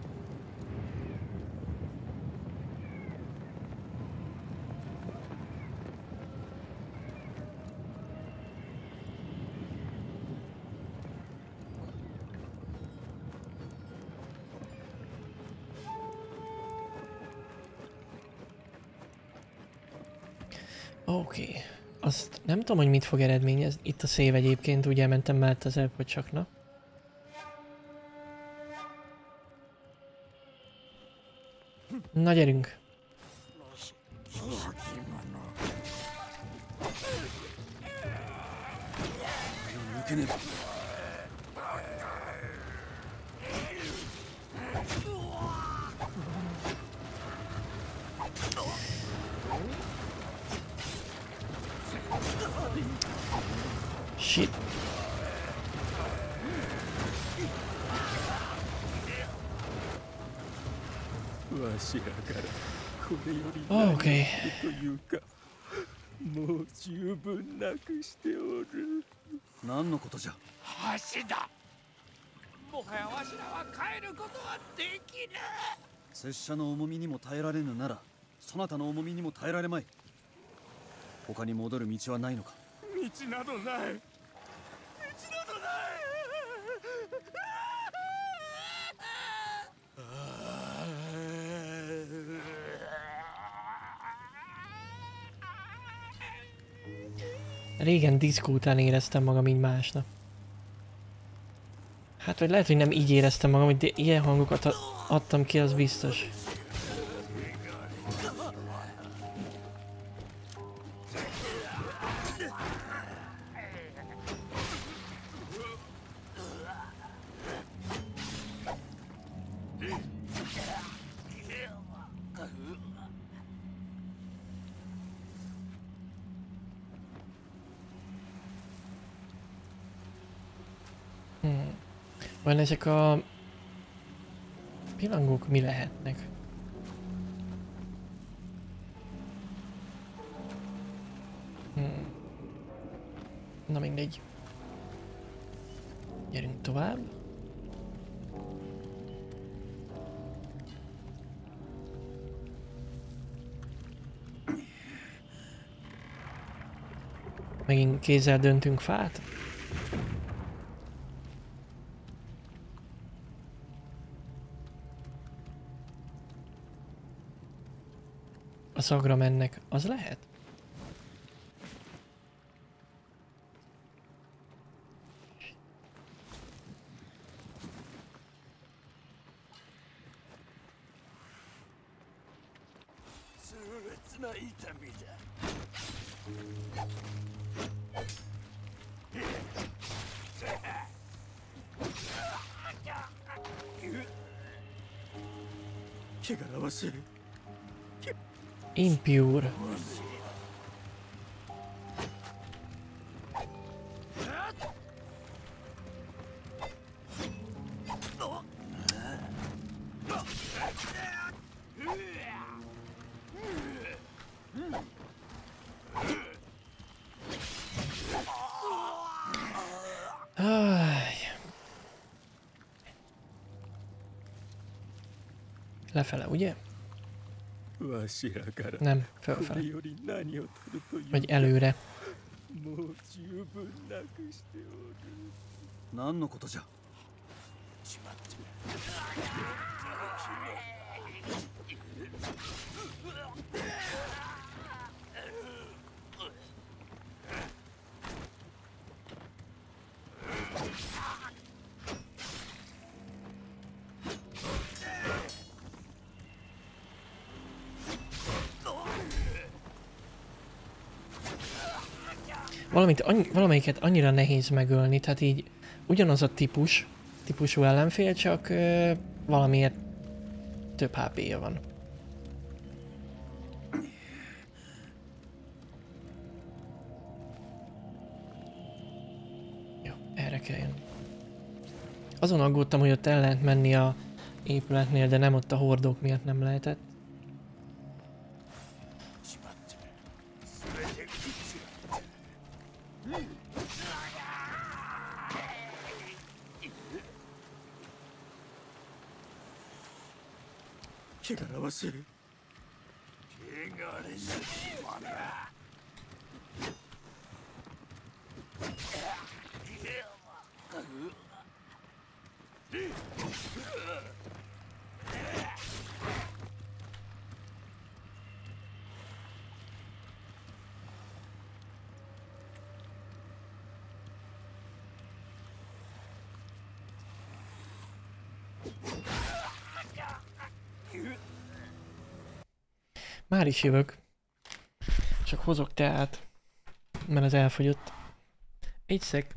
A: Oké. Okay. Azt nem tudom, hogy mit fog eredményezni. Itt a szév egyébként, ugye mentem mellett az előbb, hogy csak na. Na gyerünk. Shit. Oh, okay.
I: もう十分なくしておる。何のことじゃ。
F: 橋だ。もはやわしらは帰ることはできぬ。
I: 拙者の重みにも耐えられぬなら、そなたの重みにも耐えられまい。他に戻る道はないのか。
J: 道などない。道などない。
A: Régen diszkó után éreztem magam így másnak. Hát vagy lehet, hogy nem így éreztem magam, hogy ilyen hangokat adtam ki, az biztos. Hmm. Vajon ezek a pillangók mi lehetnek? Hmm. Na mindegy. Gyerünk tovább. Megint kézzel döntünk fát? A szagra mennek, az lehet? Impure. Lefele, ugye? Nem, fölfele. Vagy előre.
I: 何のことじゃ。
A: Valamit, annyi, valamelyiket annyira nehéz megölni, tehát így ugyanaz a típus, típusú ellenfél, csak ö, valamiért több há pé-je van. Jó, erre kell jönni. Azon aggódtam, hogy ott el lehet menni a épületnél, de nem, ott a hordók miatt nem lehetett. Már is jövök. Csak hozok teát, mert az elfogyott. Egy szek.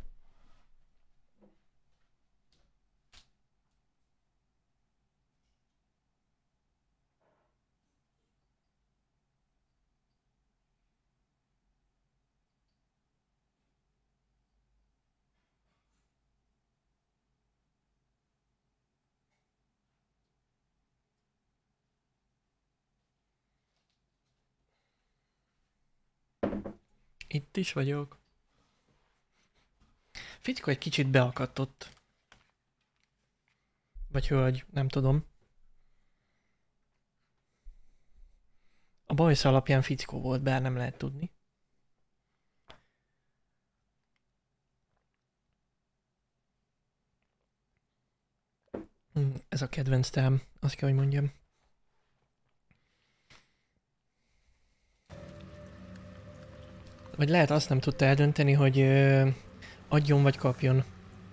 A: Itt is vagyok. Fickó egy kicsit beakadt ott. Vagy hölgy, nem tudom. A bajsz alapján fickó volt, bár nem lehet tudni. Ez a kedvenc tám, azt kell, hogy mondjam. Vagy lehet azt nem tudta eldönteni, hogy ö, adjon vagy kapjon.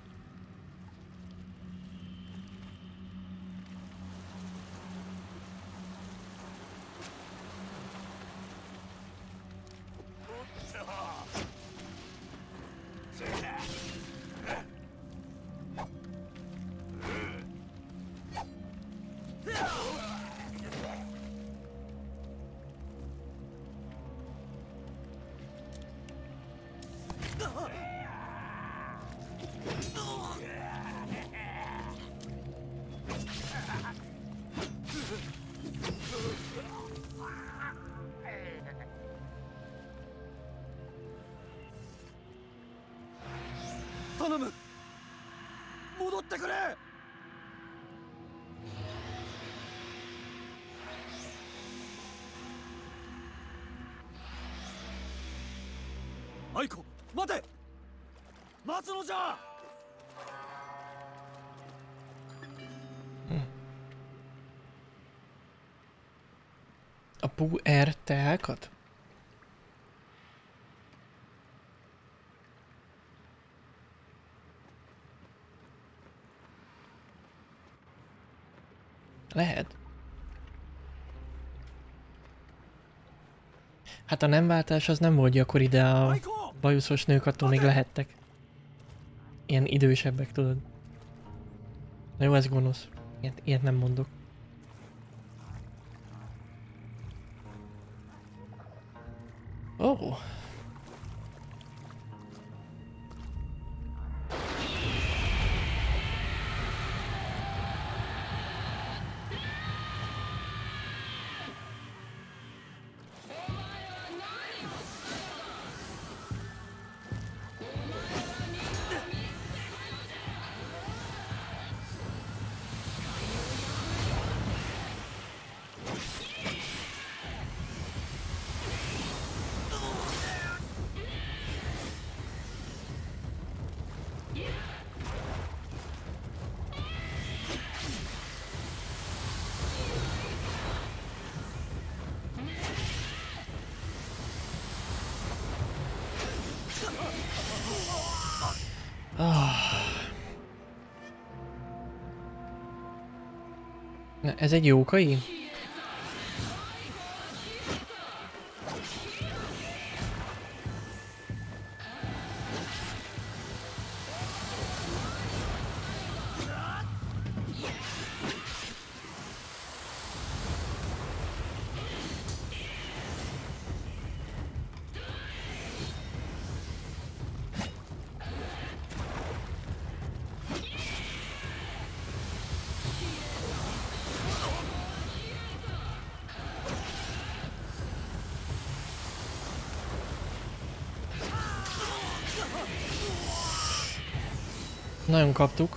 A: A puerteákat? Lehet. Hát a nem váltás az nem volt gyakori, de a bajuszos nők attól még lehettek. Ilyen idősebbek, tudod. Na jó, ez gonosz. Ilyet, ilyet nem mondok. Oh. Na, ez egy jókai? Nagyon kaptuk.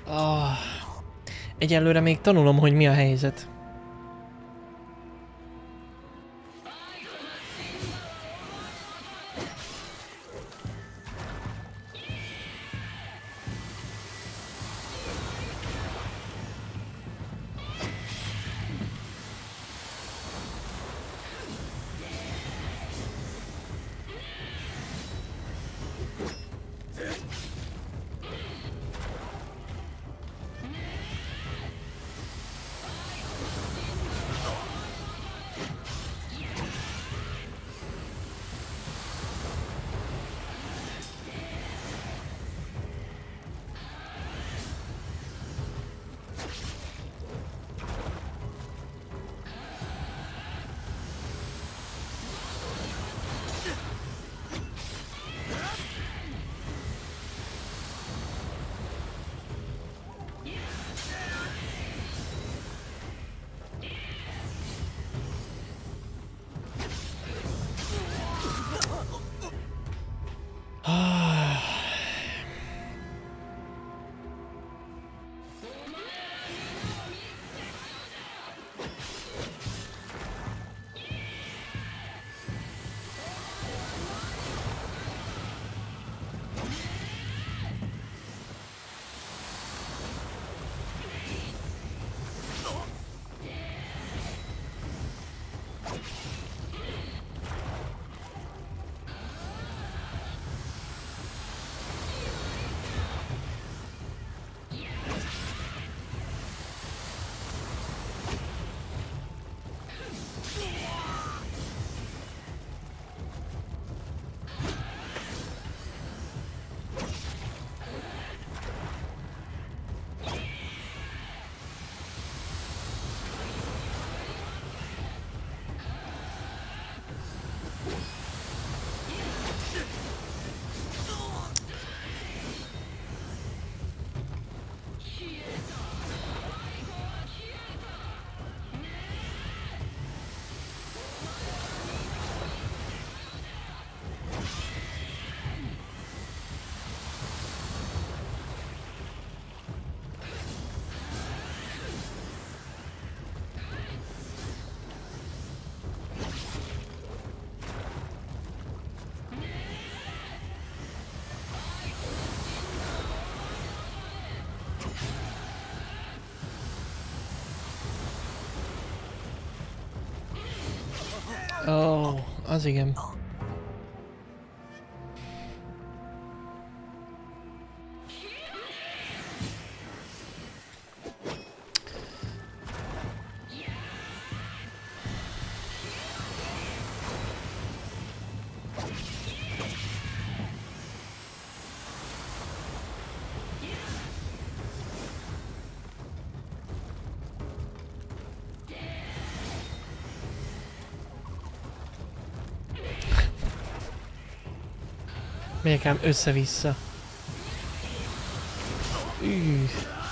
A: Oh. Egyelőre még tanulom, hogy mi a helyzet. Ó, oh, az igen. Megyek ám össze-vissza. Üh.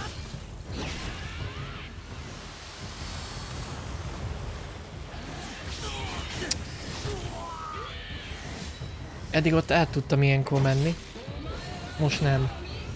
A: Eddig ott át tudtam ilyenkor menni. Most nem.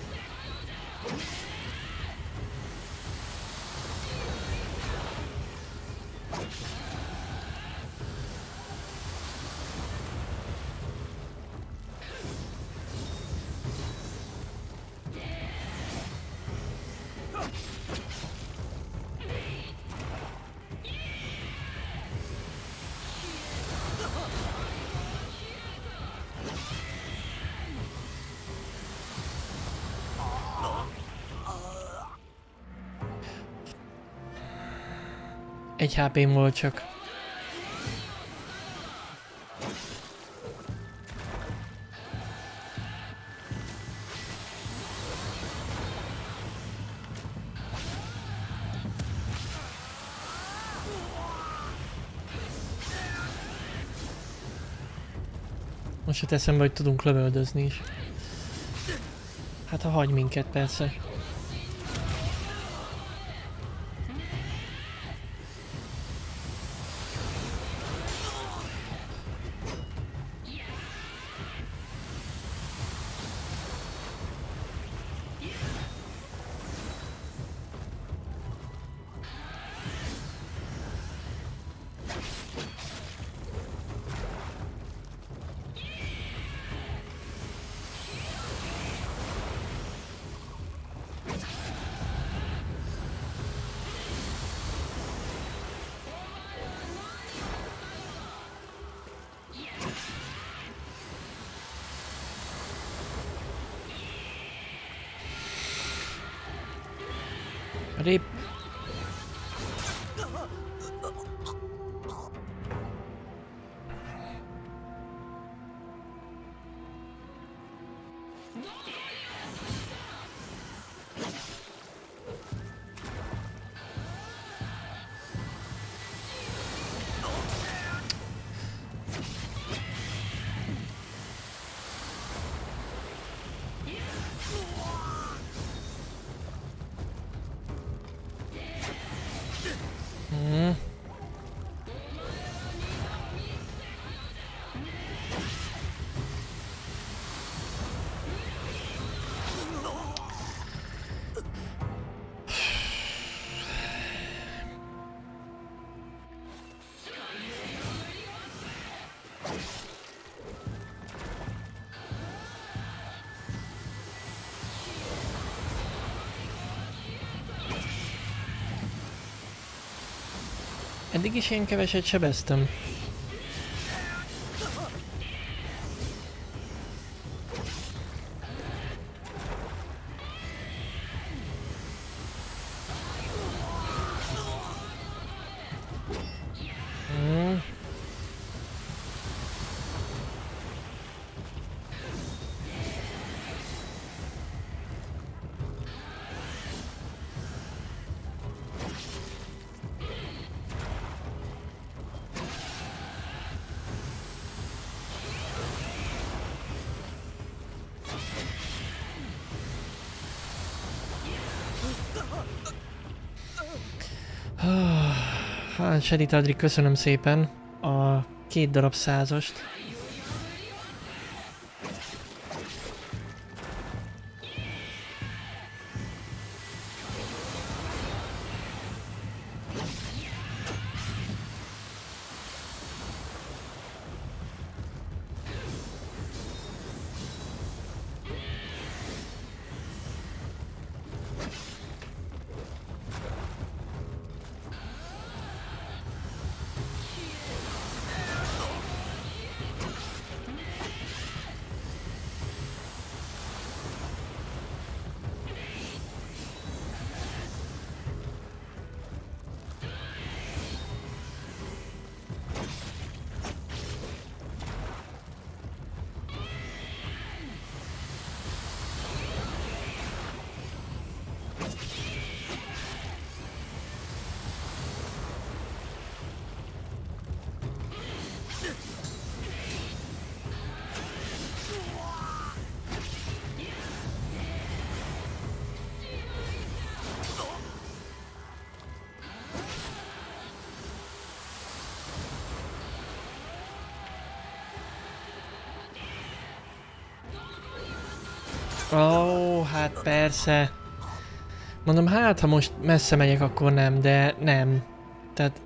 A: Egy há pém volt csak. Most se teszem, hogy tudunk lövöldözni is. Hát ha hagy minket persze. Rép. Eddig is én keveset sebeztem. Hmm. Hát, Sedit Adri, köszönöm szépen a két darab százast. Ó, oh, hát persze. Mondom, hát ha most messze megyek, akkor nem, de nem. Tehát...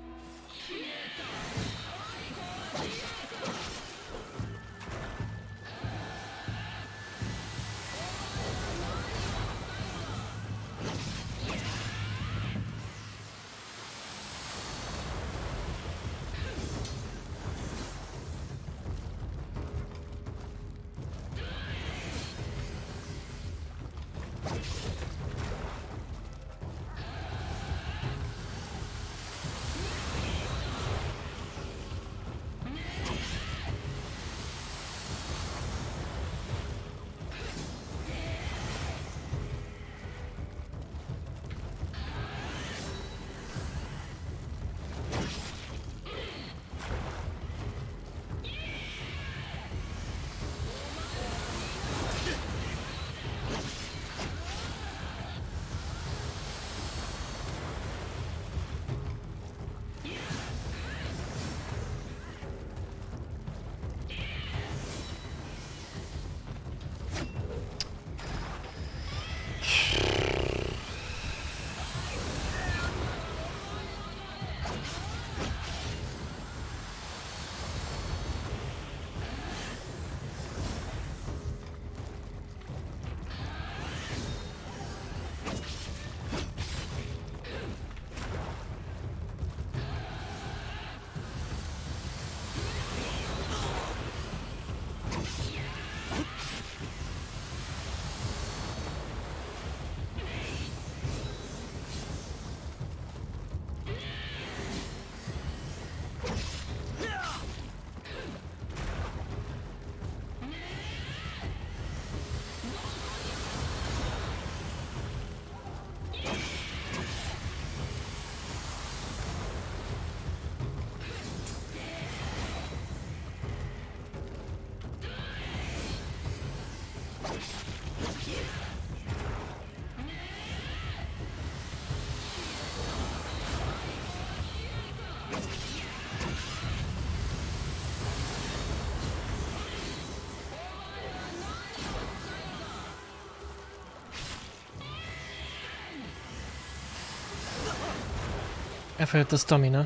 A: Elfelett a stamina.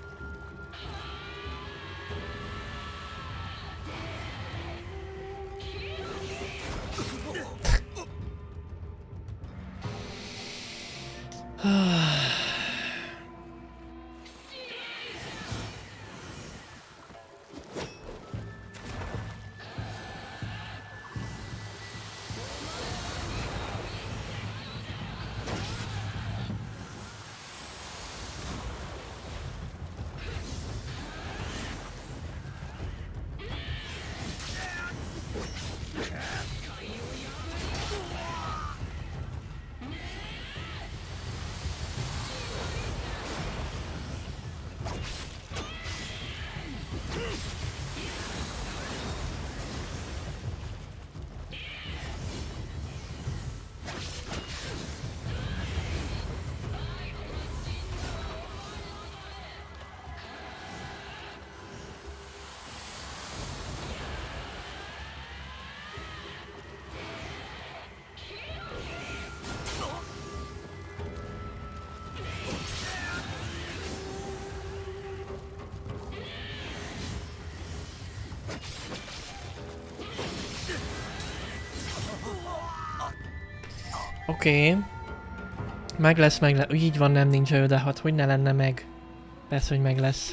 A: Oké. Okay. Meg lesz, meg lesz. Így van, nem nincs ő, de hát hogy ne lenne meg? Persze, hogy meg lesz.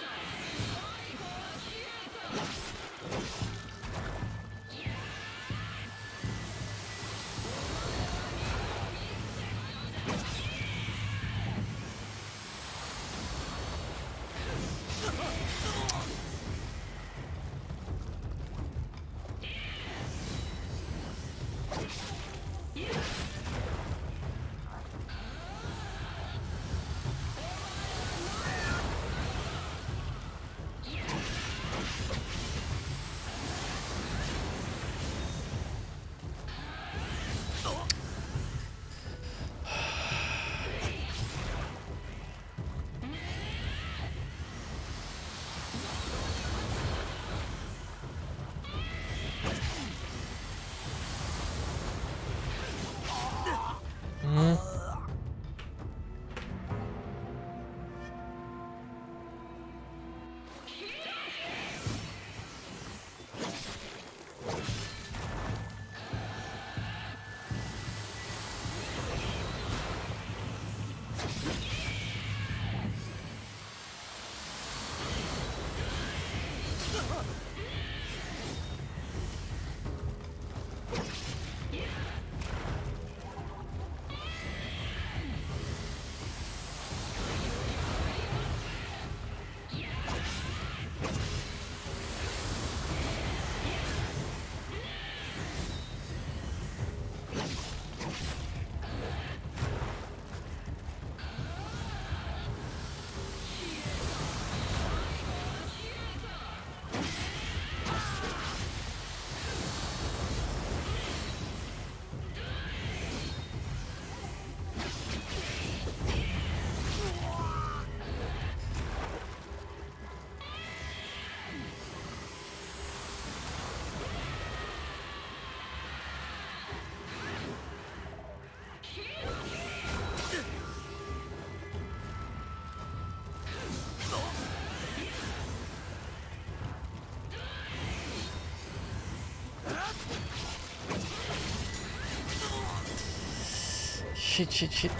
A: Shit, shit, shit.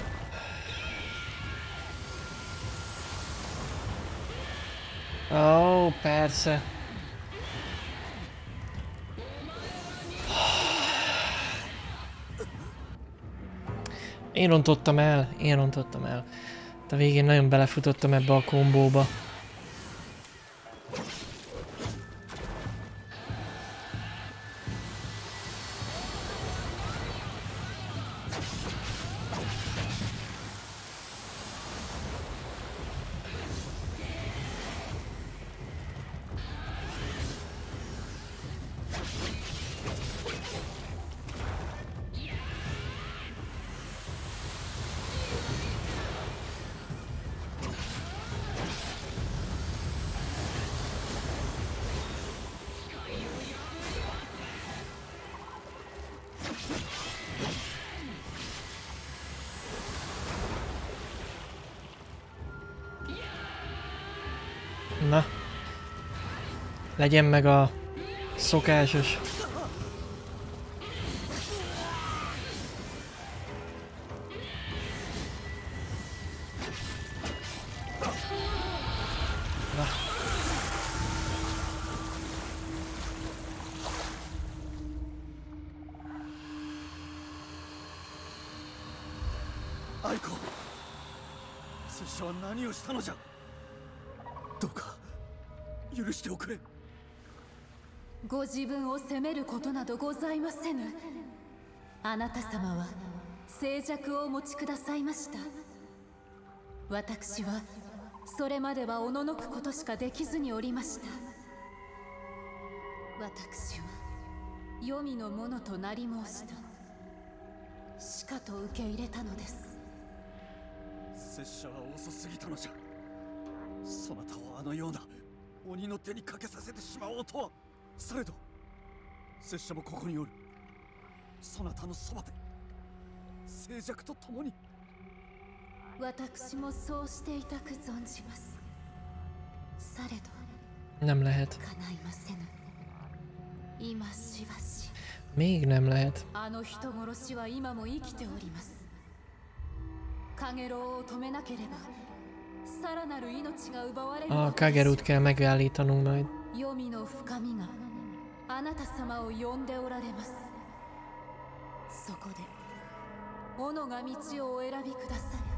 A: Ó, oh, persze. Én rontottam el, én rontottam el. De a végén nagyon belefutottam ebbe a kombóba. Na. Legyen meg a szokásos. Na.
I: アイコ、拙者は何をしたのじゃ。どうか許しておくれ。
N: ご自分を責めることなどございませぬ。あなた様は静寂をお持ちくださいました。私はそれまではおののくことしかできずにおりました。私は黄泉のものとなり申した。しかと受け入れたのです。
I: 拙者は遅すぎたのじゃ。そなたをあのような鬼の手にかけさせてしまおうとは。されど拙者もここにおる。そなたのそばで静寂と共に。
N: 私もそうしていたく存じます。されど
A: Nem lehet.
N: 叶いませぬ。今しばし
A: Még nem lehet.
N: あの人殺しは今も生きております。カゲロウを止めなければさらなる命が奪われる。
A: A Kagerút kell megállítanunk majd.
N: 黄泉の深みがあなた様を呼んでおられます。そこで斧が道をお選びください。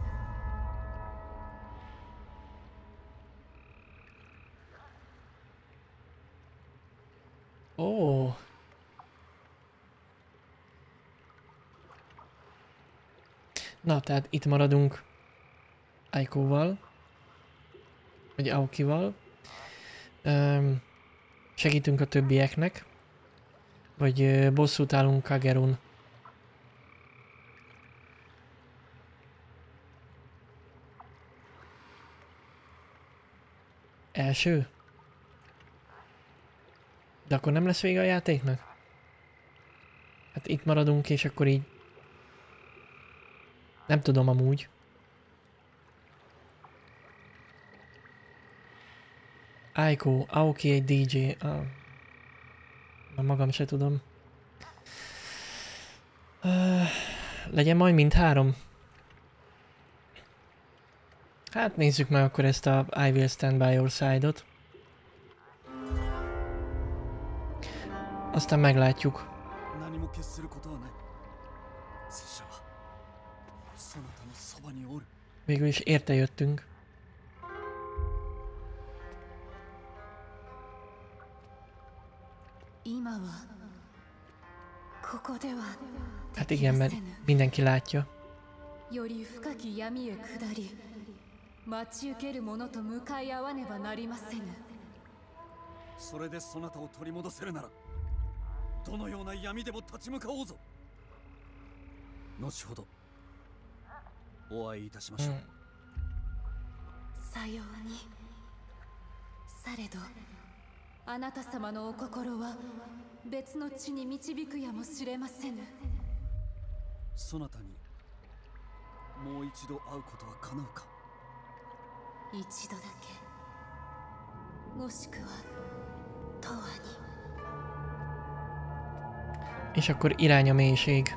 A: Ó. Na, tehát itt maradunk Aikóval, vagy Aokival. Üm, segítünk a többieknek, vagy bosszút állunk Kagerun. Első? De akkor nem lesz vége a játéknak? Hát itt maradunk, és akkor így... Nem tudom amúgy. Aiko, Aoki egy dé dzsé. Ah. Már magam se tudom. Uh, legyen majd mindhárom. Hát nézzük meg akkor ezt a I Will Stand By Your Side-ot. Aztán meglátjuk. Végül is érte jöttünk. Hát igen, mert mindenki látja.
N: より深き闇へ下り、待ち受ける者と向かい合わねばなりませぬ。
I: それでそなたを取り戻せるなら、どのような闇でも立ち向かおうぞ。後ほどお会いいたしましょう。
N: さように。されど、あなた様のお心は別の地に導くやもしれませぬ。
I: そなたにもう一度会うことは叶うか。
N: 一度だけ、もしくは永遠に。
A: És akkor irány a mélység.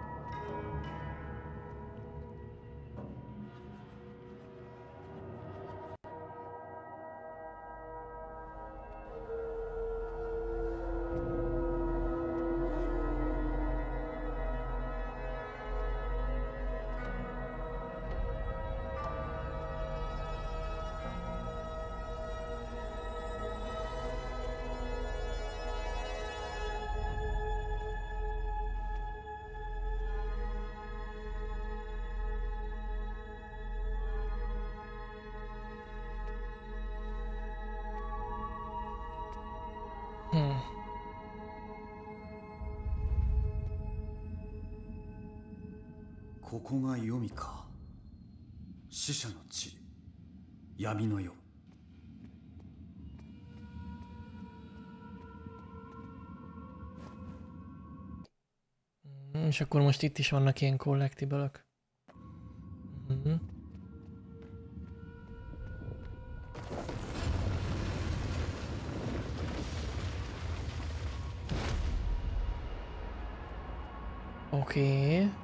A: Hmm.
I: ここが黄泉か。死者の地、闇の世。
A: És akkor most itt is vannak ilyen collectible-ök. Mm-hmm. Oké. Okay.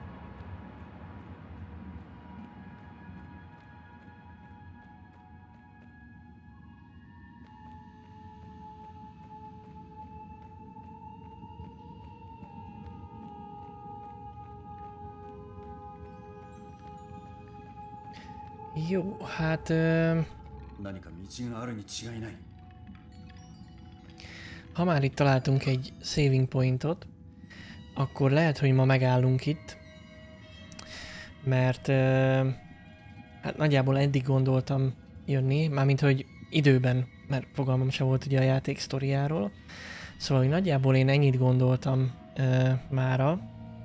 A: Jó, hát... Uh, ha már itt találtunk egy saving pointot, akkor lehet, hogy ma megállunk itt, mert uh, hát nagyjából eddig gondoltam jönni, mármint hogy időben, mert fogalmam sem volt ugye a játék sztoriáról, szóval hogy nagyjából én ennyit gondoltam uh, mára.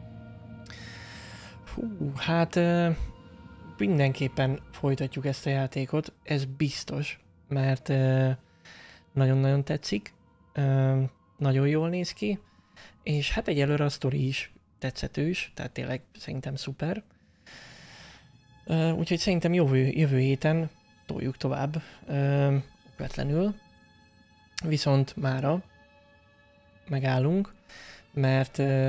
A: Hú, hát... Uh, mindenképpen folytatjuk ezt a játékot, ez biztos, mert nagyon-nagyon uh, tetszik, uh, nagyon jól néz ki, és hát egyelőre a sztori is tetszetős, tehát tényleg szerintem szuper. Uh, úgyhogy szerintem jövő, jövő héten toljuk tovább, uh, okvetlenül, viszont mára megállunk, mert uh,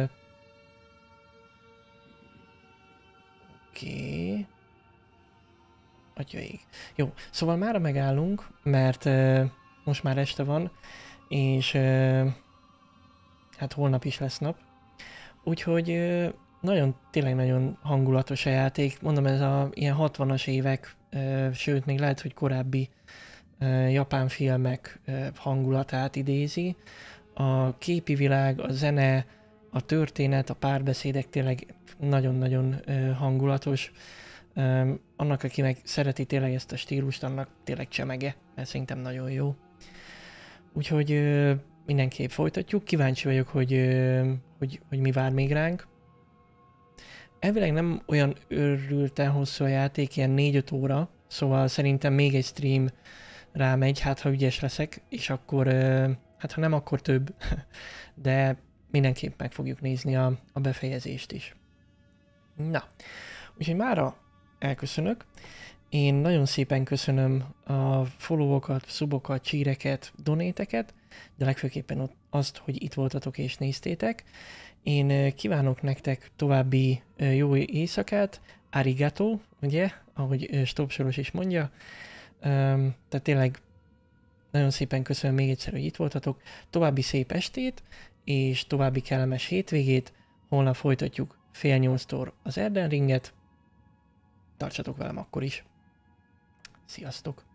A: oké... Okay. Atyaig. Jó, szóval mára megállunk, mert uh, most már este van, és uh, hát holnap is lesz nap. Úgyhogy uh, nagyon, tényleg nagyon hangulatos a játék. Mondom, ez a ilyen hatvanas évek, uh, sőt, még lehet, hogy korábbi uh, japán filmek uh, hangulatát idézi. A képi világ, a zene, a történet, a párbeszédek tényleg nagyon-nagyon uh, hangulatos. Um, annak, aki meg szereti tényleg ezt a stílust, annak tényleg csemege, mert szerintem nagyon jó. Úgyhogy uh, mindenképp folytatjuk. Kíváncsi vagyok, hogy, uh, hogy, hogy mi vár még ránk. Elvileg nem olyan őrülten hosszú a játék, ilyen négy-öt óra, szóval szerintem még egy stream rámegy, hát ha ügyes leszek, és akkor, uh, hát ha nem, akkor több, de mindenképp meg fogjuk nézni a, a befejezést is. Na, úgyhogy mára elköszönök. Én nagyon szépen köszönöm a followokat, subokat, csíreket, donéteket, de legfőképpen azt, hogy itt voltatok és néztétek. Én kívánok nektek további jó éjszakát, arigato, ugye, ahogy Stop Soros is mondja. Tehát tényleg nagyon szépen köszönöm még egyszer, hogy itt voltatok. További szép estét, és további kellemes hétvégét. Holnap folytatjuk fél nyolctól az Elden Ringet. Tartsatok velem akkor is. Sziasztok!